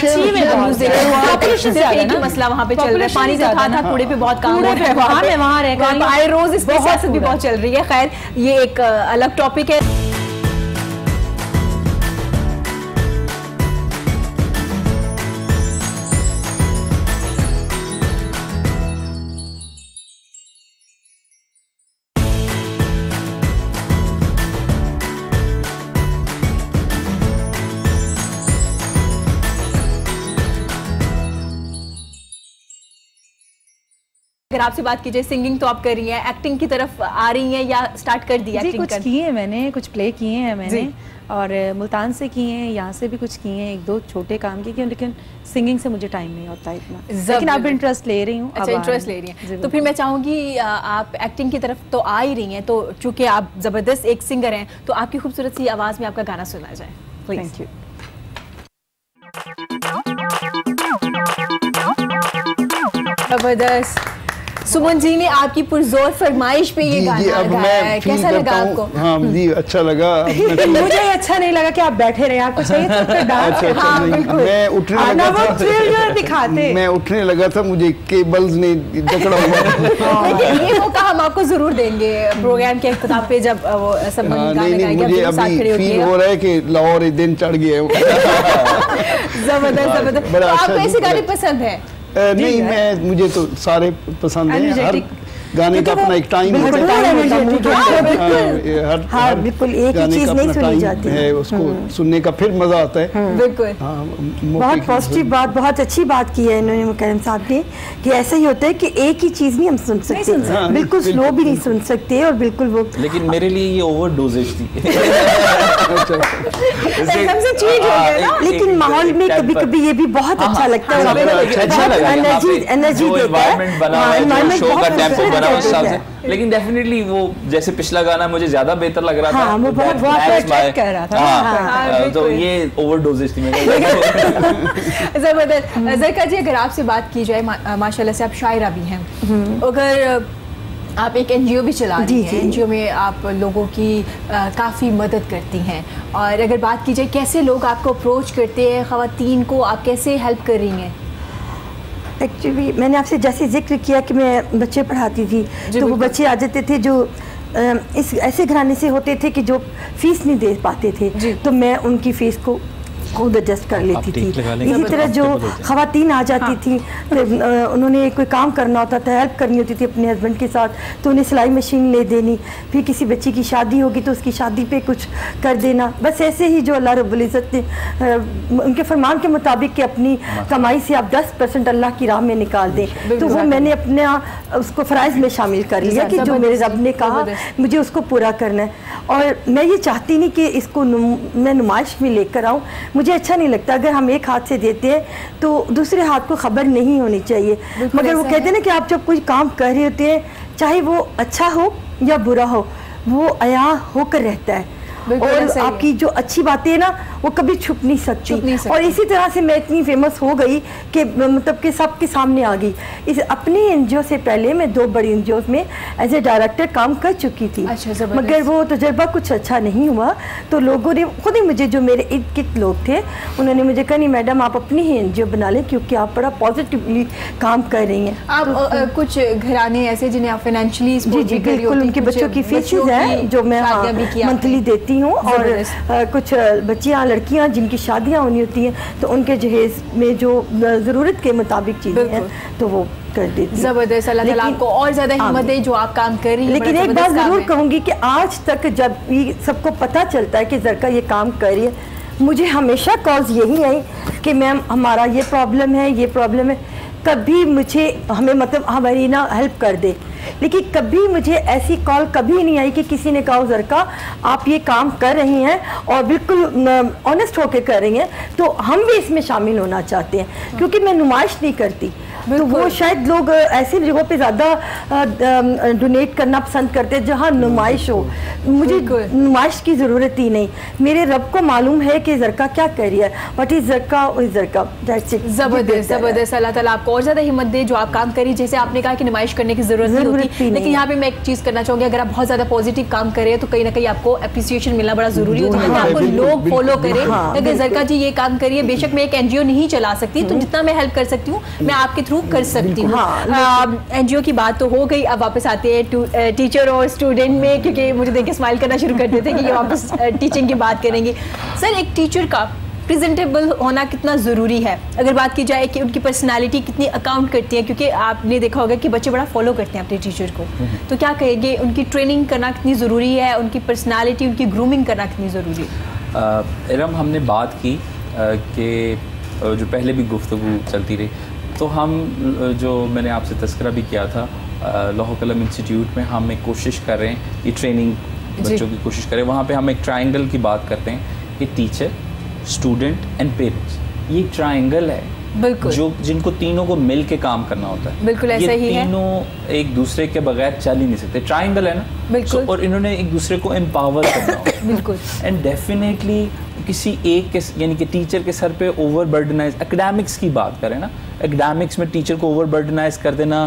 مسئلہ وہاں پہ چل رہا ہے, پانی کا تھا, کوڑے پہ بہت کام ہو رہا ہے وہاں رہ کر, آئے روز اس پہ سیاست بھی بہت چل رہی ہے. خیر یہ ایک الگ ٹاپک ہے. اگر آپ سے بات کی جائے سنگنگ تو آپ کر رہی ہیں, ایکٹنگ کی طرف آ رہی ہیں یا سٹارٹ کر دیا؟ جی کچھ کیے ہیں میں نے, کچھ پلے کیے ہیں میں نے, اور ملتان سے کیے ہیں, یہاں سے بھی کچھ کیے ہیں, 1-2 چھوٹے کام کیے, لیکن سنگنگ سے مجھے ٹائم نہیں ہوتا اتنا, لیکن اب انٹرسٹ لے رہی ہوں. اچھا انٹرسٹ لے رہی ہیں, تو پھر میں چاہوں گی آپ ایکٹنگ کی طرف تو آ ہی رہی ہیں, تو چونکہ آپ زبردست ایک سنگر ہیں تو آپ کی خوبصورت سی آواز میں آپ کا گانا سنا جائے. Thank you. زبردست. سمن جی نے آپ کی پرزور فرمائش پہ یہ گانا گایا ہے, کیسا لگا آپ کو؟ ہاں جی اچھا لگا. مجھے اچھا نہیں لگا کہ آپ بیٹھے رہے, آپ کو چاہیے تو ڈانس. میں اٹھنے لگا تھا, مجھے کیبلز نے جکڑا ہوا. یہ موقع ہم آپ کو ضرور دیں گے پروگرام کے اختتام پہ, جب وہ سب گانا گائیں گے. مجھے ابھی فیل ہو رہا ہے کہ لاہور ایک دن چڑھ گیا. زبردست زبردست. تو آپ کو ایسے گانے پسند ہیں؟ نہیں مجھے تو سارے پسند ہیں. ہر گانے کا اپنا ایک ٹائم ہے, ہر گانے کا اپنا ٹائم ہے, اس کو سننے کا پھر مزہ آتا ہے. بالکل بہت پازیٹیو بات, بہت اچھی بات کی ہے انہوں نے مکرم صاحب نے, کہ ایسا ہی ہوتا ہے کہ ایک ہی چیز نہیں ہم سن سکتے, بالکل سلو بھی نہیں سن سکتے, اور بالکل وہ, لیکن میرے لیے یہ اوور ڈوزیج تھی. لیکن ماحول میں کبھی کبھی یہ بھی بہت اچھا لگتا ہے, انرجی دیتا ہے. لیکن ڈیفینیٹلی وہ جیسے پچھلا گانا مجھے زیادہ بہتر لگ رہا تھا, وہ بہت کر رہا تھا, تو یہ اوور ڈوزیج تھی. زبردست. زرکا جی اگر آپ سے بات کی جائے, ماشاءاللہ سے آپ شاعرہ بھی ہیں, اگر آپ ایک این جی او بھی چلاتی ہیں, این جی او میں آپ لوگوں کی کافی مدد کرتی ہیں, اور اگر بات کی جائے کیسے لوگ آپ کو اپروچ کرتے ہیں, خواتین کو آپ کیسے ہیلپ کر رہی ہیں؟ ایکچولی میں نے آپ سے جیسے ذکر کیا کہ میں بچے پڑھاتی تھی, تو وہ بچے آ جاتے تھے جو اس ایسے گھرانے سے ہوتے تھے کہ جو فیس نہیں دے پاتے تھے, تو میں ان کی فیس کو خود ایڈجسٹ کر لیتی تھی. اسی طرح جو خواتین آ جاتی تھیں, انہوں نے کوئی کام کرنا ہوتا تھا, ہیلپ کرنی ہوتی تھی اپنے ہسبینڈ کے ساتھ, تو انہیں سلائی مشین لے دینی, پھر کسی بچی کی شادی ہوگی تو اس کی شادی پہ کچھ کر دینا. بس ایسے ہی جو اللہ رب العزت نے ان کے فرمان کے مطابق کہ اپنی کمائی سے آپ 10% اللہ کی راہ میں نکال دیں, تو وہ میں نے اپنا اس کو فرائض میں شامل کر لیا کہ جو میرے رب نے کہا مجھے اس کو پورا کرنا ہے. اور میں یہ چاہتی نہیں کہ اس کو میں نمائش میں لے کر آؤں, مجھے اچھا نہیں لگتا. اگر ہم ایک ہاتھ سے دیتے ہیں تو دوسرے ہاتھ کو خبر نہیں ہونی چاہیے. مگر وہ کہتے ہیں نا کہ آپ جب کوئی کام کر رہے ہوتے ہیں, چاہے وہ اچھا ہو یا برا ہو, وہ عیاں ہو کر رہتا ہے, اور آپ کی جو اچھی باتیں نا وہ کبھی چھپ نہیں سکتی. اور اسی طرح سے میں اتنی فیمس ہو گئی کہ مطلب کہ سب کے سامنے آ گئی. اپنی این جی او سے پہلے میں 2 بڑی این جی اوز میں ایز اے ڈائریکٹر کام کر چکی تھی, مگر وہ تجربہ کچھ اچھا نہیں ہوا. تو لوگوں نے خود ہی مجھے, جو میرے ارد گرد لوگ تھے, انہوں نے مجھے کہا نہیں میڈم آپ اپنی ہی این جی او بنا لیں کیونکہ آپ بڑا پازیٹیولی کام کر رہی ہیں. آپ کچھ گھرانے ایسے جنہیں آپ فائنینشلی جی بالکل, ان کے بچوں کی فیسز ہیں جو میں منتھلی دیتی ہوں, اور کچھ بچیاں لڑکیاں جن کی شادیاں ہونی ہوتی ہیں تو ان کے جہیز میں جو ضرورت کے مطابق چیزیں ہیں تو وہ کر دیتی. زبردست, اللہ تعالیٰ آپ کو اور زیادہ ہمت دے جو آپ کام کر رہی ہیں. لیکن ایک بات ضرور کہوں گی کہ آج تک جب سب کو پتہ چلتا ہے کہ زرکا یہ کام کر رہی ہے, مجھے ہمیشہ کالز یہی آئی کہ میم ہمارا یہ پرابلم ہے, یہ پرابلم ہے. کبھی مجھے ہمیں مطلب ہماری نا ہیلپ کر دے, لیکن کبھی مجھے ایسی کال کبھی نہیں آئی کہ کسی نے کہا زرکا آپ یہ کام کر رہی ہیں اور بالکل آنیسٹ ہو کے کر رہی ہیں تو ہم بھی اس میں شامل ہونا چاہتے ہیں, کیونکہ میں نمائش نہیں کرتی. تو وہ شاید لوگ ایسی جگہوں پہ زیادہ ڈونیٹ کرنا پسند کرتے ہیں جہاں نمائش ہو. مجھے نمائش کی ضرورت ہی نہیں, میرے رب کو معلوم ہے کہ زرکا کیا کر رہی ہے. What is Zarka, Zarka. زبردست زبردست, اللہ تعالیٰ آپ کو اور زیادہ ہمت دے جو آپ کام کری. جیسے آپ نے کہا کہ نمائش کرنے کی ضرورت نہیں ہوتی, لیکن یہاں پہ میں ایک چیز کرنا چاہوں گی, اگر آپ بہت زیادہ پازیٹیو کام کر رہے ہیں تو کہیں نہ کہیں آپ کو اپریسیشن ملنا بڑا ضروری ہوتا ہے, آپ کو لوگ فالو کریں. اگر زرکا جی یہ کام کریے, بے شک میں ایک این جی او نہیں چلا سکتی, تو جتنا میں ہیلپ کر سکتی ہوں میں آپ کے تھرو کر سکتی ہوں. این جی او کی بات تو ہو گئی, اب واپس آتے ہیں ٹیچر اور اسٹوڈنٹ میں, کیونکہ مجھے دیکھ کے اسمائل کرنا شروع کر دیتے کہ یہ واپس ٹیچنگ کی بات کریں گے. سر, ایک ٹیچر کا پریزنٹیبل ہونا کتنا ضروری ہے, اگر بات کی جائے کہ ان کی پرسنالٹی کتنی اکاؤنٹ کرتی ہے, کیونکہ آپ نے دیکھا ہوگا کہ بچے بڑا فالو کرتے ہیں اپنے ٹیچر کو, تو کیا کہیں گے ان کی ٹریننگ کرنا کتنی ضروری ہے, ان کی پرسنالٹی, ان کی گرومنگ کرنا کتنی ضروری ہے؟ ارم, ہم نے بات کی کہ جو پہلے بھی گفتگو چلتی رہی, تو ہم جو میں نے آپ سے تذکرہ بھی کیا تھا, لوح قلم انسٹیٹیوٹ میں ہم ایک کوشش کر رہے ہیں, یہ ٹریننگ بچوں کی کوشش کریں. وہاں پہ ہم ایک ٹرائنگل کی بات کرتے ہیں کہ ٹیچر, اسٹوڈنٹ اینڈ پیرنٹس, یہ ٹرائنگل ہے جو جن کو تینوں کو مل کے کام کرنا ہوتا ہے. بالکل ایسا ہی ہے, یہ تینوں ایک دوسرے کے بغیر چل ہی نہیں سکتے. ٹرائنگل ہے نا, بالکل, اور انہوں نے ایک دوسرے کو امپاور کرنا ہوتا ہے. بالکل. اینڈ ڈیفینیٹلی کسی ایک کے, یعنی کہ ٹیچر کے سر پہ اوور برڈنائز, اکیڈیمکس کی بات کریں نا, اکیڈیمکس میں ٹیچر کو اوور برڈنائز کر دینا,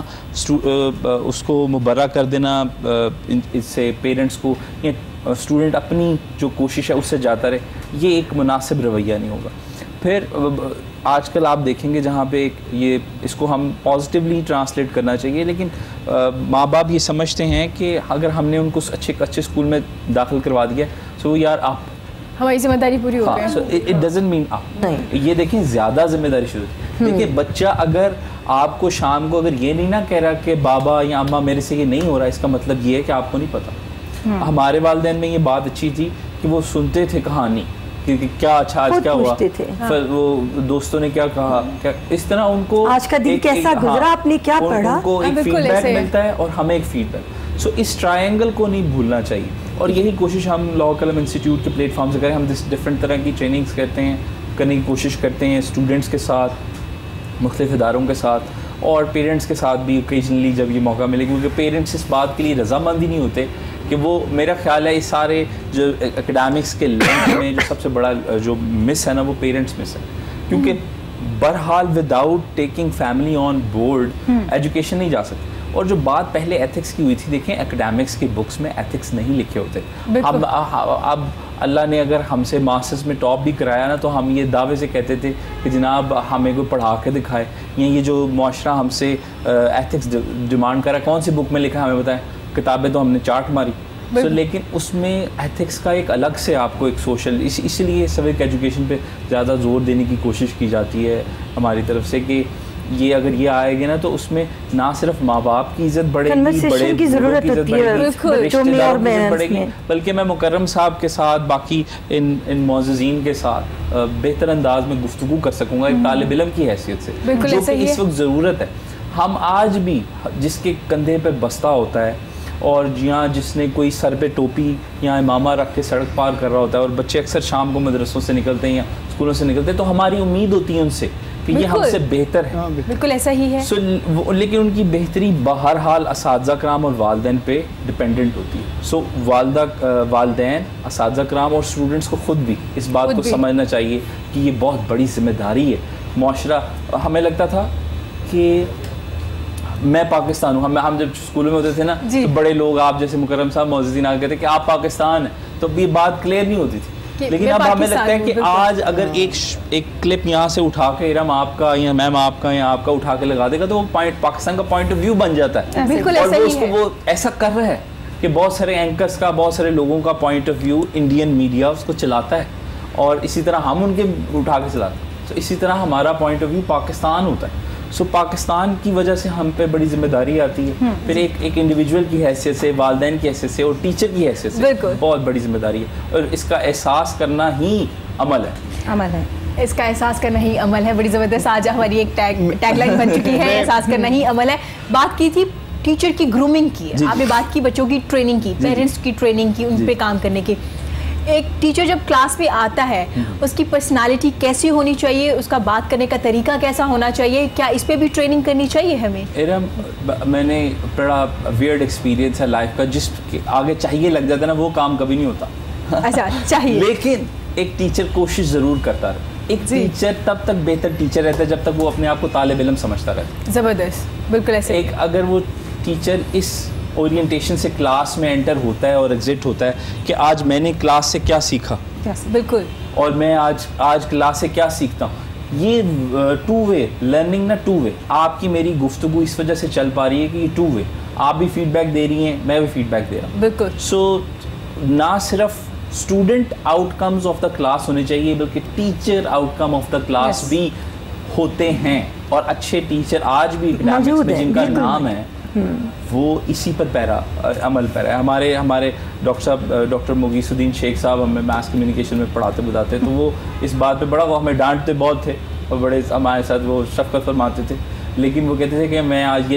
اس کو مبرہ کر دینا, اس سے پیرنٹس کو یا اسٹوڈنٹ اپنی جو کوشش ہے اس سے جاتا رہے, یہ ایک مناسب رویہ نہیں ہوگا. پھر آج کل آپ دیکھیں گے جہاں پہ یہ اس کو ہم پازیٹیولی ٹرانسلیٹ کرنا چاہیے, لیکن ماں باپ یہ سمجھتے ہیں کہ اگر ہم نے ان کو اچھے اسکول میں داخل کروا دیا سو یار آپ ہماری ذمہ داری پوری ہو گئی. سو اٹ ڈزنٹ مین آپ, یہ دیکھیں زیادہ ذمہ داری شروع. دیکھیں بچہ اگر آپ کو شام کو اگر یہ نہیں نہ کہہ رہا کہ بابا یا اماں میرے سے یہ نہیں ہو رہا, اس کا مطلب یہ ہے کہ آپ کو نہیں پتا. ہمارے والدین میں یہ بات اچھی تھی کہ وہ سنتے تھے کہانی کہ کیا اچھا آج کیا ہوا, پھر وہ دوستوں نے کیا کہا, اس طرح ان کو آج کا دن کیسا گزرا, آپ نے کیا پڑھا, ان کو ایک فیڈ بیک ملتا ہے اور ہمیں ایک فیڈ بیک. سو اس ٹرائنگل کو نہیں بھولنا چاہیے, اور یہی کوشش ہم لوح قلم انسٹیٹیوٹ کے پلیٹ فارم سے کریں. ہم ڈفرینٹ طرح کی ٹریننگز کرتے ہیں, کرنے کی کوشش کرتے ہیں اسٹوڈنٹس کے ساتھ, مختلف اداروں کے ساتھ, اور پیرنٹس کے ساتھ بھی اوکیجنلی جب یہ موقع ملے, کیونکہ پیرنٹس اس بات کے لیے رضامند ہی نہیں ہوتے کہ وہ, میرا خیال ہے اس سارے جو اکیڈیمکس کے لنک میں جو سب سے بڑا جو مس ہے نا وہ پیرنٹس مس ہے, کیونکہ بہرحال without taking family on board education نہیں جا سکتی. اور جو بات پہلے ایتھکس کی ہوئی تھی, دیکھیں اکیڈیمکس کی بکس میں ایتھکس نہیں لکھے ہوتے. اب اللہ نے اگر ہم سے ماسٹرز میں ٹاپ بھی کرایا نا, تو ہم یہ دعوے سے کہتے تھے کہ جناب ہمیں کوئی پڑھا کے دکھائے, یا یہ جو معاشرہ ہم سے ایتھکس ڈیمانڈ کرا کون سی بک میں لکھا ہے ہمیں بتائیں, کتابیں تو ہم نے چاٹ ماری. لیکن اس میں ایتھکس کا ایک الگ سے آپ کو ایک سوشل, اس لیے سوک ایجوکیشن پہ زیادہ زور دینے کی کوشش کی جاتی ہے ہماری طرف سے کہ یہ اگر یہ آئے گی نا تو اس میں نہ صرف ماں باپ کی عزت بڑھے گی, بڑے کی ضرورت ہوتی ہے, رشتہ داروں کی عزت بڑھے گی, بلکہ میں مکرم صاحب کے ساتھ باقی ان معززین کے ساتھ بہتر انداز میں گفتگو کر سکوں گا ایک طالب علم کی حیثیت سے, جو کہ اس وقت ضرورت ہے. ہم آج بھی جس کے کندھے پہ بستہ ہوتا ہے اور یہاں جس نے کوئی سر پہ ٹوپی یا امامہ رکھ کے سڑک پار کر رہا ہوتا ہے, اور بچے اکثر شام کو مدرسوں سے نکلتے ہیں یا اسکولوں سے نکلتے ہیں, تو ہماری امید ہوتی ہے ان سے کہ یہ ہم سے بہتر ہے. بالکل ایسا ہی ہے. لیکن ان کی بہتری بہرحال اساتذہ کرام اور والدین پہ ڈپینڈنٹ ہوتی ہے. والدین، اساتذہ کرام اور اسٹوڈنٹس کو خود بھی اس بات کو سمجھنا چاہیے کہ یہ بہت بڑی ذمہ داری ہے. معاشرہ، ہمیں لگتا تھا کہ میں پاکستان ہوں، ہم جب اسکولوں میں ہوتے تھے نا تو بڑے لوگ آپ جیسے مکرم صاحب معززین آ کہتے کہ آپ پاکستان ہیں، تو یہ بات کلیئر نہیں ہوتی تھی. لیکن اب ہمیں لگتا ہے کہ آج اگر ایک کلپ یہاں سے اٹھا کے ارم آپ کا یا میم آپ کا یا آپ کا اٹھا کے لگا دے گا تو وہ پاکستان کا پوائنٹ آف ویو بن جاتا ہے. اور وہ ایسا کر رہا ہے کہ بہت سارے اینکرز کا، بہت سارے لوگوں کا point of view Indian media اس کو چلاتا ہے، اور اسی طرح ہم ان کے اٹھا کے چلاتے ہیں. تو اسی طرح ہمارا پوائنٹ آف ویو پاکستان ہوتا ہے. پاکستان کی وجہ سے ہم پہ بڑی ذمہ داری آتی ہے. پھر ایک انڈیویجول کی حیثیت سے، والدین کی حیثیت سے اور ٹیچر کی حیثیت سے بہت بڑی ذمہ داری ہے، اور اس کا احساس کرنا ہی عمل ہے. اس کا احساس کرنا ہی عمل ہے. بڑی زبردست آج ہماری ایک ٹیگ لائن بن چکی ہے، احساس کرنا ہی عمل ہے. بات کی تھی ٹیچر کی گرومنگ کی، آپ نے بات کی بچوں کی ٹریننگ کی، پیرنٹس کی ٹریننگ کی، ان پہ کام کرنے کی. ایک ٹیچر جب کلاس میں آتا ہے اس کی پرسنالٹی کیسی ہونی چاہیے، اس کا بات کرنے کا طریقہ کیسا ہونا چاہیے، کیا اس پہ بھی ٹریننگ کرنی چاہیے ہمیں؟ میں نے بڑا ویئرڈ ایکسپیرینس ہے لائف کا، جس کے آگے چاہیے لگ جاتا ہے نا وہ کام کبھی نہیں ہوتا. اچھا چاہیے، لیکن ایک ٹیچر کوشش ضرور کرتا رہے. ایک ٹیچر تب تک بہتر ٹیچر رہتا ہے جب تک وہ اپنے آپ کو طالب علم سمجھتا رہتا. زبردست، بالکل ایسے. ایک اگر وہ ٹیچر اس اورینٹیشن سے کلاس میں انٹر ہوتا ہے اور ایگزٹ ہوتا ہے کہ آج میں نے کلاس سے کیا سیکھا، بالکل، اور میں آج کلاس سے کیا سیکھتا ہوں، یہ ٹو وے لرننگ نا، ٹو وے. آپ کی میری گفتگو اس وجہ سے چل پا رہی ہے کہ یہ ٹو وے، آپ بھی فیڈ بیک دے رہی ہیں، میں بھی فیڈ بیک دے رہا ہوں. بالکل. سو نہ صرف student outcomes of the class ہونے چاہیے بلکہ teacher outcome of the class بھی ہوتے ہیں. اور اچھے ٹیچر آج بھی اکنامکس میں جن کا نام ہے وہ اسی پر عمل پیرا ہے. ہمارے ڈاکٹر صاحب، ڈاکٹر مغیث الدین شیخ صاحب ہمیں میتھس کمیونیکیشن میں پڑھاتے بتاتے، تو وہ اس بات پہ بڑا وہ ہمیں ڈانٹتے بہت تھے اور بڑے ہمارے ساتھ وہ شفقت فرماتے تھے، لیکن وہ کہتے تھے کہ میں آج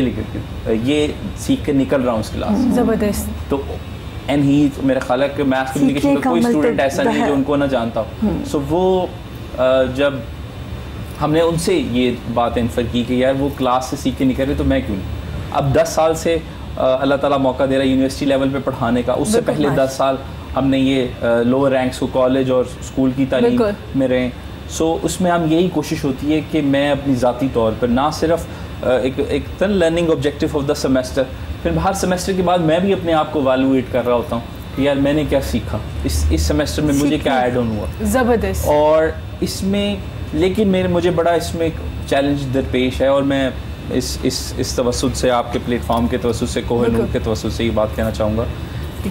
یہ سیکھ کے نکل رہا ہوں اس کلاس. زبردست. تو میرا خیال ہے کہ میتھس کمیونیکیشن کا کوئی اسٹوڈنٹ ایسا نہیں ہے جو ان کو نہ جانتا ہو. سو وہ جب ہم نے ان سے یہ بات انفر کی کہ یار وہ کلاس سے سیکھ کے نکل رہے تو میں کیوں نہیں. اب 10 سال سے اللہ تعالیٰ موقع دے رہا ہے یونیورسٹی لیول پہ پڑھانے کا. اس سے پہلے 10 سال ہم نے یہ لوور رینکس کو کالج اور اسکول کی تعلیم میں رہے. سو اس میں ہم یہی کوشش ہوتی ہے کہ میں اپنی ذاتی طور پر نہ صرف ایک learning objective of the semester, پھر ہر سیمسٹر کے بعد میں بھی اپنے آپ کو ایویلویٹ کر رہا ہوتا ہوں کہ یار میں نے کیا سیکھا اس سیمسٹر میں، مجھے کیا ایڈ آن ہوا. زبردست. اور اس میں لیکن مجھے بڑا اس میں ایک چیلنج درپیش ہے، اور میں اس توسط سے، آپ کے پلیٹ فارم کے توسط سے، کوہنور کے توسط سے یہ بات کہنا چاہوں گا کہ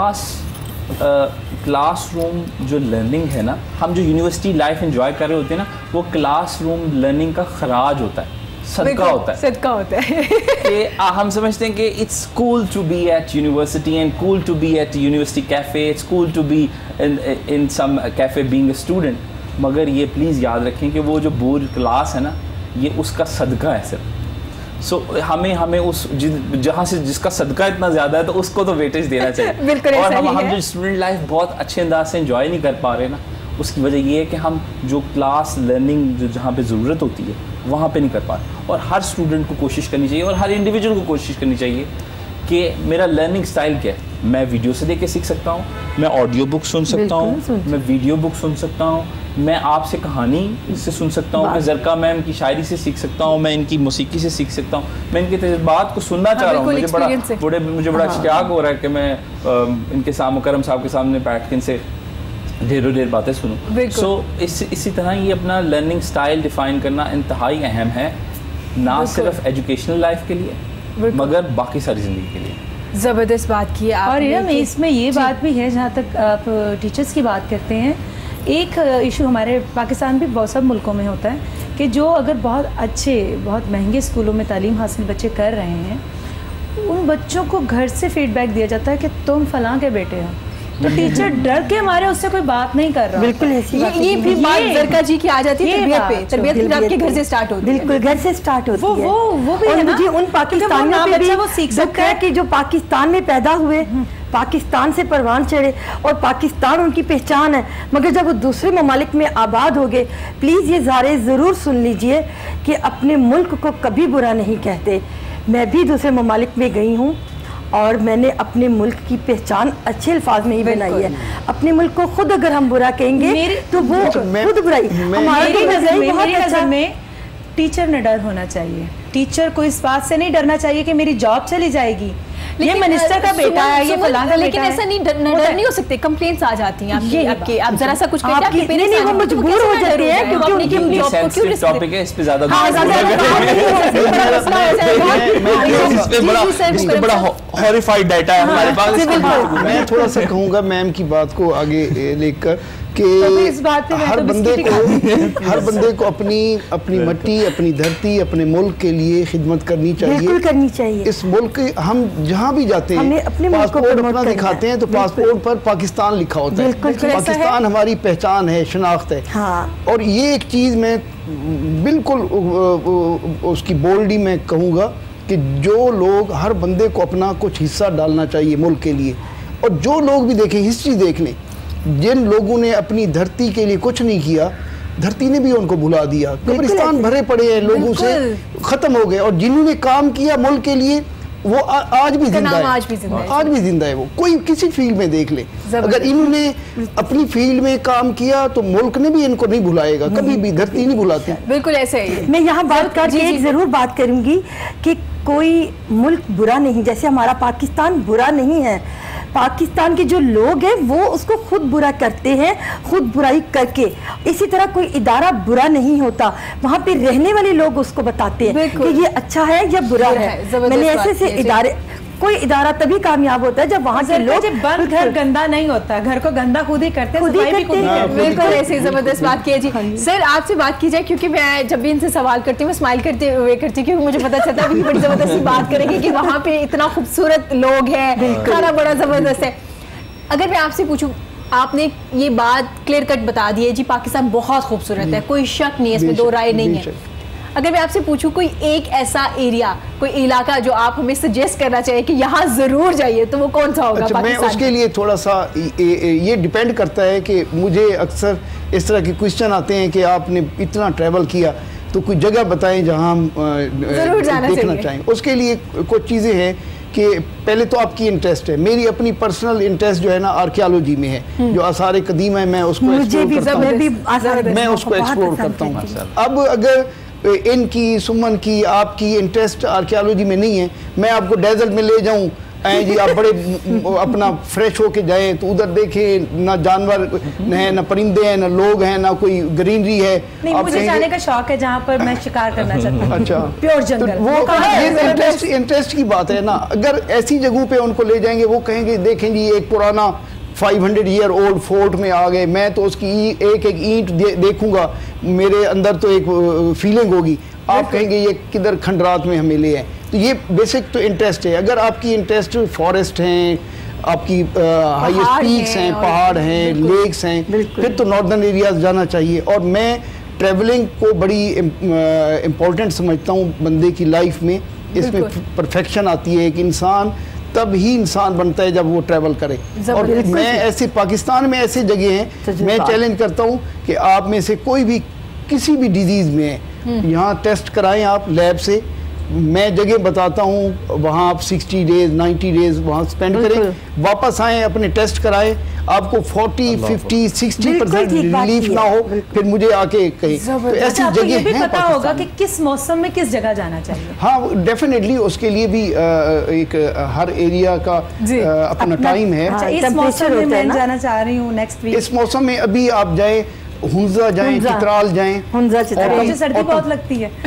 کلاس روم جو لرننگ ہے نا، ہم جو یونیورسٹی لائف انجوائے کر رہے ہوتے ہیں نا، وہ کلاس روم لرننگ کا خراج ہوتا ہے، صدقہ ہوتا ہے. کہ ہم سمجھتے ہیں کہ it's cool to be at university and cool to be at university cafe, it's cool to be in some cafe being a student. مگر یہ پلیز یاد رکھیں کہ وہ جو بور کلاس ہے نا، یہ اس کا صدقہ ہے صرف. سو ہمیں اس جہاں سے جس کا صدقہ اتنا زیادہ ہے تو اس کو تو ویٹیج دینا چاہیے. اور ہم جو اسٹوڈنٹ لائف بہت اچھے انداز سے انجوائے نہیں کر پا رہے نا، اس کی وجہ یہ ہے کہ ہم جو کلاس لرننگ جہاں پہ ضرورت ہوتی ہے وہاں پہ نہیں کر پا رہے. اور ہر اسٹوڈنٹ کو کوشش کرنی چاہیے اور ہر انڈیویجول کو کوشش کرنی چاہیے کہ میرا لرننگ سٹائل کیا ہے. میں ویڈیو سے دیکھ کے سیکھ سکتا ہوں، میں آڈیو بک سن سکتا ہوں، میں ویڈیو بک سن سکتا ہوں، میں آپ سے کہانی سے سن سکتا ہوں، میں زرکا میم کی شاعری سے سیکھ سکتا ہوں، میں ان کی موسیقی سے سیکھ سکتا ہوں، میں ان کے تجربات کو سننا چاہ رہا ہوں. مجھے بڑا اشتیاق ہو رہا ہے کہ میں ان کے سامنے، مکرم صاحب کے سامنے بیٹھ کے ان سے ڈھیر باتیں سنوں. سو اسی طرح یہ اپنا لرننگ سٹائل ڈیفائن کرنا انتہائی اہم ہے، نہ صرف ایجوکیشنل لائف کے لیے مگر باقی ساری زندگی کے لیے. زبردست بات کی. اور اس میں یہ بات بھی ہے، جہاں تک آپ ٹیچرس کی بات کرتے ہیں، ایک ایشو ہمارے پاکستان بھی بہت سب ملکوں میں ہوتا ہے کہ جو اگر بہت اچھے، بہت مہنگے اسکولوں میں تعلیم حاصل بچے کر رہے ہیں، ان بچوں کو گھر سے فیڈ بیک دیا جاتا ہے کہ تم فلاں کے بیٹے ہو، تو ٹیچر ڈر کے ہمارے اس سے کوئی بات نہیں کر رہا. بالکل ایسی یہ بھی بات زرکا جی کی آ جاتی ہے تربیت پہ. تربیت پھر آپ کے گھر سے سٹارٹ ہوتی ہے. بالکل گھر سے سٹارٹ ہوتی ہے. وہ بھی اور مجھے ان پاکستانیوں پہ بھی وہ سیکھ سکتا ہے کہ جو پاکستان میں پیدا ہوئے, پاکستان سے پروان چڑھے اور پاکستان ان کی پہچان ہے, مگر جب وہ دوسرے ممالک میں آباد ہو گئے, پلیز یہ ضرور سن لیجئے کہ اپنے ملک کو کبھی برا نہیں کہتے. میں بھی دوسرے ممالک میں گئی ہوں اور میں نے اپنے ملک کی پہچان اچھے الفاظ میں ہی بنائی ہے. اپنے ملک کو خود اگر ہم برا کہیں گے تو وہ خود برائی. میری نظر میں ٹیچر نے ڈر ہونا چاہیے. ٹیچر کو اس بات سے نہیں ڈرنا چاہیے کہ میری جاب چلی جائے گی, یہ منسٹر کا بیٹا ہے, یہ فلاں کا بیٹا ہے. لیکن ایسا ڈر نہیں ہو سکتے. کمپلینٹس آ جاتی ہیں آپ ذرا سا کچھ نہیں, وہ مجبور ہو جاتے ہیں کیونکہ ان کی جاب کو کیوں ٹاپک ہے, اس پہ زیادہ بڑا ہاریفائڈ ڈیٹا ہے ہمارے پاس. میں تھوڑا سا کہوں گا میم کی بات کو آگے لے کر کہ ہر بندے کو اپنی مٹی, اپنی دھرتی, اپنے ملک کے لیے خدمت کرنی چاہیے. اس ملک ہم جہاں بھی جاتے ہیں پاسپورٹ اپنا دکھاتے ہیں تو پاسپورٹ پر پاکستان لکھا ہوتا ہے. پاکستان ہماری پہچان ہے, شناخت ہے. اور یہ ایک چیز میں بالکل اس کی بولڈی میں کہوں گا کہ جو لوگ, ہر بندے کو اپنا کچھ حصہ ڈالنا چاہیے ملک کے لیے. اور جو لوگ بھی دیکھیں, ہسٹری دیکھ لیں, جن لوگوں نے اپنی دھرتی کے لیے کچھ نہیں کیا, دھرتی نے بھی ان کو بھلا دیا. قبرستان بھرے پڑے ہیں لوگوں سے, ختم ہو گئے. اور جنہوں نے کام کیا ملک کے لیے وہ آج بھی زندہ ہے. وہ کوئی کسی فیلڈ میں دیکھ لے, اگر انہوں نے اپنی فیلڈ میں کام کیا تو ملک نے بھی ان کو نہیں بھلائے گا, کبھی بھی دھرتی نہیں بھلاتی. بالکل ایسے ہی. میں یہاں بات کر کے ایک ضرور بات کروں گی کہ کوئی ملک برا نہیں, جیسے ہمارا پاکستان برا نہیں ہے. پاکستان کے جو لوگ ہیں وہ اس کو خود برا کرتے ہیں, خود برائی کر کے. اسی طرح کوئی ادارہ برا نہیں ہوتا, وہاں پہ رہنے والے لوگ اس کو بتاتے ہیں کہ یہ اچھا ہے یا برا ہے. میں نے ایسے ادارے, کوئی ادارہ تبھی کامیاب ہوتا ہے جب وہاں کے لوگ, بند گھر گندا نہیں ہوتا, گھر کو گندا خود ہی کرتے ہیں. بالکل ایسی زبردست بات کی ہے. جی سر آپ سے بات کی جائے, کیونکہ میں جب بھی ان سے سوال کرتی ہوں میں اسمائل کرتے ہوئے کرتی ہوں, کیونکہ مجھے پتا چلتا ہے کہ بڑی زبردست بات کریں گے کہ وہاں پہ اتنا خوبصورت لوگ ہیں, کھانا بڑا زبردست ہے. اگر میں آپ سے پوچھوں, آپ نے یہ بات کلیئر کٹ بتا دی ہے جی پاکستان بہت خوبصورت ہے, کوئی شک نہیں ہے, اس میں دو رائے نہیں ہے. اگر میں آپ سے پوچھوں کوئی ایک ایسا ایریا, کوئی علاقہ جو آپ ہمیں سجیسٹ کرنا چاہیے کہ یہاں ضرور جائیے, تو وہ کون سا ہوگا پاکستان؟ میں اس کے لیے تھوڑا سا یہ ڈیپینڈ کرتا ہے کہ مجھے اکثر اس طرح کے کوشچن آتے ہیں کہ آپ نے اتنا ٹریول کیا تو کوئی جگہ بتائیں جہاں ہم دیکھنا چاہیں. اس کے لیے کچھ چیزیں ہیں کہ پہلے تو آپ کی انٹرسٹ ہے. میری اپنی پرسنل انٹرسٹ جو ہے نا آرکیالوجی میں ہے, جو آثار قدیم ہے میں اس کو ایکسپلور کرتا ہوں. اب اگر ان کی, سمن کی, آپ کی انٹرسٹ آرکیالوجی میں نہیں ہے, میں آپ کو ڈیزرٹ میں لے جاؤں جی, آپ بڑے اپنا فریش ہو کے جائیں تو ادھر دیکھیں نہ جانور ہیں, نہ پرندے ہیں, نہ لوگ ہیں, نہ کوئی گرینری ہے. مجھے جانے کا شوق ہے جہاں پر میں شکار کرنا چاہتا ہوں. اچھا, پیور جنگل. وہ انٹرسٹ کی بات ہے نا. اگر ایسی جگہوں پہ ان کو لے جائیں گے, وہ کہیں گے دیکھیں جی ایک پرانا 500 ایئر اولڈ فورٹ میں آ گئے, میں تو اس کی ایک اینٹ دیکھوں گا, میرے اندر تو ایک فیلنگ ہوگی. آپ کہیں گے یہ کدھر کھنڈرات میں ہمیں لے ہیں. تو یہ بیسک تو انٹرسٹ ہے. اگر آپ کی انٹرسٹ فارسٹ ہیں, آپ کی ہائیسٹ پیکس ہیں, پہاڑ ہیں, لیکس ہیں, پھر تو ناردرن ایریاز جانا چاہیے. اور میں ٹریولنگ کو بڑی امپورٹنٹ سمجھتا ہوں بندے کی لائف میں. اس میں پرفیکشن آتی ہے. ایک انسان تب ہی انسان بنتا ہے جب وہ ٹریول کرے. اور میں ایسے پاکستان میں ایسے جگہ ہیں, میں چیلنج کرتا ہوں کہ آپ میں سے کوئی بھی کسی بھی ڈیزیز میں ہے, یہاں ٹیسٹ کرائیں آپ لیب سے. میں جگہ بتاتا ہوں, وہاں آپ 60 ڈیز 90 ڈیز وہاں سپینڈ کریں, واپس آئیں, اپنے ٹیسٹ کرائیں, آپ کو 40 50 60% ریلیف نہ ہو, پھر مجھے آ کے کہیں. تو ایسی جگہ ہیں. پتا ہوگا کہ کس موسم میں کس جگہ جانا چاہیے. ہاں ڈیفینیٹلی, اس کے لیے بھی ایک ہر ایریا کا اپنا ٹائم ہے. اس موسم میں میں جانا چاہ رہی ہوں نیکسٹ ویک. اس موسم میں ابھی آپ جائیں, ہنزا جائیں, چترال جائیں. مجھے سردی بہت لگتی ہے.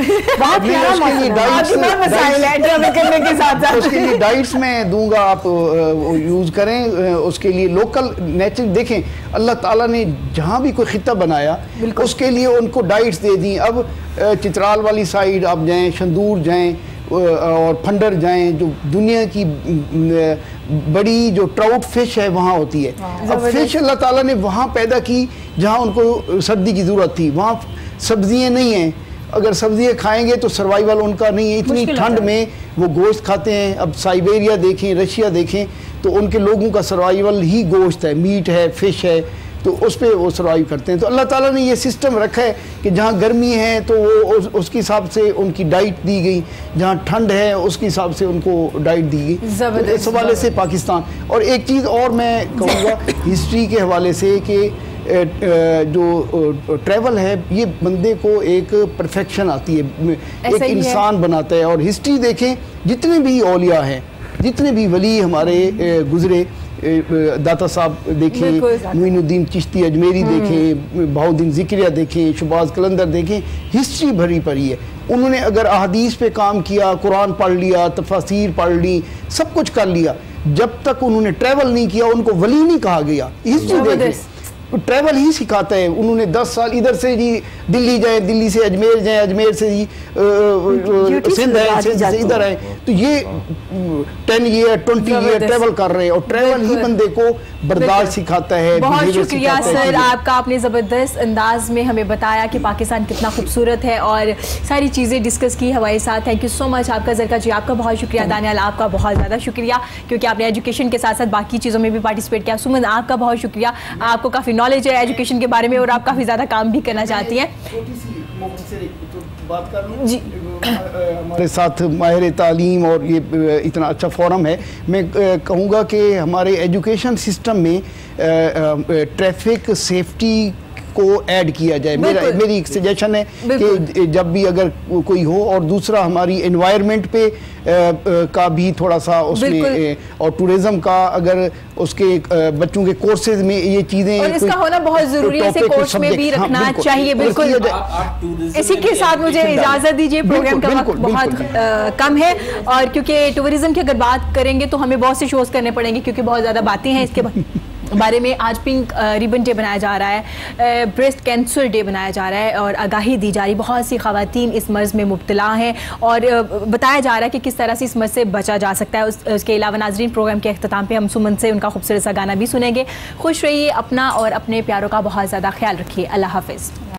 اس کے لیے ڈائٹس میں دوں گا, آپ یوز کریں. اس کے لیے لوکل نیچر دیکھیں, اللہ تعالیٰ نے جہاں بھی کوئی خطہ بنایا اس کے لیے ان کو ڈائٹس دے دیں. اب چترال والی سائیڈ آپ جائیں, شندور جائیں اور پھنڈر جائیں, جو دنیا کی बड़ी जो ट्राउट फिश है वहाँ होती है। अब फिश अल्लाह ताला ने वहाँ पैदा की जहाँ उनको सर्दी की ज़रूरत थी, वहाँ सब्जियाँ नहीं हैं, अगर सब्जियाँ खाएंगे तो सर्वाइवल उनका नहीं है, इतनी ठंड में वो गोश्त खाते हैं। अब साइबेरिया देखें, रशिया देखें, तो उनके लोगों का सर्वाइवल ही गोश्त है, मीट है, फिश है, तो उस पर वो सर्वाइव करते हैं। तो अल्लाह ताला ने ये सिस्टम रखा है कि जहाँ गर्मी है तो वो उसके हिसाब से उनकी डाइट दी गई, जहाँ ठंड है उसके हिसाब से उनको डाइट दी गई। तो इस हवाले से पाकिस्तान, और एक चीज़ और मैं कहूँगा हिस्ट्री के हवाले से कि जो ट्रैवल है ये बंदे को एक परफेक्शन आती है, एक इंसान बनाता है। और हिस्ट्री देखें, जितने भी औलिया हैं, जितने भी वली हमारे गुजरे, दाता साहब देखें, मोइनुद्दीन चिश्ती अजमेरी देखें, बहाउद्दीन ज़िक्रिया देखें, शहबाज कलंदर देखें, हिस्ट्री भरी पड़ी है। उन्होंने अगर अहादीस पे काम किया, कुरान पढ़ लिया, तफासीर पढ़ ली, सब कुछ कर लिया, जब तक उन्होंने ट्रैवल नहीं किया उनको वली नहीं कहा गया। हिस्ट्री देखें, ट्रैवल ही सिखाता है। उन्होंने 10 साल इधर से जी दिल्ली जाए, दिल्ली से अजमेर जाए, अजमेर से जी सिंध है, सिंध से इधर आए, तो ये 10 ईयर 20 ईयर ट्रैवल कर रहे हैं, और ट्रैवल ही बंदे को बर्दाश्त सिखाता है। बहुत शुक्रिया सर आपका, आपने ज़बरदस्त अंदाज में हमें बताया कि पाकिस्तान कितना खूबसूरत है और सारी चीज़ें डिस्कस की हमारे साथ। थैंक यू सो मच आपका। ज़रका जी आपका बहुत शुक्रिया, दानियाल आपका बहुत ज़्यादा शुक्रिया, क्योंकि आपने एजुकेशन के साथ साथ बाकी चीज़ों में भी पार्टिसिपेट किया। सुमन आपका बहुत शुक्रिया, आपको काफ़ी नॉलेज है एजुकेशन के बारे में और आप काफ़ी ज़्यादा काम भी करना चाहती हैं। बात कर लूँ जी, हमारे साथ माहिर तालीम और ये इतना अच्छा फोरम है। मैं कहूँगा कि हमारे एजुकेशन सिस्टम में ट्रैफिक सेफ्टी को ऐड किया जाए। मेरी एक सजेशन है कि जब भी अगर कोई हो, और दूसरा हमारी एनवायरनमेंट पे का भी थोड़ा सा उसमें, और टूरिज्म का अगर उसके बच्चों के कोर्सेज में ये चीज़ें, और इसका होना बहुत ज़रूरी है, इसे कोर्स में भी रखना चाहिए। बिल्कुल, इसी के साथ मुझे इजाज़त दीजिए, प्रोग्राम का वक्त बहुत कम है, और क्योंकि टूरिज्म की अगर बात करेंगे तो हमें बहुत से शोज़ करने पड़ेंगे, क्योंकि बहुत ज़्यादा बातें हैं इसके बारे में। आज पिंक रिबन डे बनाया जा रहा है, ब्रेस्ट कैंसर डे बनाया जा रहा है, और आगाही दी जा रही, बहुत सी ख़वातीन इस मर्ज़ में मुब्तला हैं, और बताया जा रहा है कि किस तरह से इस मर्ज़ से बचा जा सकता है। उसके अलावा नाज़रीन, प्रोग्राम के अख्ताम पे हम सुमन से उनका खूबसूरत सा गाना भी सुनेंगे। खुश रहिए, अपना और अपने प्यारों का बहुत ज़्यादा ख्याल रखिए। अल्लाह हाफ़िज़।